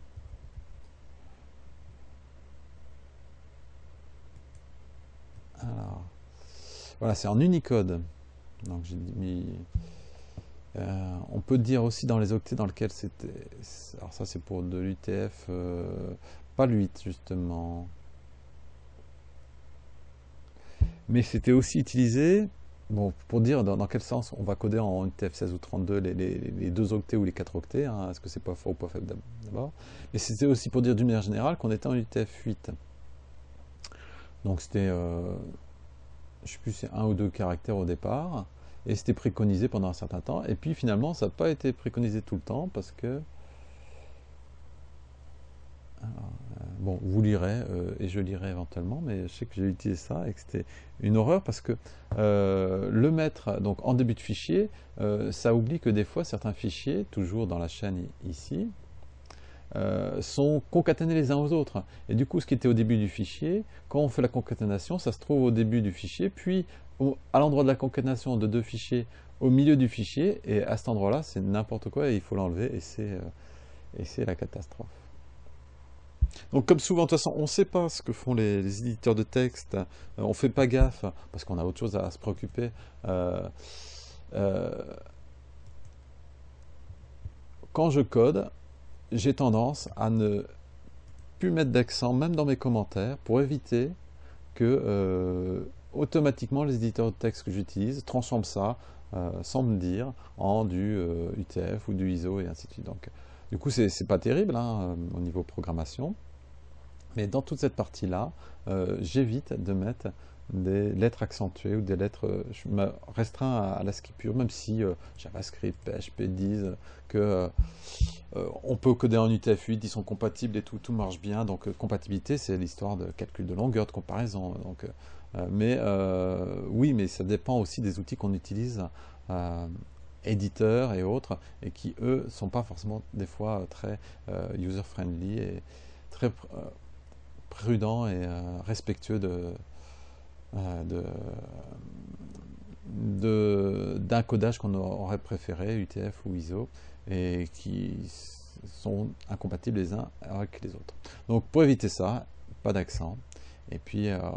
Alors, voilà, c'est en Unicode. Donc j'ai mis... Euh, on peut dire aussi dans les octets dans lesquels c'était... Alors ça c'est pour de l'U T F, euh, pas le huit justement. Mais c'était aussi utilisé, bon, pour dire dans, dans quel sens on va coder en U T F seize ou trente-deux les, les, les deux octets ou les quatre octets, hein, est-ce que c'est pas fort ou pas faible d'abord. Mais c'était aussi pour dire d'une manière générale qu'on était en U T F huit. Donc c'était, euh, je sais plus, c'est un ou deux caractères au départ, et c'était préconisé pendant un certain temps, et puis finalement ça n'a pas été préconisé tout le temps, parce que... Alors, euh, bon, vous lirez, euh, et je lirai éventuellement, mais je sais que j'ai utilisé ça, et que c'était une horreur, parce que euh, le mettre donc, en début de fichier, euh, ça oublie que des fois certains fichiers, toujours dans la chaîne ici, Euh, sont concaténés les uns aux autres. Et du coup, ce qui était au début du fichier, quand on fait la concaténation, ça se trouve au début du fichier, puis au, à l'endroit de la concaténation de deux fichiers, au milieu du fichier, et à cet endroit-là, c'est n'importe quoi, et il faut l'enlever, et c'est euh, la catastrophe. Donc comme souvent, de toute façon, on ne sait pas ce que font les, les éditeurs de texte, euh, on ne fait pas gaffe, parce qu'on a autre chose à se préoccuper. Euh, euh, quand je code, j'ai tendance à ne plus mettre d'accent, même dans mes commentaires, pour éviter que euh, automatiquement les éditeurs de texte que j'utilise transforment ça, euh, sans me dire, en du euh, U T F ou du I S O et ainsi de suite. Donc, du coup, c'est pas terrible hein, au niveau programmation, mais dans toute cette partie-là, euh, j'évite de mettre des lettres accentuées ou des lettres... Euh, je me restreins à, à l'ASCII pur, même si euh, JavaScript, P H P disent que euh, euh, on peut coder en U T F huit, ils sont compatibles et tout, tout marche bien. Donc euh, compatibilité, c'est l'histoire de calcul de longueur, de comparaison. Donc, euh, mais euh, oui, mais ça dépend aussi des outils qu'on utilise, euh, éditeurs et autres, et qui eux sont pas forcément des fois très euh, user-friendly et très euh, prudents et euh, respectueux de euh, de d'un codage qu'on aurait préféré, U T F ou I S O, et qui sont incompatibles les uns avec les autres. Donc pour éviter ça, pas d'accent. Et puis euh,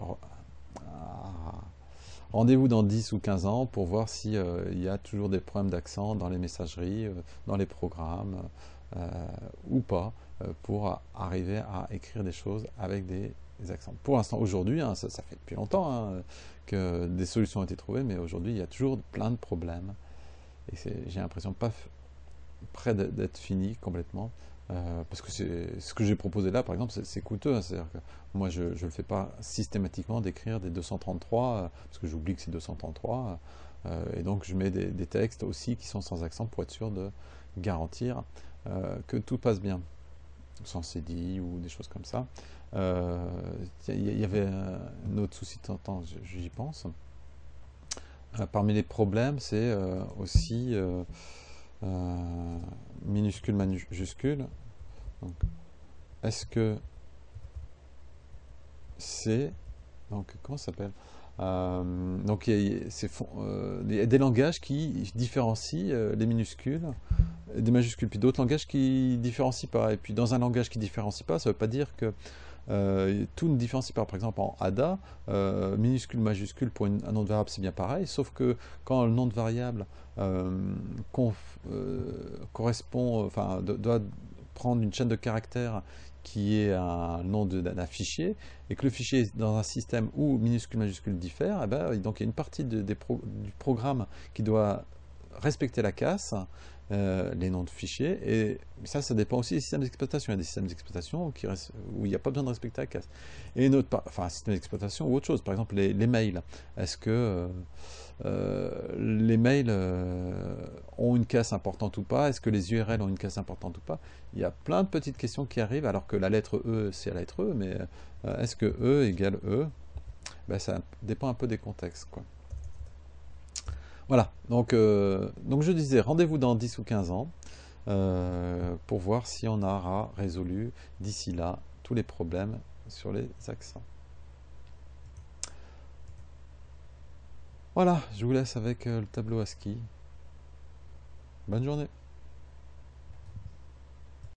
rendez-vous dans dix ou quinze ans pour voir s'il euh, y a toujours des problèmes d'accent dans les messageries, euh, dans les programmes, euh, ou pas, euh, pour arriver à écrire des choses avec des, des accents. Pour l'instant, aujourd'hui, hein, ça, ça fait depuis longtemps hein, que des solutions ont été trouvées, mais aujourd'hui, il y a toujours plein de problèmes. Et j'ai l'impression pas près d'être fini complètement. Euh, parce que ce que j'ai proposé là, par exemple, c'est coûteux. Hein, c'est-à-dire que moi, je ne le fais pas systématiquement d'écrire des deux cent trente-trois, euh, parce que j'oublie que c'est deux cent trente-trois. Euh, et donc, je mets des, des textes aussi qui sont sans accent pour être sûr de garantir euh, que tout passe bien, sans C D I ou des choses comme ça. Il euh, y, y avait un autre souci de temps, j'y pense. Euh, parmi les problèmes, c'est euh, aussi euh, euh, minuscule, majuscule. Est-ce que c'est... Donc, comment ça s'appelle euh, Donc, il y, a, euh, y a des langages qui différencient euh, les minuscules des majuscules, puis d'autres langages qui différencient pas. Et puis dans un langage qui différencie pas, ça veut pas dire que euh, tout ne différencie pas. Par exemple en A D A, euh, minuscule, majuscule pour une, un nom de variable c'est bien pareil, sauf que quand le nom de variable euh, conf, euh, correspond, enfin de, doit prendre une chaîne de caractères qui est un nom d'un fichier, et que le fichier est dans un système où minuscule, majuscule diffèrent, et ben, donc il y a une partie de, des pro, du programme qui doit respecter la casse, euh, les noms de fichiers, et ça, ça dépend aussi des systèmes d'exploitation. Il y a des systèmes d'exploitation qui restent, où il n'y a pas besoin de respecter la casse. Et une autre part, enfin, un système d'exploitation ou autre chose, par exemple les, les mails. Est-ce que euh, euh, les mails euh, ont une casse importante ou pas? Est-ce que les U R L ont une casse importante ou pas? Il y a plein de petites questions qui arrivent, alors que la lettre E, c'est la lettre E, mais euh, est-ce que E égale E? Ben, ça dépend un peu des contextes, quoi. Voilà, donc, euh, donc je disais, rendez-vous dans dix ou quinze ans euh, pour voir si on aura résolu d'ici là tous les problèmes sur les accents. Voilà, je vous laisse avec euh, le tableau ASCII. Bonne journée.